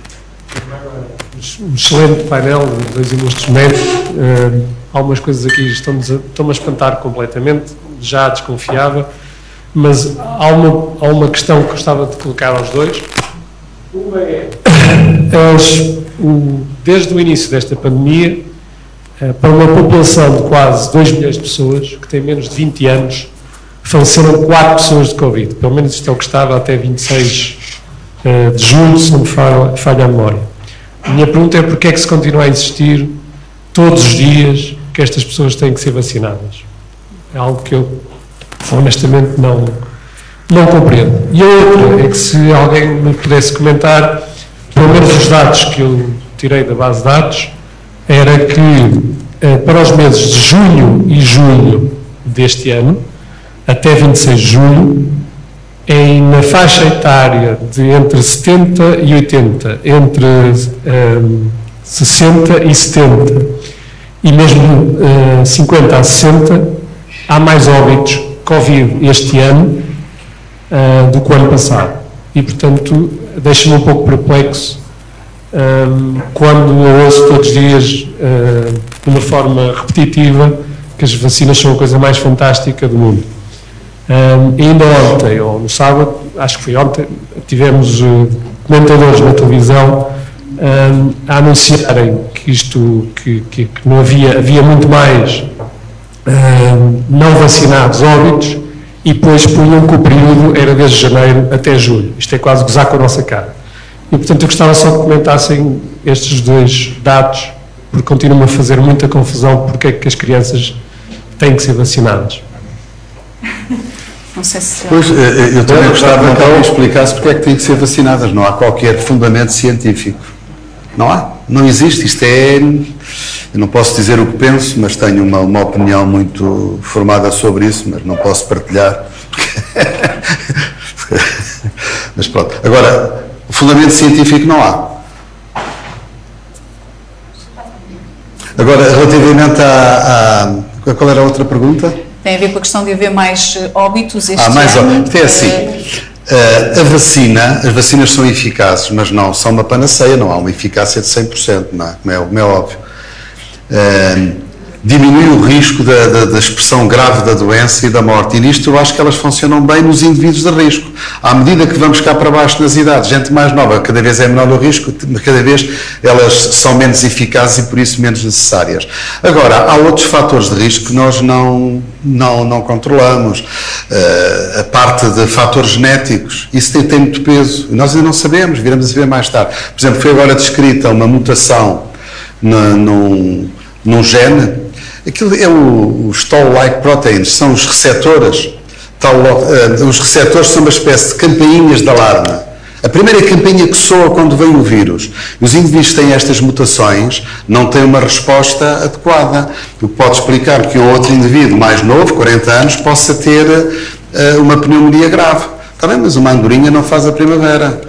um excelente painel de dois ilustres médicos. Uh, algumas coisas aqui estão-me estão a espantar completamente, já desconfiava, mas há uma, há uma questão que gostava de colocar aos dois. Uma é, eles, o, desde o início desta pandemia, uh, para uma população de quase dois milhões de pessoas, que tem menos de vinte anos, faleceram quatro pessoas de Covid. Pelo menos isto é o que estava até vinte e seis de julho, se não me falha, falha a memória. A minha pergunta é: porque é que se continua a insistir todos os dias que estas pessoas têm que ser vacinadas? É algo que eu, honestamente, não, não compreendo. E a outra é que, se alguém me pudesse comentar, pelo menos os dados que eu tirei da base de dados, era que para os meses de junho e julho deste ano, até vinte e seis de julho, em, na faixa etária de entre setenta e oitenta, entre um, sessenta e setenta e mesmo uh, cinquenta a sessenta, há mais óbitos Covid este ano uh, do que o ano passado. E, portanto, deixa-me um pouco perplexo um, quando eu ouço todos os dias, uh, de uma forma repetitiva, que as vacinas são a coisa mais fantástica do mundo. Um, ainda ontem, ou no sábado, acho que foi ontem, tivemos uh, comentadores na televisão um, a anunciarem que isto, que, que, que não havia, havia muito mais um, não vacinados óbitos, e depois punham que o período era desde janeiro até julho. Isto é quase gozar com a nossa cara. E, portanto, eu gostava só que comentassem estes dois dados, porque continuam a fazer muita confusão porque é que as crianças têm que ser vacinadas. Não sei se... Pois, eu também gostava que alguém explicasse porque é que têm que ser vacinadas. Não há qualquer fundamento científico. Não há, não existe. Isto é, eu não posso dizer o que penso, mas tenho uma, uma opinião muito formada sobre isso, mas não posso partilhar. Mas pronto. Agora, fundamento científico não há. Agora, relativamente à, à... Qual era a outra pergunta? Tem a ver com a questão de haver mais óbitos este ah, mais ano. Óbitos. É assim, uh, a vacina, as vacinas são eficazes, mas não são uma panaceia, não há uma eficácia de cem por cento, não é? Como é, como é óbvio. Uh, diminui o risco da, da, da expressão grave da doença e da morte. E nisto eu acho que elas funcionam bem nos indivíduos de risco. À medida que vamos cá para baixo nas idades, gente mais nova, cada vez é menor o risco, cada vez elas são menos eficazes e por isso menos necessárias. Agora, há outros fatores de risco que nós não, não, não controlamos. Uh, a parte de fatores genéticos, isso tem, tem muito peso. Nós ainda não sabemos, viramos a saber mais tarde. Por exemplo, foi agora descrita uma mutação no, num, num gene. Aquilo é o, os toll-like proteins, são os receptores. Tal, uh, os receptores são uma espécie de campainhas de alarme. A primeira campainha que soa quando vem o vírus. Os indivíduos que têm estas mutações não têm uma resposta adequada. O que pode explicar que o outro indivíduo mais novo, quarenta anos, possa ter uh, uma pneumonia grave. Está bem, mas uma andorinha não faz a primavera.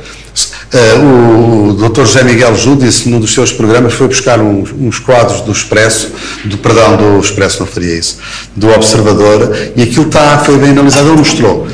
Uh, o doutor José Miguel Ju disse num dos seus programas, foi buscar uns, uns quadros do Expresso, do, perdão, do Expresso não faria isso, do Observador, e aquilo está, foi bem analisado. Ele mostrou,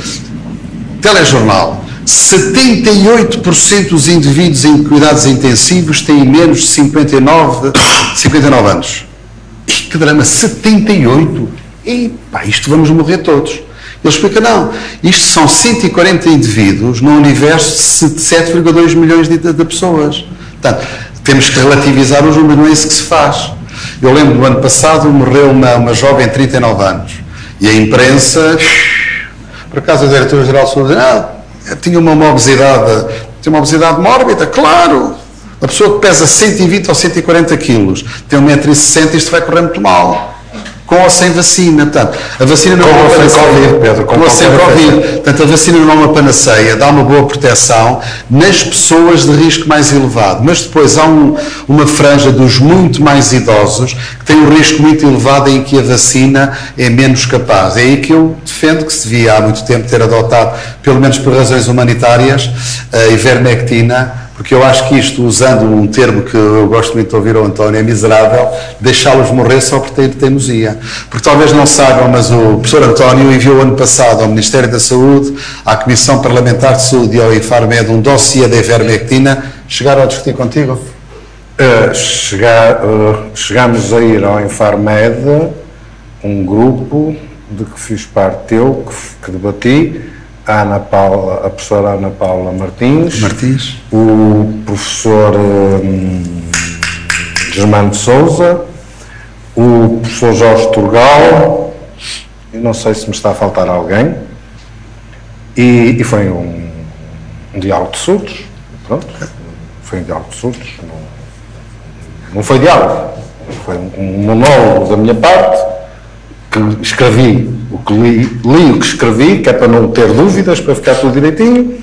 telejornal, setenta e oito por cento dos indivíduos em cuidados intensivos têm menos de cinquenta e nove anos. E que drama, setenta e oito? E pá, isto vamos morrer todos. Ele explica, não, isto são cento e quarenta indivíduos num universo de sete vírgula dois milhões de, de pessoas. Portanto, temos que relativizar os números, não é isso que se faz. Eu lembro do ano passado, morreu uma, uma jovem de trinta e nove anos. E a imprensa, por acaso a diretora-geral de saúde, ah, tinha uma, uma obesidade, tinha uma obesidade mórbida, claro. A pessoa que pesa cento e vinte ou cento e quarenta quilos, tem um metro e sessenta, isto vai correr muito mal. Com ou sem vacina, portanto, a vacina não é uma panaceia, Pedro, com ou sem Covid, portanto, a vacina não é uma panaceia, dá uma boa proteção nas pessoas de risco mais elevado, mas depois há um, uma franja dos muito mais idosos que tem um risco muito elevado em que a vacina é menos capaz. É aí que eu defendo que se devia há muito tempo ter adotado, pelo menos por razões humanitárias, a ivermectina, porque eu acho que isto, usando um termo que eu gosto muito de ouvir ao António, é miserável, deixá-los morrer só por ter teimosia. Porque talvez não saibam, mas o professor António enviou ano passado ao Ministério da Saúde, à Comissão Parlamentar de Saúde e ao Infarmed um dossiê da ivermectina. Chegaram a discutir contigo? Uh, chegar, uh, chegámos a ir ao Infarmed, um grupo de que fiz parte eu, que, que debati, a Ana Paula, a professora Ana Paula Martins, Martins. o professor hum, Germano de Sousa, o professor Jorge Turgal, e não sei se me está a faltar alguém, e, e foi um, um diálogo de surdos, pronto, foi um diálogo de surdos, não, não foi diálogo, foi um, um monólogo da minha parte, que escrevi o que li, li o que escrevi, que é para não ter dúvidas, para ficar tudo direitinho,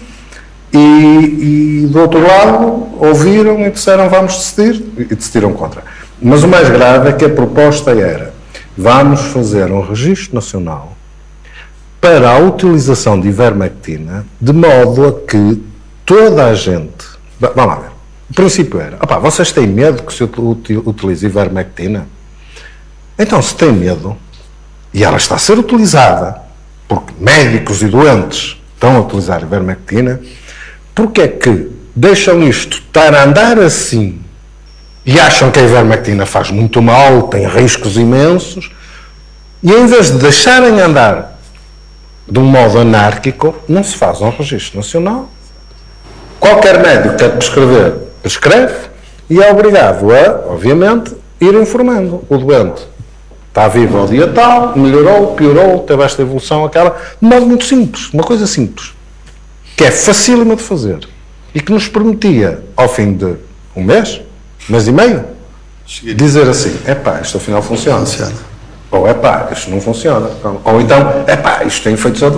e, e do outro lado ouviram e disseram vamos decidir, e decidiram contra. Mas o mais grave é que a proposta era, vamos fazer um registro nacional para a utilização de ivermectina, de modo a que toda a gente, vamos lá ver, o princípio era, opá, vocês têm medo que se utilize ivermectina? Então, se têm medo, e ela está a ser utilizada, porque médicos e doentes estão a utilizar ivermectina, porque é que deixam isto estar a andar assim e acham que a ivermectina faz muito mal, tem riscos imensos, e em vez de deixarem andar de um modo anárquico, não se faz um registro nacional. Qualquer médico que quer prescrever, prescreve, e é obrigado a, obviamente, ir informando o doente. Está vivo ao dia tal, melhorou, piorou, teve esta evolução, aquela, de modo muito simples, uma coisa simples, que é facílima de fazer e que nos permitia, ao fim de um mês, mês e meio, dizer assim, epá, isto afinal funciona, funciona. Ou epá, isto não funciona, ou então, epá, isto tem efeitos adversos.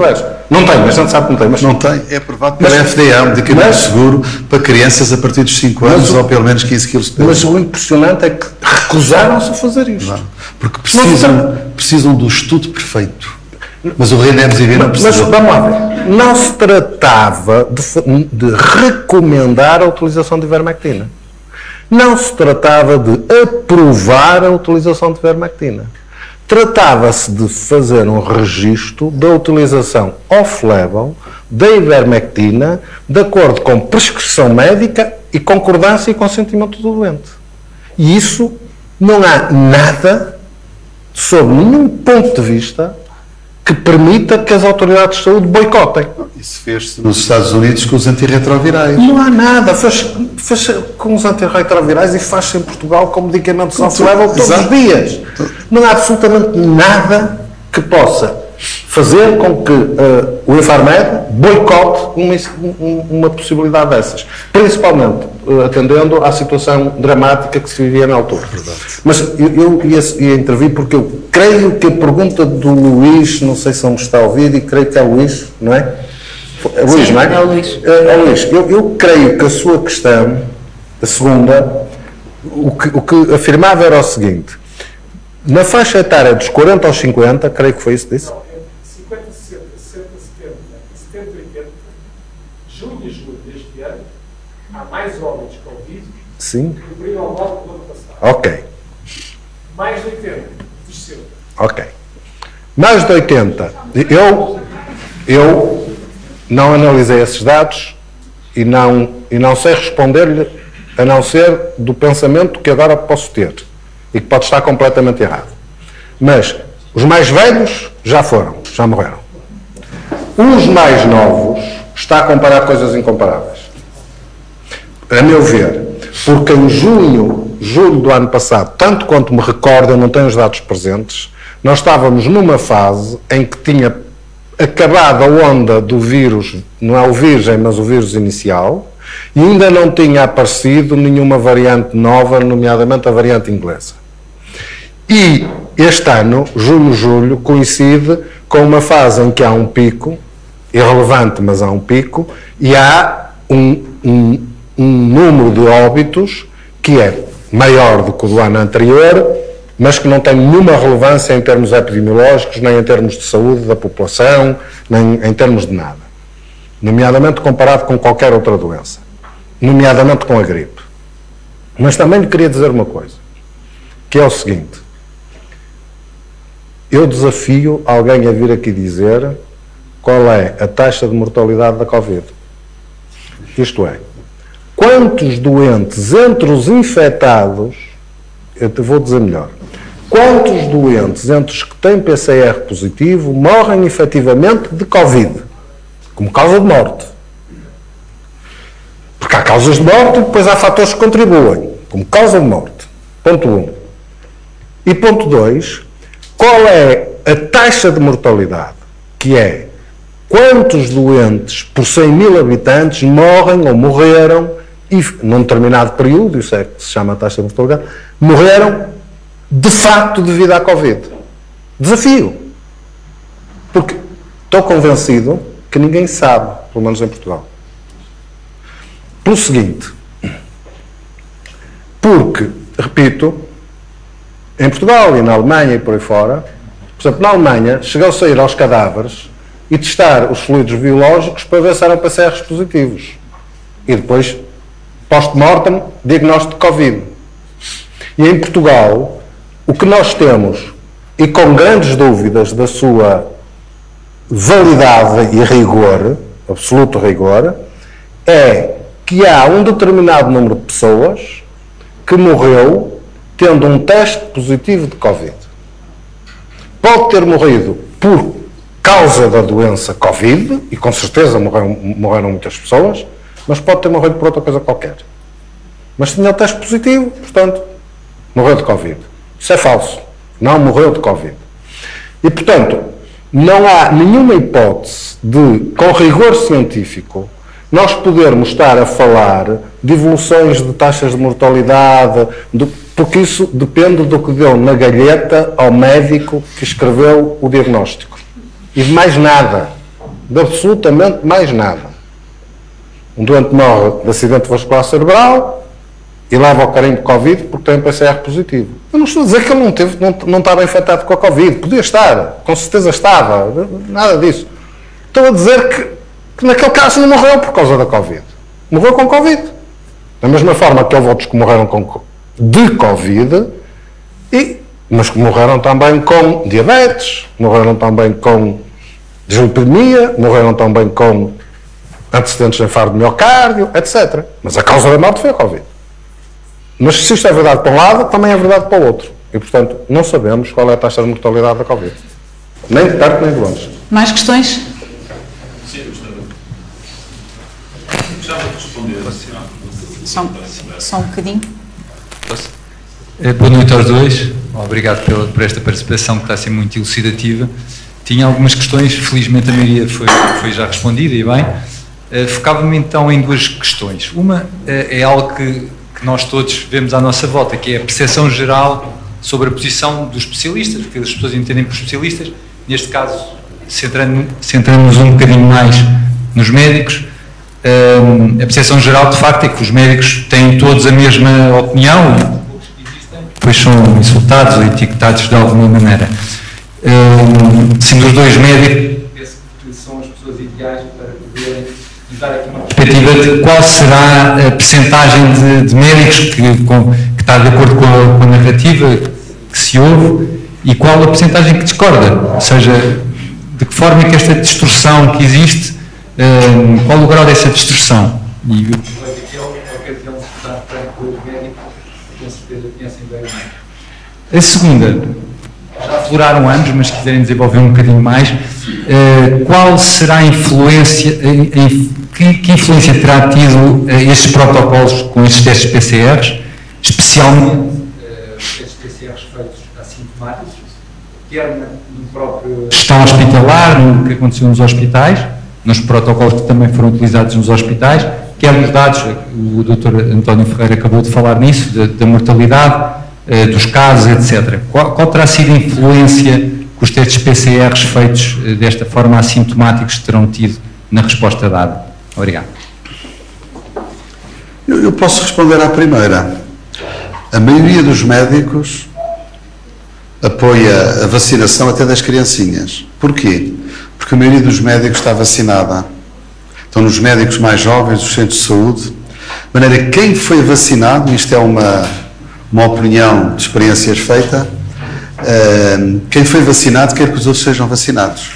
Não tem, mas a gente sabe que não tem. Mas não tem, é aprovado pela F D A, um medicamento mas, seguro para crianças a partir dos cinco anos, o, ou pelo menos quinze quilos de peso. Mas o impressionante é que recusaram-se a fazer isto. Não, porque precisam, precisam do estudo perfeito. Mas o Remdesivir não precisou. Mas vamos lá ver. Não se tratava de, de recomendar a utilização de ivermectina. Não se tratava de aprovar a utilização de ivermectina. Tratava-se de fazer um registro da utilização off-label da ivermectina de acordo com prescrição médica e concordância e consentimento do doente. E isso não há nada, sob nenhum ponto de vista, que permita que as autoridades de saúde boicotem. Isso fez-se nos Estados Unidos com os antirretrovirais. Não há nada. Fez, fez com os antirretrovirais e faz-se em Portugal com medicamentos off-label todos Exato. os dias. Não há absolutamente nada que possa fazer com que uh, o Infarmed boicote uma, uma possibilidade dessas. Principalmente uh, atendendo à situação dramática que se vivia na altura. Verdade. Mas eu, eu ia, ia intervir porque eu creio que a pergunta do Luís, não sei se não está a ouvir, e creio que é o Luís, não é? É Luís, Sim, não é? É o Luís. É, é Luís. Eu, eu creio que a sua questão, a segunda, o que, o que afirmava era o seguinte: na faixa etária dos quarenta aos cinquenta, creio que foi isso que disse? cinquenta, sessenta, sessenta, setenta, setenta, oitenta, junho e julho deste ano, há mais homens com Covid Sim. que no período do ano passado. Ok. Mais de oitenta, desceu. Ok. Mais de oitenta. Eu, eu não analisei esses dados e não, e não sei responder-lhe a não ser do pensamento que agora posso ter e que pode estar completamente errado. Mas os mais velhos já foram, já morreram. Os mais novos está a comparar coisas incomparáveis. A meu ver, porque em junho, julho do ano passado, tanto quanto me recordo, eu não tenho os dados presentes, nós estávamos numa fase em que tinha acabado a onda do vírus, não é o virgem, mas o vírus inicial, e ainda não tinha aparecido nenhuma variante nova, nomeadamente a variante inglesa. E este ano, junho, julho, coincide com uma fase em que há um pico, irrelevante, mas há um pico, e há um, um, um número de óbitos que é maior do que o do ano anterior, mas que não tem nenhuma relevância em termos epidemiológicos, nem em termos de saúde da população, nem em termos de nada. Nomeadamente comparado com qualquer outra doença. Nomeadamente com a gripe. Mas também lhe queria dizer uma coisa, que é o seguinte: eu desafio alguém a vir aqui dizer qual é a taxa de mortalidade da Covid. Isto é, quantos doentes entre os infectados, eu te vou dizer melhor, quantos doentes entre os que têm P C R positivo morrem efetivamente de Covid, como causa de morte? Porque há causas de morte e depois há fatores que contribuem, como causa de morte. Ponto um. E ponto dois, qual é a taxa de mortalidade? Que é quantos doentes por cem mil habitantes morrem ou morreram, e, num determinado período, isso é que se chama a taxa de mortalidade, morreram de facto devido à Covid. Desafio. Porque estou convencido que ninguém sabe, pelo menos em Portugal. Pelo seguinte, porque, repito, em Portugal e na Alemanha e por aí fora, por exemplo, na Alemanha, chegou-se a ir aos cadáveres e testar os fluidos biológicos para ver se eram P C Rs positivos. E depois, post-mortem, diagnóstico de Covid. E em Portugal, o que nós temos, e com grandes dúvidas da sua validade e rigor, absoluto rigor, é que há um determinado número de pessoas que morreu tendo um teste positivo de Covid. Pode ter morrido por causa da doença Covid, e com certeza morreram, morreram muitas pessoas, mas pode ter morrido por outra coisa qualquer. Mas tinha o teste positivo, portanto, morreu de Covid. Isso é falso. Não morreu de Covid. E, portanto, não há nenhuma hipótese de, com rigor científico, nós podermos estar a falar de evoluções de taxas de mortalidade, do, porque isso depende do que deu na galheta ao médico que escreveu o diagnóstico. E de mais nada. de absolutamente mais nada. Um doente morre de acidente vascular cerebral e leva ao carinho de Covid porque tem um P C R positivo. Eu não estou a dizer que ele não, teve, não, não estava infectado com a Covid. Podia estar, com certeza estava, nada disso. Estou a dizer que, que naquele caso não morreu por causa da Covid. Morreu com Covid. Da mesma forma que houve outros que morreram com, de Covid, e, mas que morreram também com diabetes, morreram também com dislipidemia, morreram também com antecedentes de infarto de miocárdio, etcétera. Mas a causa da morte foi a Covid. Mas se isto é verdade para um lado, também é verdade para o outro. E, portanto, não sabemos qual é a taxa de mortalidade da Covid. Nem de perto, nem de longe. Mais questões? Sim, gostava. Gostava de responder. Só, só um bocadinho. Boa noite aos dois. Obrigado pela, por esta participação que está a ser muito elucidativa. Tinha algumas questões, felizmente a maioria foi, foi já respondida e bem. Uh, Focava-me então em duas questões. Uma uh, é algo que, que nós todos vemos à nossa volta, que é a percepção geral sobre a posição dos especialistas, porque as pessoas entendem por especialistas. Neste caso, centrando, centrando-nos um bocadinho mais nos médicos, uh, a percepção geral de facto é que os médicos têm todos a mesma opinião, depois são insultados ou etiquetados de alguma maneira. Uh, sendo os dois médicos, penso que são as pessoas ideais para poderem dar aqui uma perspectiva de qual será a percentagem de, de médicos que, com, que está de acordo com a, com a narrativa que se ouve e qual a percentagem que discorda, ou seja, de que forma é que esta distorção que existe, uh, qual o grau dessa distorção. E o ocasião de estar perante dois médicos, com certeza conhecem bem mais. A segunda, já afloraram ambos, mas se quiserem desenvolver um bocadinho mais, uh, qual será a influência, uh, uh, que, que influência terá tido uh, estes protocolos com estes testes P C Rs, especialmente uh, estes P C Rs feitos assintomáticos, quer no próprio gestão hospitalar, no que aconteceu nos hospitais, nos protocolos que também foram utilizados nos hospitais, quer nos dados, o doutor António Ferreira acabou de falar nisso, da, da mortalidade, dos casos, etcétera. Qual, qual terá sido a influência que os testes P C Rs feitos desta forma assintomáticos terão tido na resposta dada? Obrigado. Eu, eu posso responder à primeira. A maioria dos médicos apoia a vacinação até das criancinhas. Porquê? Porque a maioria dos médicos está vacinada. Estão nos médicos mais jovens, dos centros de saúde. De maneira que quem foi vacinado, isto é uma... uma opinião de experiências feita, uh, quem foi vacinado quer que os outros sejam vacinados.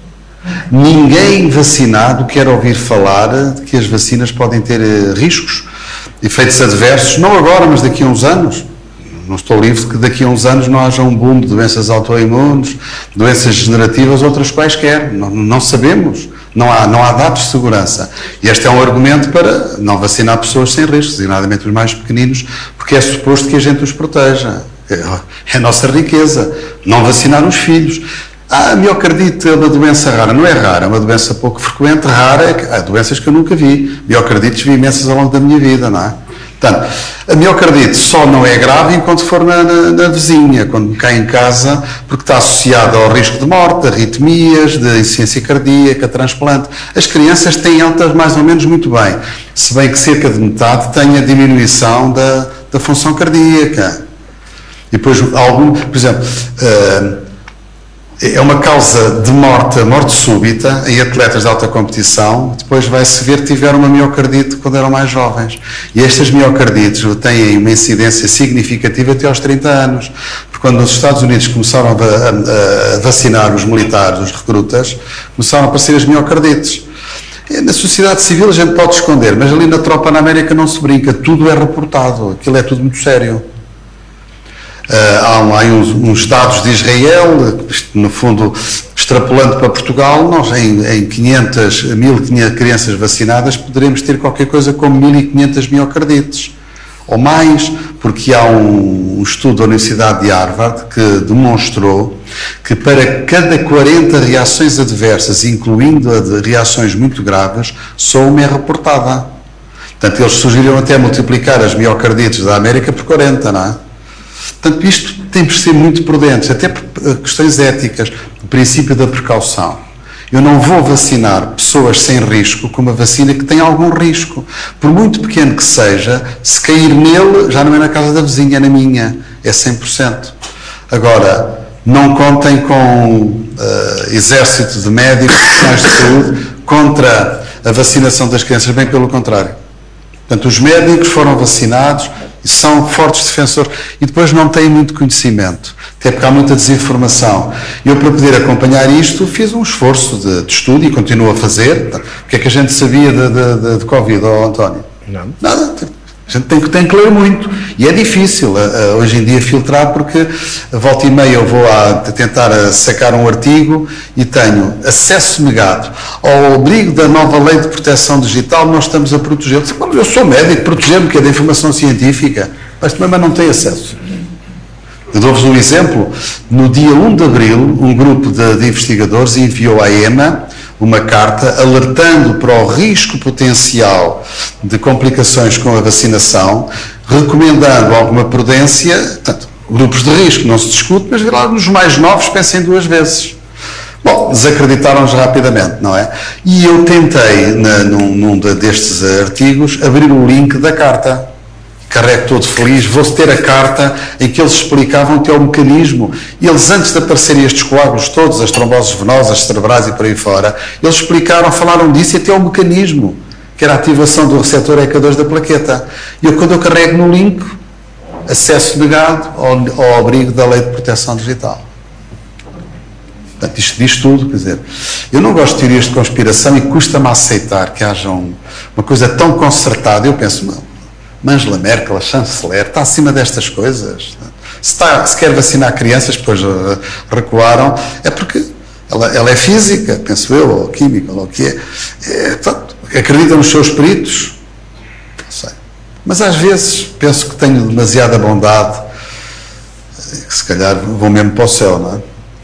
Ninguém vacinado quer ouvir falar de que as vacinas podem ter uh, riscos, efeitos adversos, não agora, mas daqui a uns anos. Não estou livre de que daqui a uns anos não haja um boom de doenças autoimunes, doenças degenerativas, outras quaisquer. Não, não sabemos. Não há, não há dados de segurança. E este é um argumento para não vacinar pessoas sem riscos, designadamente os mais pequeninos, porque é suposto que a gente os proteja. É, é a nossa riqueza. Não vacinar os filhos. Ah, a miocardite é uma doença rara. Não é rara, é uma doença pouco frequente. Rara é que, há doenças que eu nunca vi. Miocardites vi imensas ao longo da minha vida, não é? Portanto, a miocardite só não é grave enquanto for na, na, na vizinha, quando cai em casa, porque está associada ao risco de morte, arritmias, de insuficiência cardíaca, transplante. As crianças têm altas mais ou menos muito bem, se bem que cerca de metade tem a diminuição da, da função cardíaca. E depois, algum, por exemplo, uh, é uma causa de morte, morte súbita, em atletas de alta competição, depois vai-se ver que tiveram uma miocardite quando eram mais jovens. E estas miocardites têm uma incidência significativa até aos trinta anos. Porque quando os Estados Unidos começaram a, a, a vacinar os militares, os recrutas, começaram a aparecer as miocardites. Na sociedade civil a gente pode esconder, mas ali na tropa na América não se brinca, tudo é reportado, aquilo é tudo muito sério. Uh, há, um, há uns, uns dados de Israel, no fundo, extrapolando para Portugal, nós em, em quinhentas, mil crianças vacinadas poderemos ter qualquer coisa como mil e quinhentas miocardites, ou mais, porque há um, um estudo da Universidade de Harvard que demonstrou que para cada quarenta reações adversas, incluindo a de reações muito graves, só uma é reportada. Portanto, eles sugeriram até multiplicar as miocardites da América por quarenta, não é? Portanto, isto tem de ser muito prudente, até por questões éticas, o princípio da precaução. Eu não vou vacinar pessoas sem risco com uma vacina que tem algum risco. Por muito pequeno que seja, se cair nele, já não é na casa da vizinha, é na minha. É cem por cento. Agora, não contem com uh, exército de médicos, profissionais de saúde, contra a vacinação das crianças, bem pelo contrário. Portanto, os médicos foram vacinados, são fortes defensores e depois não têm muito conhecimento, até porque há muita desinformação. Eu, para poder acompanhar isto, fiz um esforço de, de estudo e continuo a fazer. O que é que a gente sabia de, de, de, de Covid, oh, António? Não. Nada. A gente tem, tem que ler muito. E é difícil uh, uh, hoje em dia filtrar, porque volta e meia eu vou a, a tentar a sacar um artigo e tenho acesso negado ao abrigo da nova lei de proteção digital, nós estamos a proteger. Eu sou médico, proteger-me, que é da informação científica, mas também não tem acesso. Eu dou-vos um exemplo. No dia um de abril, um grupo de, de investigadores enviou à E M A uma carta alertando para o risco potencial de complicações com a vacinação, recomendando alguma prudência. Portanto, grupos de risco não se discute, mas lá nos mais novos pensem duas vezes. Bom, desacreditaram-nos rapidamente, não é? E eu tentei, na, num, num destes artigos, abrir o link da carta. Carrego todo feliz, vou ter a carta em que eles explicavam até o mecanismo. E eles, antes de aparecerem estes coágulos todos, as tromboses venosas, cerebrais e por aí fora, eles explicaram, falaram disso e até o mecanismo, que era a ativação do receptor E K dois da plaqueta. E eu, quando eu carrego no link, acesso negado ao, ao abrigo da Lei de Proteção Digital. Portanto, isto diz tudo, quer dizer, eu não gosto de teorias de conspiração e custa-me aceitar que haja um, uma coisa tão concertada. Eu penso, não, Angela Merkel, a chanceler, está acima destas coisas. Se, está, se quer vacinar crianças, depois uh, recuaram, é porque ela, ela é física, penso eu, ou química, ou o que é. é portanto, acredita nos seus peritos. Não sei. Mas às vezes penso que tenho demasiada bondade, que se calhar vou mesmo para o céu, não é?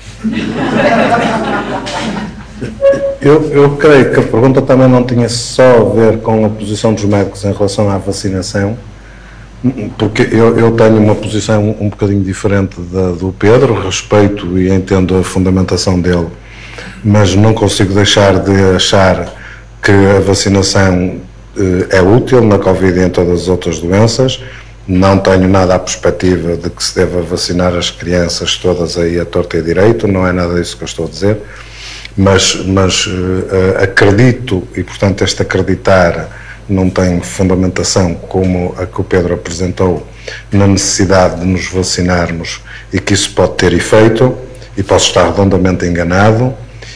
Eu, eu creio que a pergunta também não tinha só a ver com a posição dos médicos em relação à vacinação, porque eu, eu tenho uma posição um, um bocadinho diferente da do Pedro, respeito e entendo a fundamentação dele, mas não consigo deixar de achar que a vacinação eh, é útil na Covid e em todas as outras doenças. Não tenho nada à perspectiva de que se deva vacinar as crianças todas aí à torta e direito, não é nada disso que eu estou a dizer. Mas, mas uh, acredito, e portanto este acreditar não tem fundamentação como a que o Pedro apresentou, na necessidade de nos vacinarmos e que isso pode ter efeito, e posso estar redondamente enganado,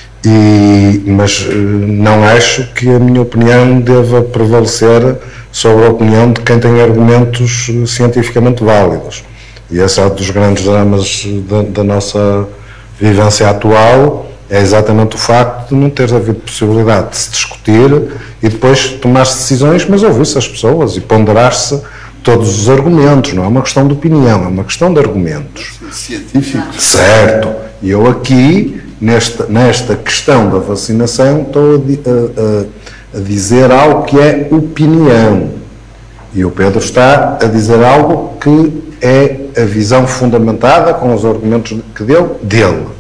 e, mas uh, não acho que a minha opinião deva prevalecer sobre a opinião de quem tem argumentos uh, cientificamente válidos. E esse é um dos grandes dramas da, da nossa vivência atual, é exatamente o facto de não ter havido possibilidade de se discutir e depois tomar-se decisões, mas ouvir-se as pessoas e ponderar-se todos os argumentos. Não é uma questão de opinião, é uma questão de argumentos. Científico. Certo. E eu aqui, nesta, nesta questão da vacinação, estou a, a, a dizer algo que é opinião. E o Pedro está a dizer algo que é a visão fundamentada com os argumentos que deu dele.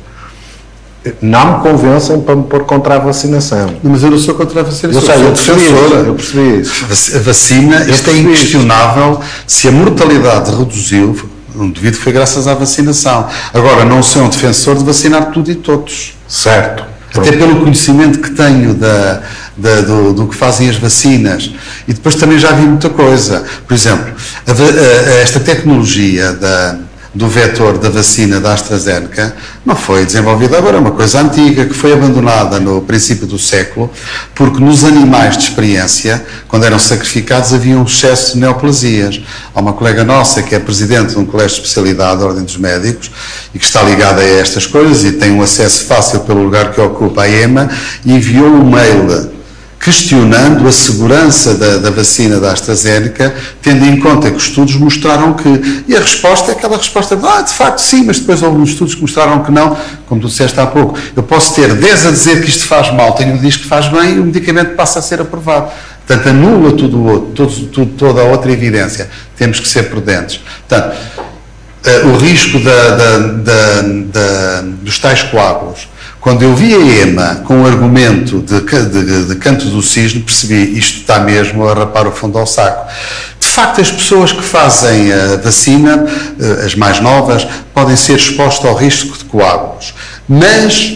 Não me convencem para me pôr contra a vacinação. Mas eu não sou contra a vacinação. Eu sei, eu percebi isso. Eu percebi isso. A vacina, isto é inquestionável. Se a mortalidade reduziu, o devido foi graças à vacinação. Agora, não sou um defensor de vacinar tudo e todos. Certo. Até pelo conhecimento que tenho da, da, do, do que fazem as vacinas. E depois também já vi muita coisa. Por exemplo, a, a, esta tecnologia da... do vetor da vacina da AstraZeneca não foi desenvolvida agora, é uma coisa antiga que foi abandonada no princípio do século, porque nos animais de experiência, quando eram sacrificados, havia um excesso de neoplasias. Há uma colega nossa que é presidente de um colégio de especialidade da Ordem dos Médicos e que está ligada a estas coisas e tem um acesso fácil pelo lugar que ocupa a E M A e enviou um mail questionando a segurança da, da vacina da AstraZeneca, tendo em conta que os estudos mostraram que... E a resposta é aquela resposta de, ah, de facto sim, mas depois houve uns estudos que mostraram que não, como tu disseste há pouco. Eu posso ter dez a dizer que isto faz mal, tenho um que diz que faz bem e o medicamento passa a ser aprovado. Portanto, anula tudo o outro, todo, tudo, toda a outra evidência. Temos que ser prudentes. Portanto, uh, o risco da, da, da, da, dos tais coágulos, Quando eu vi a EMA com o argumento de, de, de canto do cisne, percebi, isto está mesmo a rapar o fundo ao saco. De facto, as pessoas que fazem a vacina, as mais novas, podem ser expostas ao risco de coágulos. Mas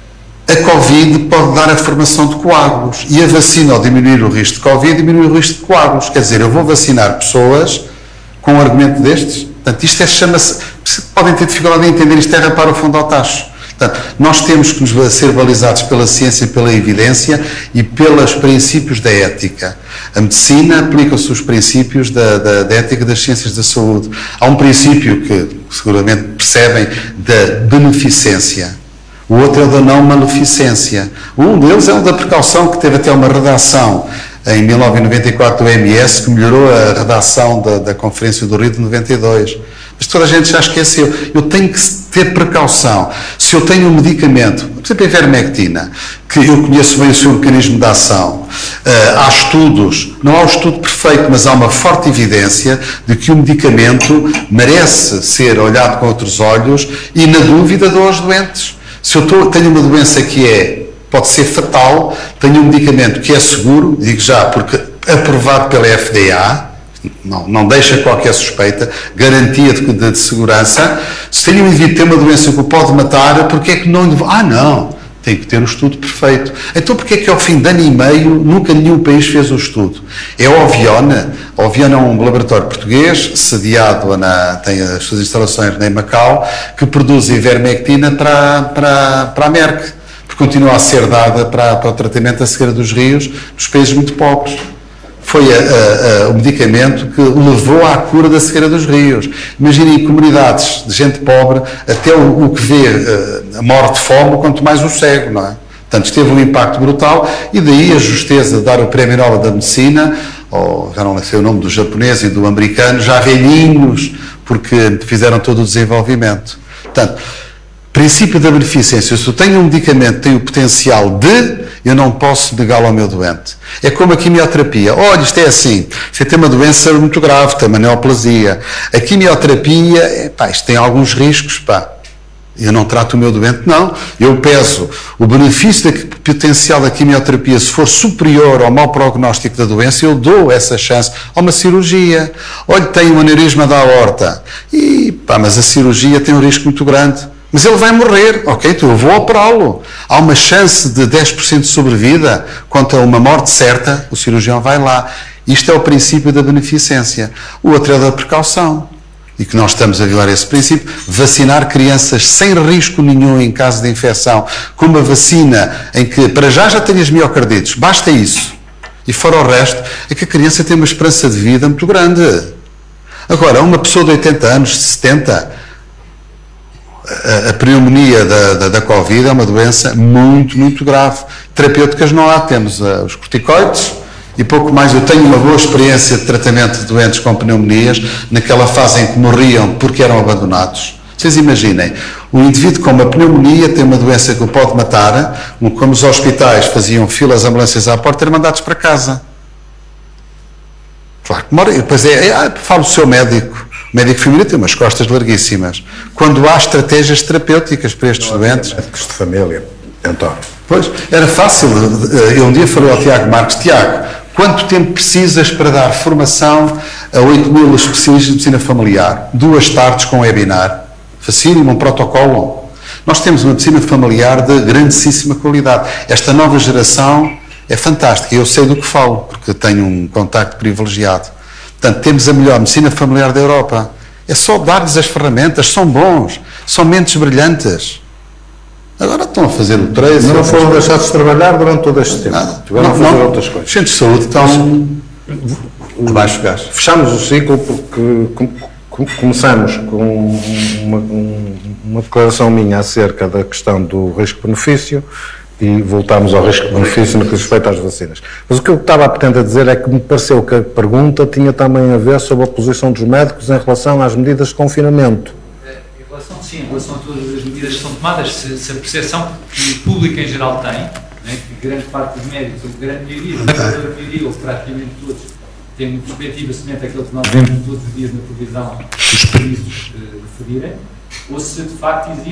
a Covid pode dar a formação de coágulos. E a vacina, ao diminuir o risco de Covid, diminui o risco de coágulos. Quer dizer, eu vou vacinar pessoas com um argumento destes. Portanto, isto é, chama-se... Podem ter dificuldade em entender, isto é rapar o fundo ao tacho. Portanto, nós temos que nos ser balizados pela ciência, pela evidência e pelos princípios da ética. A medicina aplica-se os princípios da, da, da ética das ciências da saúde. Há um princípio que seguramente percebem da beneficência. O outro é o da não maleficência. Um deles é o da precaução, que teve até uma redação em mil novecentos e noventa e quatro do O M S, que melhorou a redação da, da Conferência do Rio de noventa e dois. Mas toda a gente já esqueceu. Eu tenho que ter precaução. Se eu tenho um medicamento, por exemplo, a ivermectina, que eu conheço bem o seu mecanismo de ação, uh, há estudos, não há um estudo perfeito, mas há uma forte evidência de que o medicamento merece ser olhado com outros olhos e, na dúvida, dou aos doentes. Se eu tô, tenho uma doença que é, pode ser fatal, tenho um medicamento que é seguro, digo já, porque aprovado pela F D A, não, não deixa qualquer suspeita, garantia de, de, de segurança. Se tenho um indivíduo que tem uma doença que o pode matar, porque é que não... Ah, não, tem que ter o estudo perfeito. Então, porque é que ao fim de ano e meio nunca nenhum país fez o estudo? É a Oviona. A Oviona é um laboratório português, sediado, na, tem as suas instalações em Macau, que produz ivermectina para, para, para a Merck, porque continua a ser dada para, para o tratamento da cegueira dos rios nos países muito pobres. Foi a, a, a, o medicamento que levou à cura da cegueira dos rios. Imaginem comunidades de gente pobre, até o, o que vê uh, morre de fome, quanto mais o cego, não é? Portanto, teve um impacto brutal e daí a justeza de dar o Prémio Nobel da Medicina, ou já não sei o nome do japonês e do americano, já velhinhos, porque fizeram todo o desenvolvimento. Portanto, princípio da beneficência. Se eu tenho um medicamento que tem o potencial de, eu não posso negá-lo ao meu doente. É como a quimioterapia. Olha, isto é assim, você tem uma doença muito grave, tem uma neoplasia. A quimioterapia, epá, isto tem alguns riscos, pá. Eu não trato o meu doente, não. Eu peso o benefício da, potencial da quimioterapia, se for superior ao mau prognóstico da doença, eu dou essa chance a uma cirurgia. Olha, tem um aneurisma da aorta. E, pá, mas a cirurgia tem um risco muito grande. Mas ele vai morrer, ok, então eu vou operá-lo. Há uma chance de dez por cento de sobrevida, quanto a uma morte certa, o cirurgião vai lá. Isto é o princípio da beneficência. O outro é da precaução. E que nós estamos a violar esse princípio, vacinar crianças sem risco nenhum em caso de infecção, com uma vacina em que, para já, já tem as miocardites, basta isso. E fora o resto, é que a criança tem uma esperança de vida muito grande. Agora, uma pessoa de oitenta anos, de setenta... A, a pneumonia da, da, da Covid é uma doença muito, muito grave. Terapêuticas não há, temos uh, os corticoides e pouco mais. Eu tenho uma boa experiência de tratamento de doentes com pneumonias, naquela fase em que morriam porque eram abandonados. Vocês imaginem, o indivíduo com uma pneumonia tem uma doença que o pode matar, como os hospitais faziam filas, ambulâncias à porta, eram mandados para casa. Claro que morre, depois é, é, fala o seu médico. O médico de família tem umas costas larguíssimas. Quando há estratégias terapêuticas para estes doentes... Médicos de família, António. Pois, era fácil. Eu um dia falei ao Tiago Marques, Tiago, quanto tempo precisas para dar formação a oito mil especialistas de medicina familiar? Duas tardes com webinar. Facílimo, um protocolo. Nós temos uma medicina familiar de grandíssima qualidade. Esta nova geração é fantástica. Eu sei do que falo, porque tenho um contacto privilegiado. Portanto, temos a melhor medicina familiar da Europa. É só dar-lhes as ferramentas, são bons, são mentes brilhantes. Agora estão a fazer o três. Não foram deixados de trabalhar durante todo este tempo. Nada. Tiveram a fazer outras coisas. Os centros de saúde estão abaixo de gás. Fechamos o ciclo porque começamos com uma, uma declaração minha acerca da questão do risco-benefício e voltámos ao risco-benefício no que diz respeito às vacinas. Mas o que eu estava a pretender dizer é que me pareceu que a pergunta tinha também a ver sobre a posição dos médicos em relação às medidas de confinamento. Em relação, sim, em relação a todas as medidas que são tomadas, se, se a percepção que o público em geral tem, né, que grande parte dos médicos, ou grande maioria, a maioria, ou praticamente todos, tem uma perspectiva semelhante àquilo que nós vemos todos os dias na televisão, os países uh, referirem, ou se de facto existe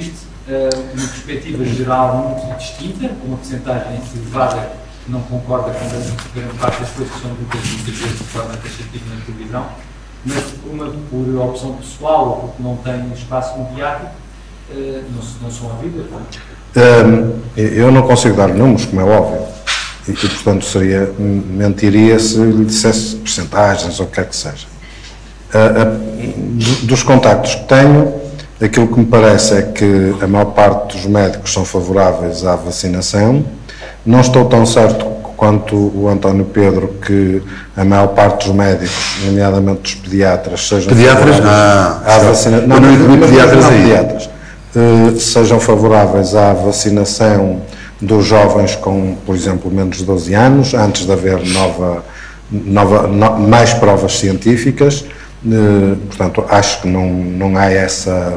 uma perspectiva geral muito distinta, com uma porcentagem elevada que não concorda com grande parte das coisas que são ditas muitas vezes de forma taxativa na televisão, mas uma por opção pessoal ou porque não tem espaço mediático, não, não são ouvidas. Um, eu não consigo dar números, como é óbvio, e, e portanto seria, mentiria se lhe dissesse percentagens ou o que quer que seja. Uh, uh, dos contactos que tenho, aquilo que me parece é que a maior parte dos médicos são favoráveis à vacinação. Não estou tão certo quanto o António Pedro que a maior parte dos médicos, nomeadamente dos pediatras, sejam pediatras? favoráveis Ah, à vacinação. Não, não inclui pediatras aí. Pediatras. Uh, sejam favoráveis à vacinação dos jovens com, por exemplo, menos de doze anos, antes de haver nova, nova, no, mais provas científicas. Uh, portanto, acho que não, não há essa,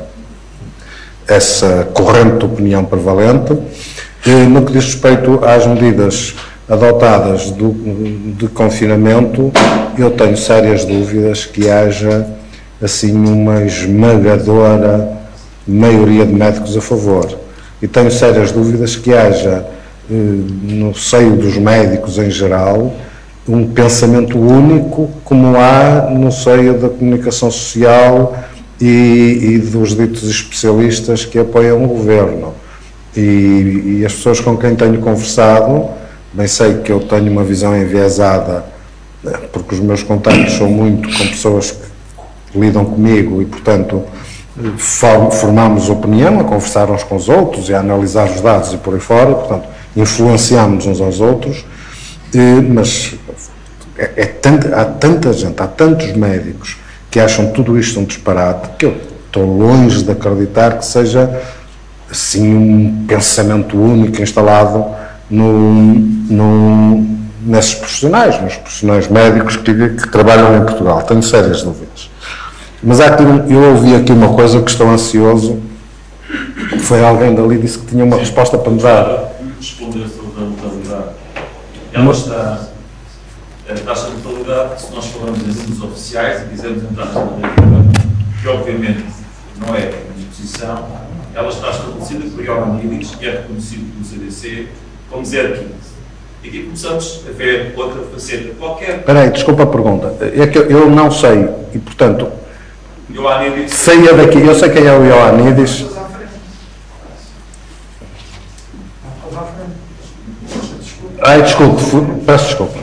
essa corrente de opinião prevalente. Uh, no que diz respeito às medidas adotadas do, de confinamento, eu tenho sérias dúvidas que haja assim uma esmagadora maioria de médicos a favor, e tenho sérias dúvidas que haja eh, no seio dos médicos em geral um pensamento único como há no seio da comunicação social e, e dos ditos especialistas que apoiam o governo, e, e as pessoas com quem tenho conversado, bem sei que eu tenho uma visão enviesada porque os meus contactos são muito com pessoas que lidam comigo e portanto formamos opinião, a conversar uns com os outros e a analisar os dados e por aí fora, portanto, influenciamos uns aos outros, mas é, é tanta, há tanta gente, há tantos médicos que acham tudo isto um disparate, que eu estou longe de acreditar que seja assim um pensamento único instalado no, no, nesses profissionais, nos profissionais médicos que, que trabalham em Portugal. Tenho sérias dúvidas. Mas há aqui, eu ouvi aqui uma coisa que estou ansioso, foi alguém dali que disse que tinha uma Sim. resposta para me dar. Responder sobre a mortalidade. Ela está, a taxa de mortalidade, se nós falamos em números oficiais e quisermos entrar na narrativa, que obviamente não é uma exposição, ela está estabelecida por Ioannidis e é reconhecido pelo C D C como zero vírgula quinze. E aqui começamos a ver outra faceta qualquer. Espera aí, desculpa a pergunta. É que eu não sei, e portanto, sei é daqui, eu sei quem é o Ioannidis. Ai, desculpe, fui, peço desculpa.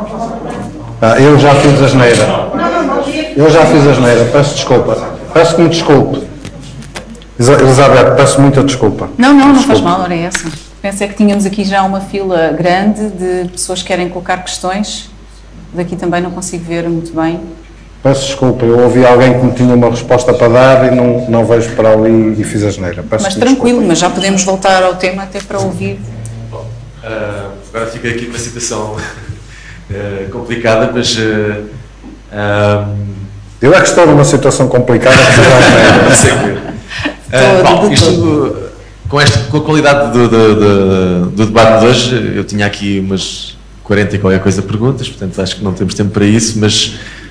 Ah, eu já fiz a asneira. Eu já fiz a asneira, peço desculpa. Peço que me desculpe. Elizabeth, peço muita desculpa. Não, não, não desculpe. faz mal, era essa. Pensei que tínhamos aqui já uma fila grande de pessoas que querem colocar questões. Daqui também não consigo ver muito bem. Peço desculpa, eu ouvi alguém que me tinha uma resposta para dar e não, não vejo para ali e fiz a asneira. Peço mas tranquilo, desculpa. Mas já podemos voltar ao tema até para ouvir. Bom, uh, agora fica aqui numa situação uh, complicada, mas... Uh, um... Eu é que estou numa situação complicada. Não sei o quê. Uh, bom, isto, com, esta, com a qualidade do, do, do, do debate de hoje, eu tinha aqui umas quarenta e qualquer coisa perguntas, portanto acho que não temos tempo para isso, mas...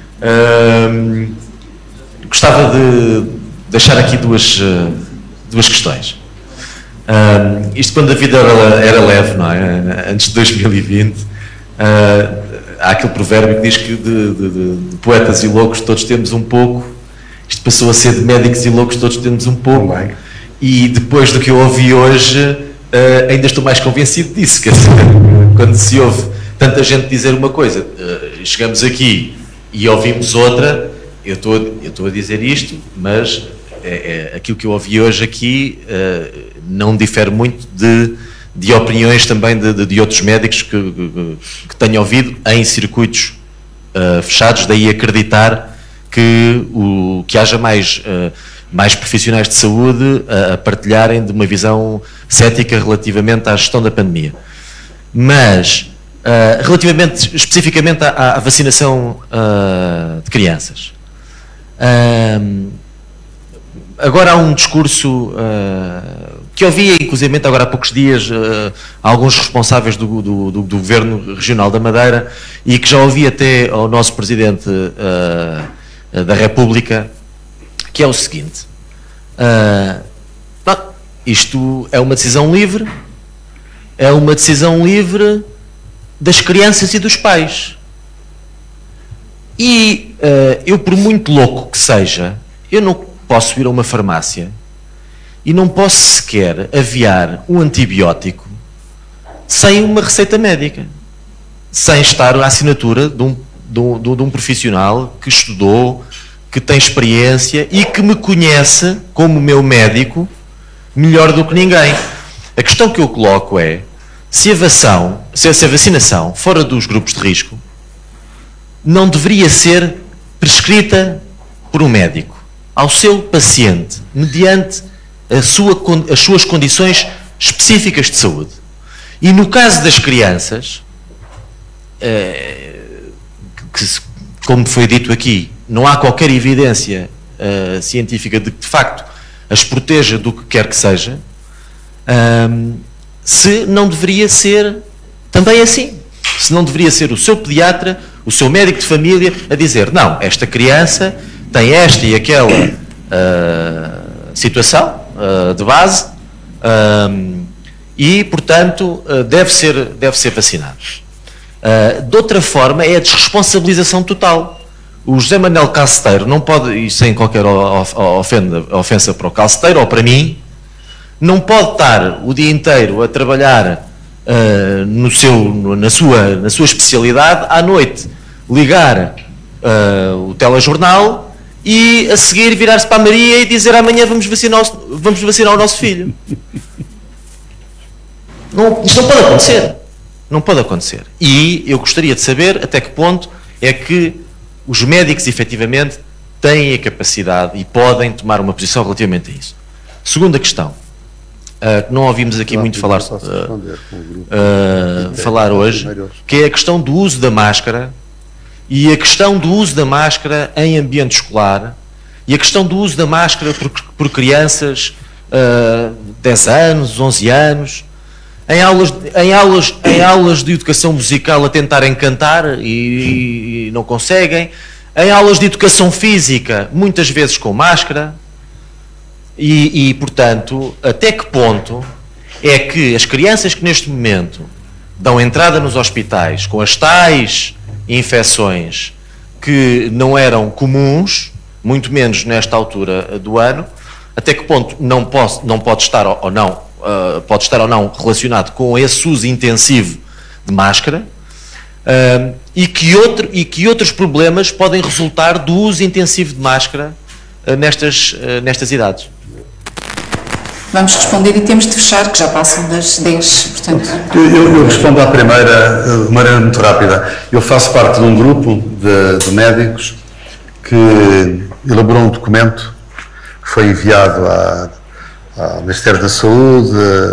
Uh, gostava de deixar aqui duas, uh, duas questões. Uh, isto quando a vida era, era leve, não é? Antes de dois mil e vinte, uh, há aquele provérbio que diz que de, de, de, de poetas e loucos todos temos um pouco. Isto passou a ser de médicos e loucos todos temos um pouco. Bem. E depois do que eu ouvi hoje, uh, ainda estou mais convencido disso. Quer dizer, quando se ouve tanta gente dizer uma coisa, uh, chegamos aqui e ouvimos outra, eu estou, eu estou a dizer isto, mas é, é, aquilo que eu ouvi hoje aqui uh, não difere muito de, de opiniões também de, de, de outros médicos que, que, que tenho ouvido em circuitos uh, fechados, daí acreditar que, o, que haja mais, uh, mais profissionais de saúde a, a partilharem de uma visão cética relativamente à gestão da pandemia. Mas... Uh, relativamente, especificamente à, à vacinação uh, de crianças. Uh, agora há um discurso uh, que ouvi, inclusive, agora há poucos dias, uh, alguns responsáveis do, do, do, do Governo Regional da Madeira e que já ouvi até ao nosso Presidente uh, da República, que é o seguinte. Uh, isto é uma decisão livre, é uma decisão livre das crianças e dos pais. E uh, eu, por muito louco que seja, eu não posso ir a uma farmácia e não posso sequer aviar um antibiótico sem uma receita médica, sem estar à assinatura de um, de um, de um profissional que estudou, que tem experiência e que me conhece como meu médico melhor do que ninguém. A questão que eu coloco é, se a vacinação, se a vacinação fora dos grupos de risco, não deveria ser prescrita por um médico ao seu paciente, mediante a sua, as suas condições específicas de saúde. E no caso das crianças, eh, que, como foi dito aqui, não há qualquer evidência uh, científica de que, de facto, as proteja do que quer que seja, um, se não deveria ser também assim. Se não deveria ser o seu pediatra, o seu médico de família, a dizer, não, esta criança tem esta e aquela uh, situação uh, de base um, e, portanto, uh, deve ser, deve ser vacinado. Uh, de outra forma, é a desresponsabilização total. O José Manuel Calceteiro não pode, e sem qualquer ofenda, ofensa para o Calceteiro ou para mim, não pode estar o dia inteiro a trabalhar uh, no seu, na, sua, na sua especialidade, à noite ligar uh, o telejornal e a seguir virar-se para a Maria e dizer amanhã vamos vacinar o, vamos vacinar o nosso filho. Não, isto não pode acontecer. Não pode acontecer. E eu gostaria de saber até que ponto é que os médicos, efetivamente, têm a capacidade e podem tomar uma posição relativamente a isso. Segunda questão, uh, que não ouvimos aqui muito falar, uh, uh, falar hoje, que é a questão do uso da máscara e a questão do uso da máscara em ambiente escolar e a questão do uso da máscara por, por crianças uh, dez anos, onze anos, Em aulas, em, aulas, em aulas de educação musical a tentarem cantar e, e não conseguem, em aulas de educação física, muitas vezes com máscara, e, e, portanto, até que ponto é que as crianças que neste momento dão entrada nos hospitais com as tais infecções que não eram comuns, muito menos nesta altura do ano, até que ponto não, posso, não pode estar ou não Uh, pode estar ou não relacionado com esse uso intensivo de máscara uh, e, que outro, e que outros problemas podem resultar do uso intensivo de máscara uh, nestas, uh, nestas idades. Vamos responder e temos de fechar, que já passam das dez, portanto... Eu, eu respondo à primeira de maneira muito rápida. Eu faço parte de um grupo de, de médicos que elaborou um documento que foi enviado à ao Ministério da Saúde,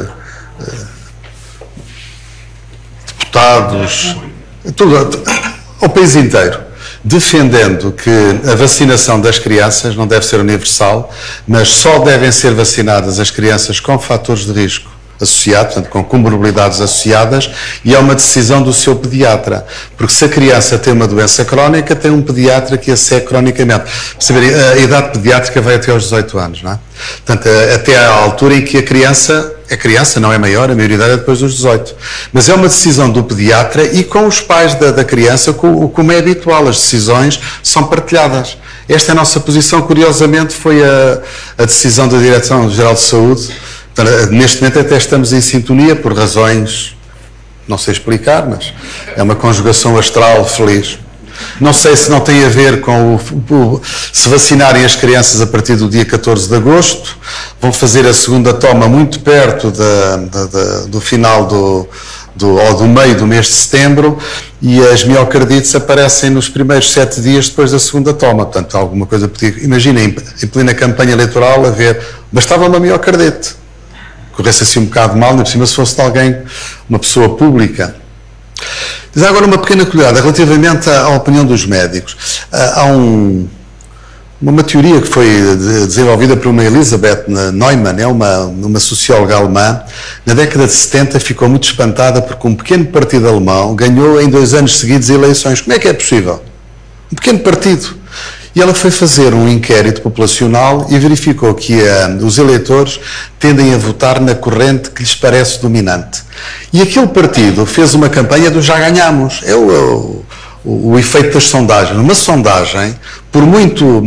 deputados, tudo, ao país inteiro, defendendo que a vacinação das crianças não deve ser universal, mas só devem ser vacinadas as crianças com fatores de risco associados, portanto, com comorbilidades associadas, e é uma decisão do seu pediatra, porque se a criança tem uma doença crónica, tem um pediatra que a segue cronicamente. Perceberem, a idade pediátrica vai até aos dezoito anos, não é? Portanto, até à altura em que a criança, a criança não é maior, a maioridade é depois dos dezoito. Mas é uma decisão do pediatra e com os pais da, da criança, como é habitual, as decisões são partilhadas. Esta é a nossa posição, curiosamente foi a, a decisão da Direção-Geral de Saúde. Neste momento até estamos em sintonia por razões, não sei explicar, mas é uma conjugação astral feliz. Não sei se não tem a ver com o, o, se vacinarem as crianças a partir do dia catorze de agosto, vão fazer a segunda toma muito perto da, da, da, do final do, do, ou do meio do mês de setembro, e as miocardites aparecem nos primeiros sete dias depois da segunda toma. Portanto, alguma coisa podia... Imaginem, em plena campanha eleitoral, a ver, bastava uma miocardite. Corresse assim um bocado mal, nem por cima se fosse de alguém, uma pessoa pública. Mas agora uma pequena cuidado relativamente à, à opinião dos médicos. Há um, uma teoria que foi desenvolvida por uma Elisabeth Neumann, é uma, uma socióloga alemã. Na década de setenta ficou muito espantada porque um pequeno partido alemão ganhou em dois anos seguidos eleições. Como é que é possível? Um pequeno partido. E ela foi fazer um inquérito populacional e verificou que uh, os eleitores tendem a votar na corrente que lhes parece dominante. E aquele partido fez uma campanha do já ganhamos. É o, o, o, o efeito das sondagens. Uma sondagem, por muito uh,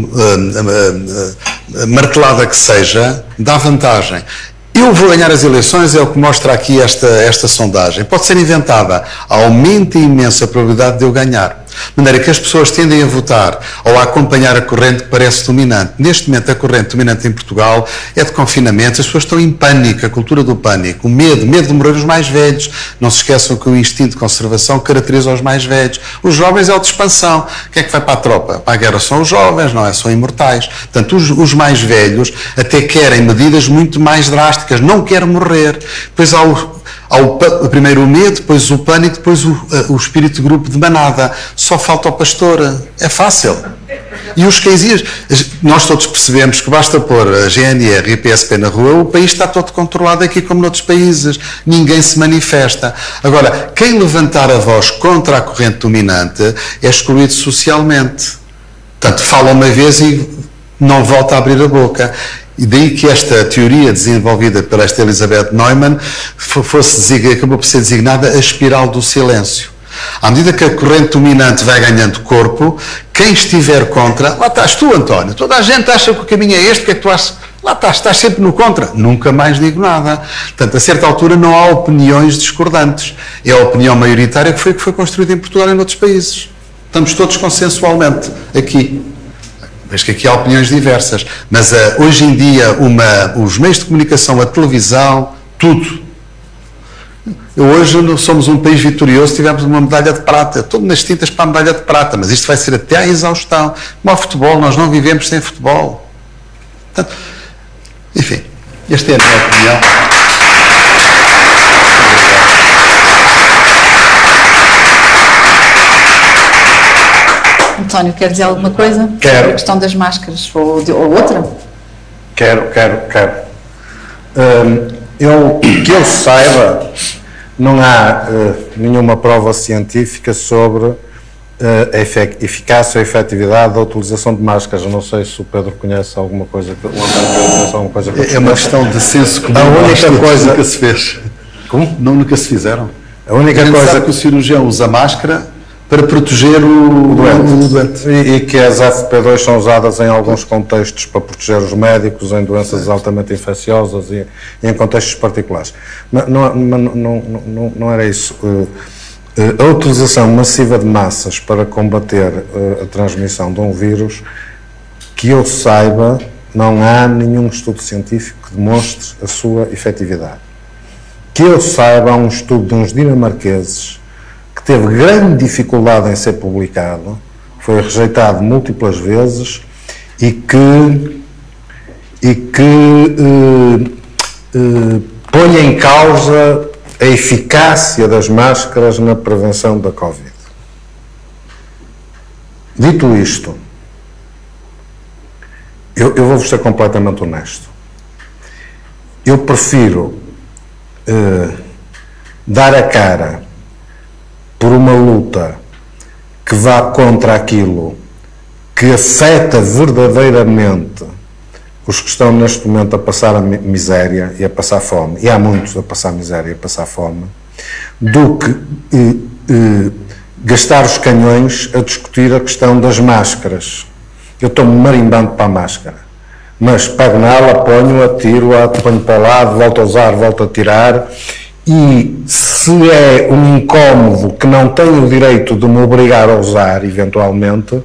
uh, uh, martelada que seja, dá vantagem. Eu vou ganhar as eleições, é o que mostra aqui esta, esta sondagem. Pode ser inventada, aumenta imensa a probabilidade de eu ganhar. De maneira que as pessoas tendem a votar ou a acompanhar a corrente que parece dominante. Neste momento, a corrente dominante em Portugal é de confinamento. As pessoas estão em pânico, a cultura do pânico, o medo, medo de morrer os mais velhos. Não se esqueçam que o instinto de conservação caracteriza os mais velhos. Os jovens é o de expansão. Quem é que vai para a tropa? Para a guerra são os jovens, não é? São imortais. Portanto, os, os mais velhos até querem medidas muito mais drásticas. Não querem morrer. Depois há o... Há o, primeiro o medo, depois o pânico, depois o, o espírito de grupo de manada. Só falta o pastor. É fácil. E os cãezinhos, nós todos percebemos que basta pôr a G N R e a P S P na rua, o país está todo controlado aqui como noutros países. Ninguém se manifesta. Agora, quem levantar a voz contra a corrente dominante é excluído socialmente. Portanto, fala uma vez e não volta a abrir a boca. E daí que esta teoria desenvolvida pela esta Elizabeth Neumann fosse, acabou por ser designada a espiral do silêncio. À medida que a corrente dominante vai ganhando corpo, quem estiver contra, lá estás tu, António, toda a gente acha que o caminho é este, o que é que tu achas? Lá estás, estás sempre no contra. Nunca mais digo nada. Portanto, a certa altura não há opiniões discordantes. É a opinião maioritária que foi que foi construída em Portugal e em outros países. Estamos todos consensualmente aqui. Vejo que aqui há opiniões diversas, mas uh, hoje em dia uma, os meios de comunicação, a televisão, tudo. Hoje somos um país vitorioso, tivemos uma medalha de prata, tudo nas tintas para a medalha de prata, mas isto vai ser até à exaustão. Como ao futebol, nós não vivemos sem futebol. Portanto, enfim, esta é a minha opinião. António, quer dizer alguma coisa? Quero. Sobre a questão das máscaras ou, de, ou outra? Quero, quero, quero. Um, eu, que eu saiba, não há uh, nenhuma prova científica sobre uh, a efic eficácia ou efetividade da utilização de máscaras. Eu não sei se o Pedro conhece alguma coisa que, alguma coisa que é uma questão de senso comum. A única coisa nunca se fez. Como? Não, nunca se fizeram. A única a coisa que o cirurgião usa máscara para proteger o, o doente. O doente. E, e que as F P dois são usadas em alguns contextos para proteger os médicos em doenças altamente infecciosas e, e em contextos particulares. Mas não, não, não, não, não era isso. A utilização massiva de massas para combater a transmissão de um vírus, que eu saiba, não há nenhum estudo científico que demonstre a sua efetividade. Que eu saiba, há um estudo de uns dinamarqueses que teve grande dificuldade em ser publicado, foi rejeitado múltiplas vezes e que, e que eh, eh, põe em causa a eficácia das máscaras na prevenção da Covid. Dito isto, eu, eu vou-vos ser completamente honesto. Eu prefiro eh, dar a cara por uma luta que vá contra aquilo que afeta verdadeiramente os que estão neste momento a passar a miséria e a passar fome, e há muitos a passar miséria e a passar fome, do que eh, eh, gastar os canhões a discutir a questão das máscaras. Eu estou-me marimbando para a máscara, mas pego nela, ponho-a, tiro-a, ponho para o lado, volto a usar, volto a tirar. E se é um incómodo que não tenho o direito de me obrigar a usar, eventualmente,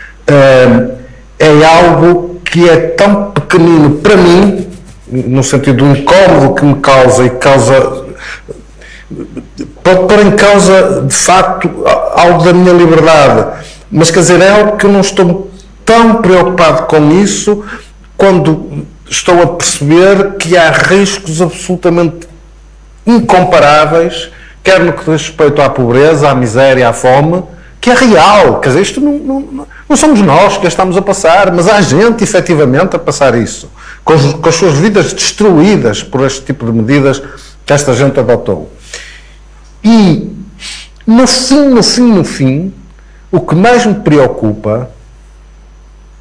é algo que é tão pequenino para mim, no sentido do incómodo que me causa e causa, pode pôr em causa, de facto, algo da minha liberdade, mas quer dizer, é algo que eu não estou tão preocupado com isso quando estou a perceber que há riscos absolutamente incomparáveis, quer no que diz respeito à pobreza, à miséria, à fome, que é real. Quer dizer, isto não, não, não somos nós que estamos a passar, mas há gente efetivamente a passar isso, com, os, com as suas vidas destruídas por este tipo de medidas que esta gente adotou. E no fim, no fim, no fim, o que mais me preocupa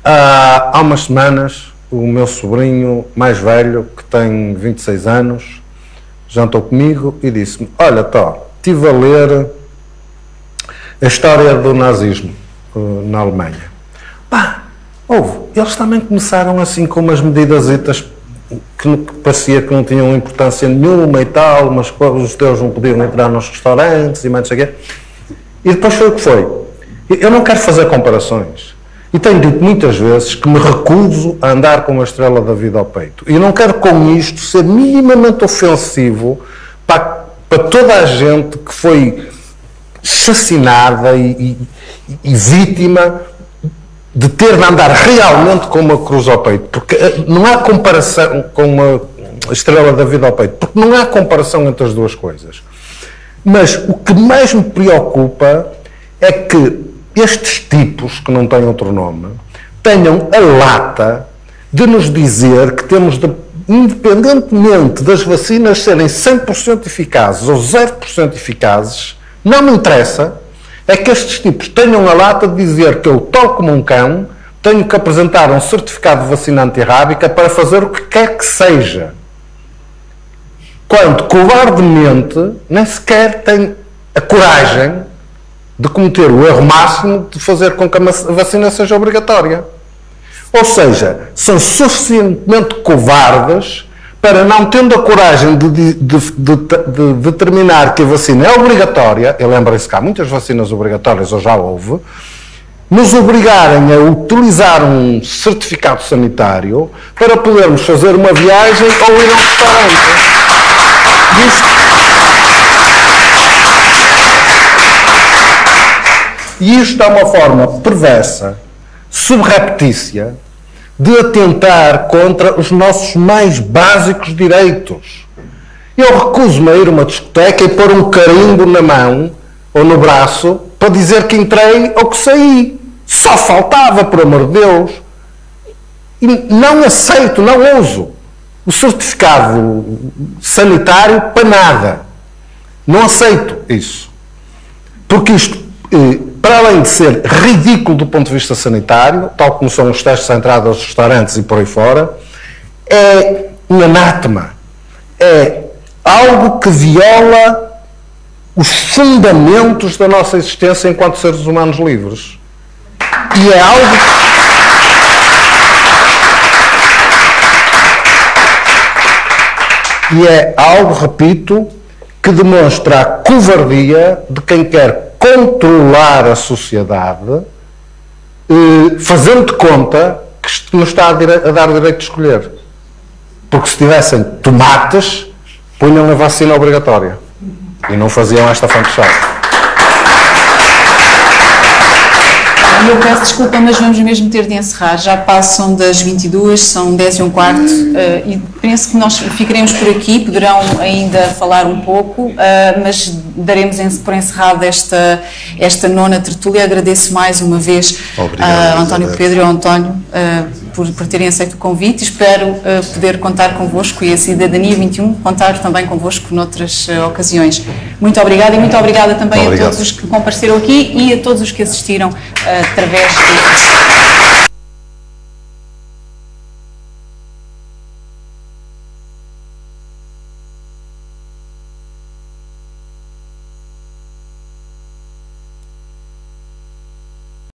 Há, há umas semanas, o meu sobrinho mais velho, que tem vinte e seis anos, jantou comigo e disse-me: olha, Tó, estive a ler a história do nazismo uh, na Alemanha. Pá, houve, eles também começaram assim com umas medidasitas que, que parecia que não tinham importância nenhuma e tal, mas os judeus não podiam entrar nos restaurantes e mais não sei o quê. E depois foi o que foi. Eu não quero fazer comparações. E tenho dito muitas vezes que me recuso a andar com a estrela da vida ao peito. E não quero com isto ser minimamente ofensivo para, para toda a gente que foi assassinada e, e, e vítima de ter de andar realmente com uma cruz ao peito. Porque não há comparação com uma estrela da vida ao peito. Porque não há comparação entre as duas coisas. Mas o que mais me preocupa é que estes tipos, que não têm outro nome, tenham a lata de nos dizer que temos de, independentemente das vacinas serem cem por cento eficazes ou zero por cento eficazes, não me interessa, é que estes tipos tenham a lata de dizer que eu, tal como um cão, tenho que apresentar um certificado de vacina antirrábica para fazer o que quer que seja. Quando, covardemente, nem sequer tem a coragem de cometer o erro máximo de fazer com que a vacina seja obrigatória. Ou seja, são suficientemente covardes para, não tendo a coragem de, de, de, de, de determinar que a vacina é obrigatória, e lembrem-se que há muitas vacinas obrigatórias, ou já houve, nos obrigarem a utilizar um certificado sanitário para podermos fazer uma viagem ou ir a um restaurante. Isto... E isto é uma forma perversa, subreptícia, de atentar contra os nossos mais básicos direitos. Eu recuso-me a ir a uma discoteca e pôr um carimbo na mão ou no braço para dizer que entrei ou que saí. Só faltava, por amor de Deus. E não aceito, não uso o certificado sanitário para nada. Não aceito isso. Porque isto, para além de ser ridículo do ponto de vista sanitário, tal como são os testes à entrada aos restaurantes e por aí fora, é um anátema. É algo que viola os fundamentos da nossa existência enquanto seres humanos livres. E é algo... E é algo, repito, que demonstra a covardia de quem quer controlar a sociedade, eh, fazendo de conta que nos está a, dire- a dar direito de escolher. Porque se tivessem tomates, punham a vacina obrigatória. E não faziam esta fantochada. Eu peço desculpa, mas vamos mesmo ter de encerrar. Já passam das vinte e duas, são dez e um quarto, uh, e penso que nós ficaremos por aqui, poderão ainda falar um pouco, uh, mas daremos por encerrada esta, esta nona tertúlia. Agradeço mais uma vez a uh, António Pedro e ao António uh, por, por terem aceito o convite. Espero uh, poder contar convosco e a Cidadania vinte e um contar também convosco noutras uh, ocasiões. Muito obrigada e muito obrigada também Obrigado. a todos os que compareceram aqui e a todos os que assistiram uh, através de...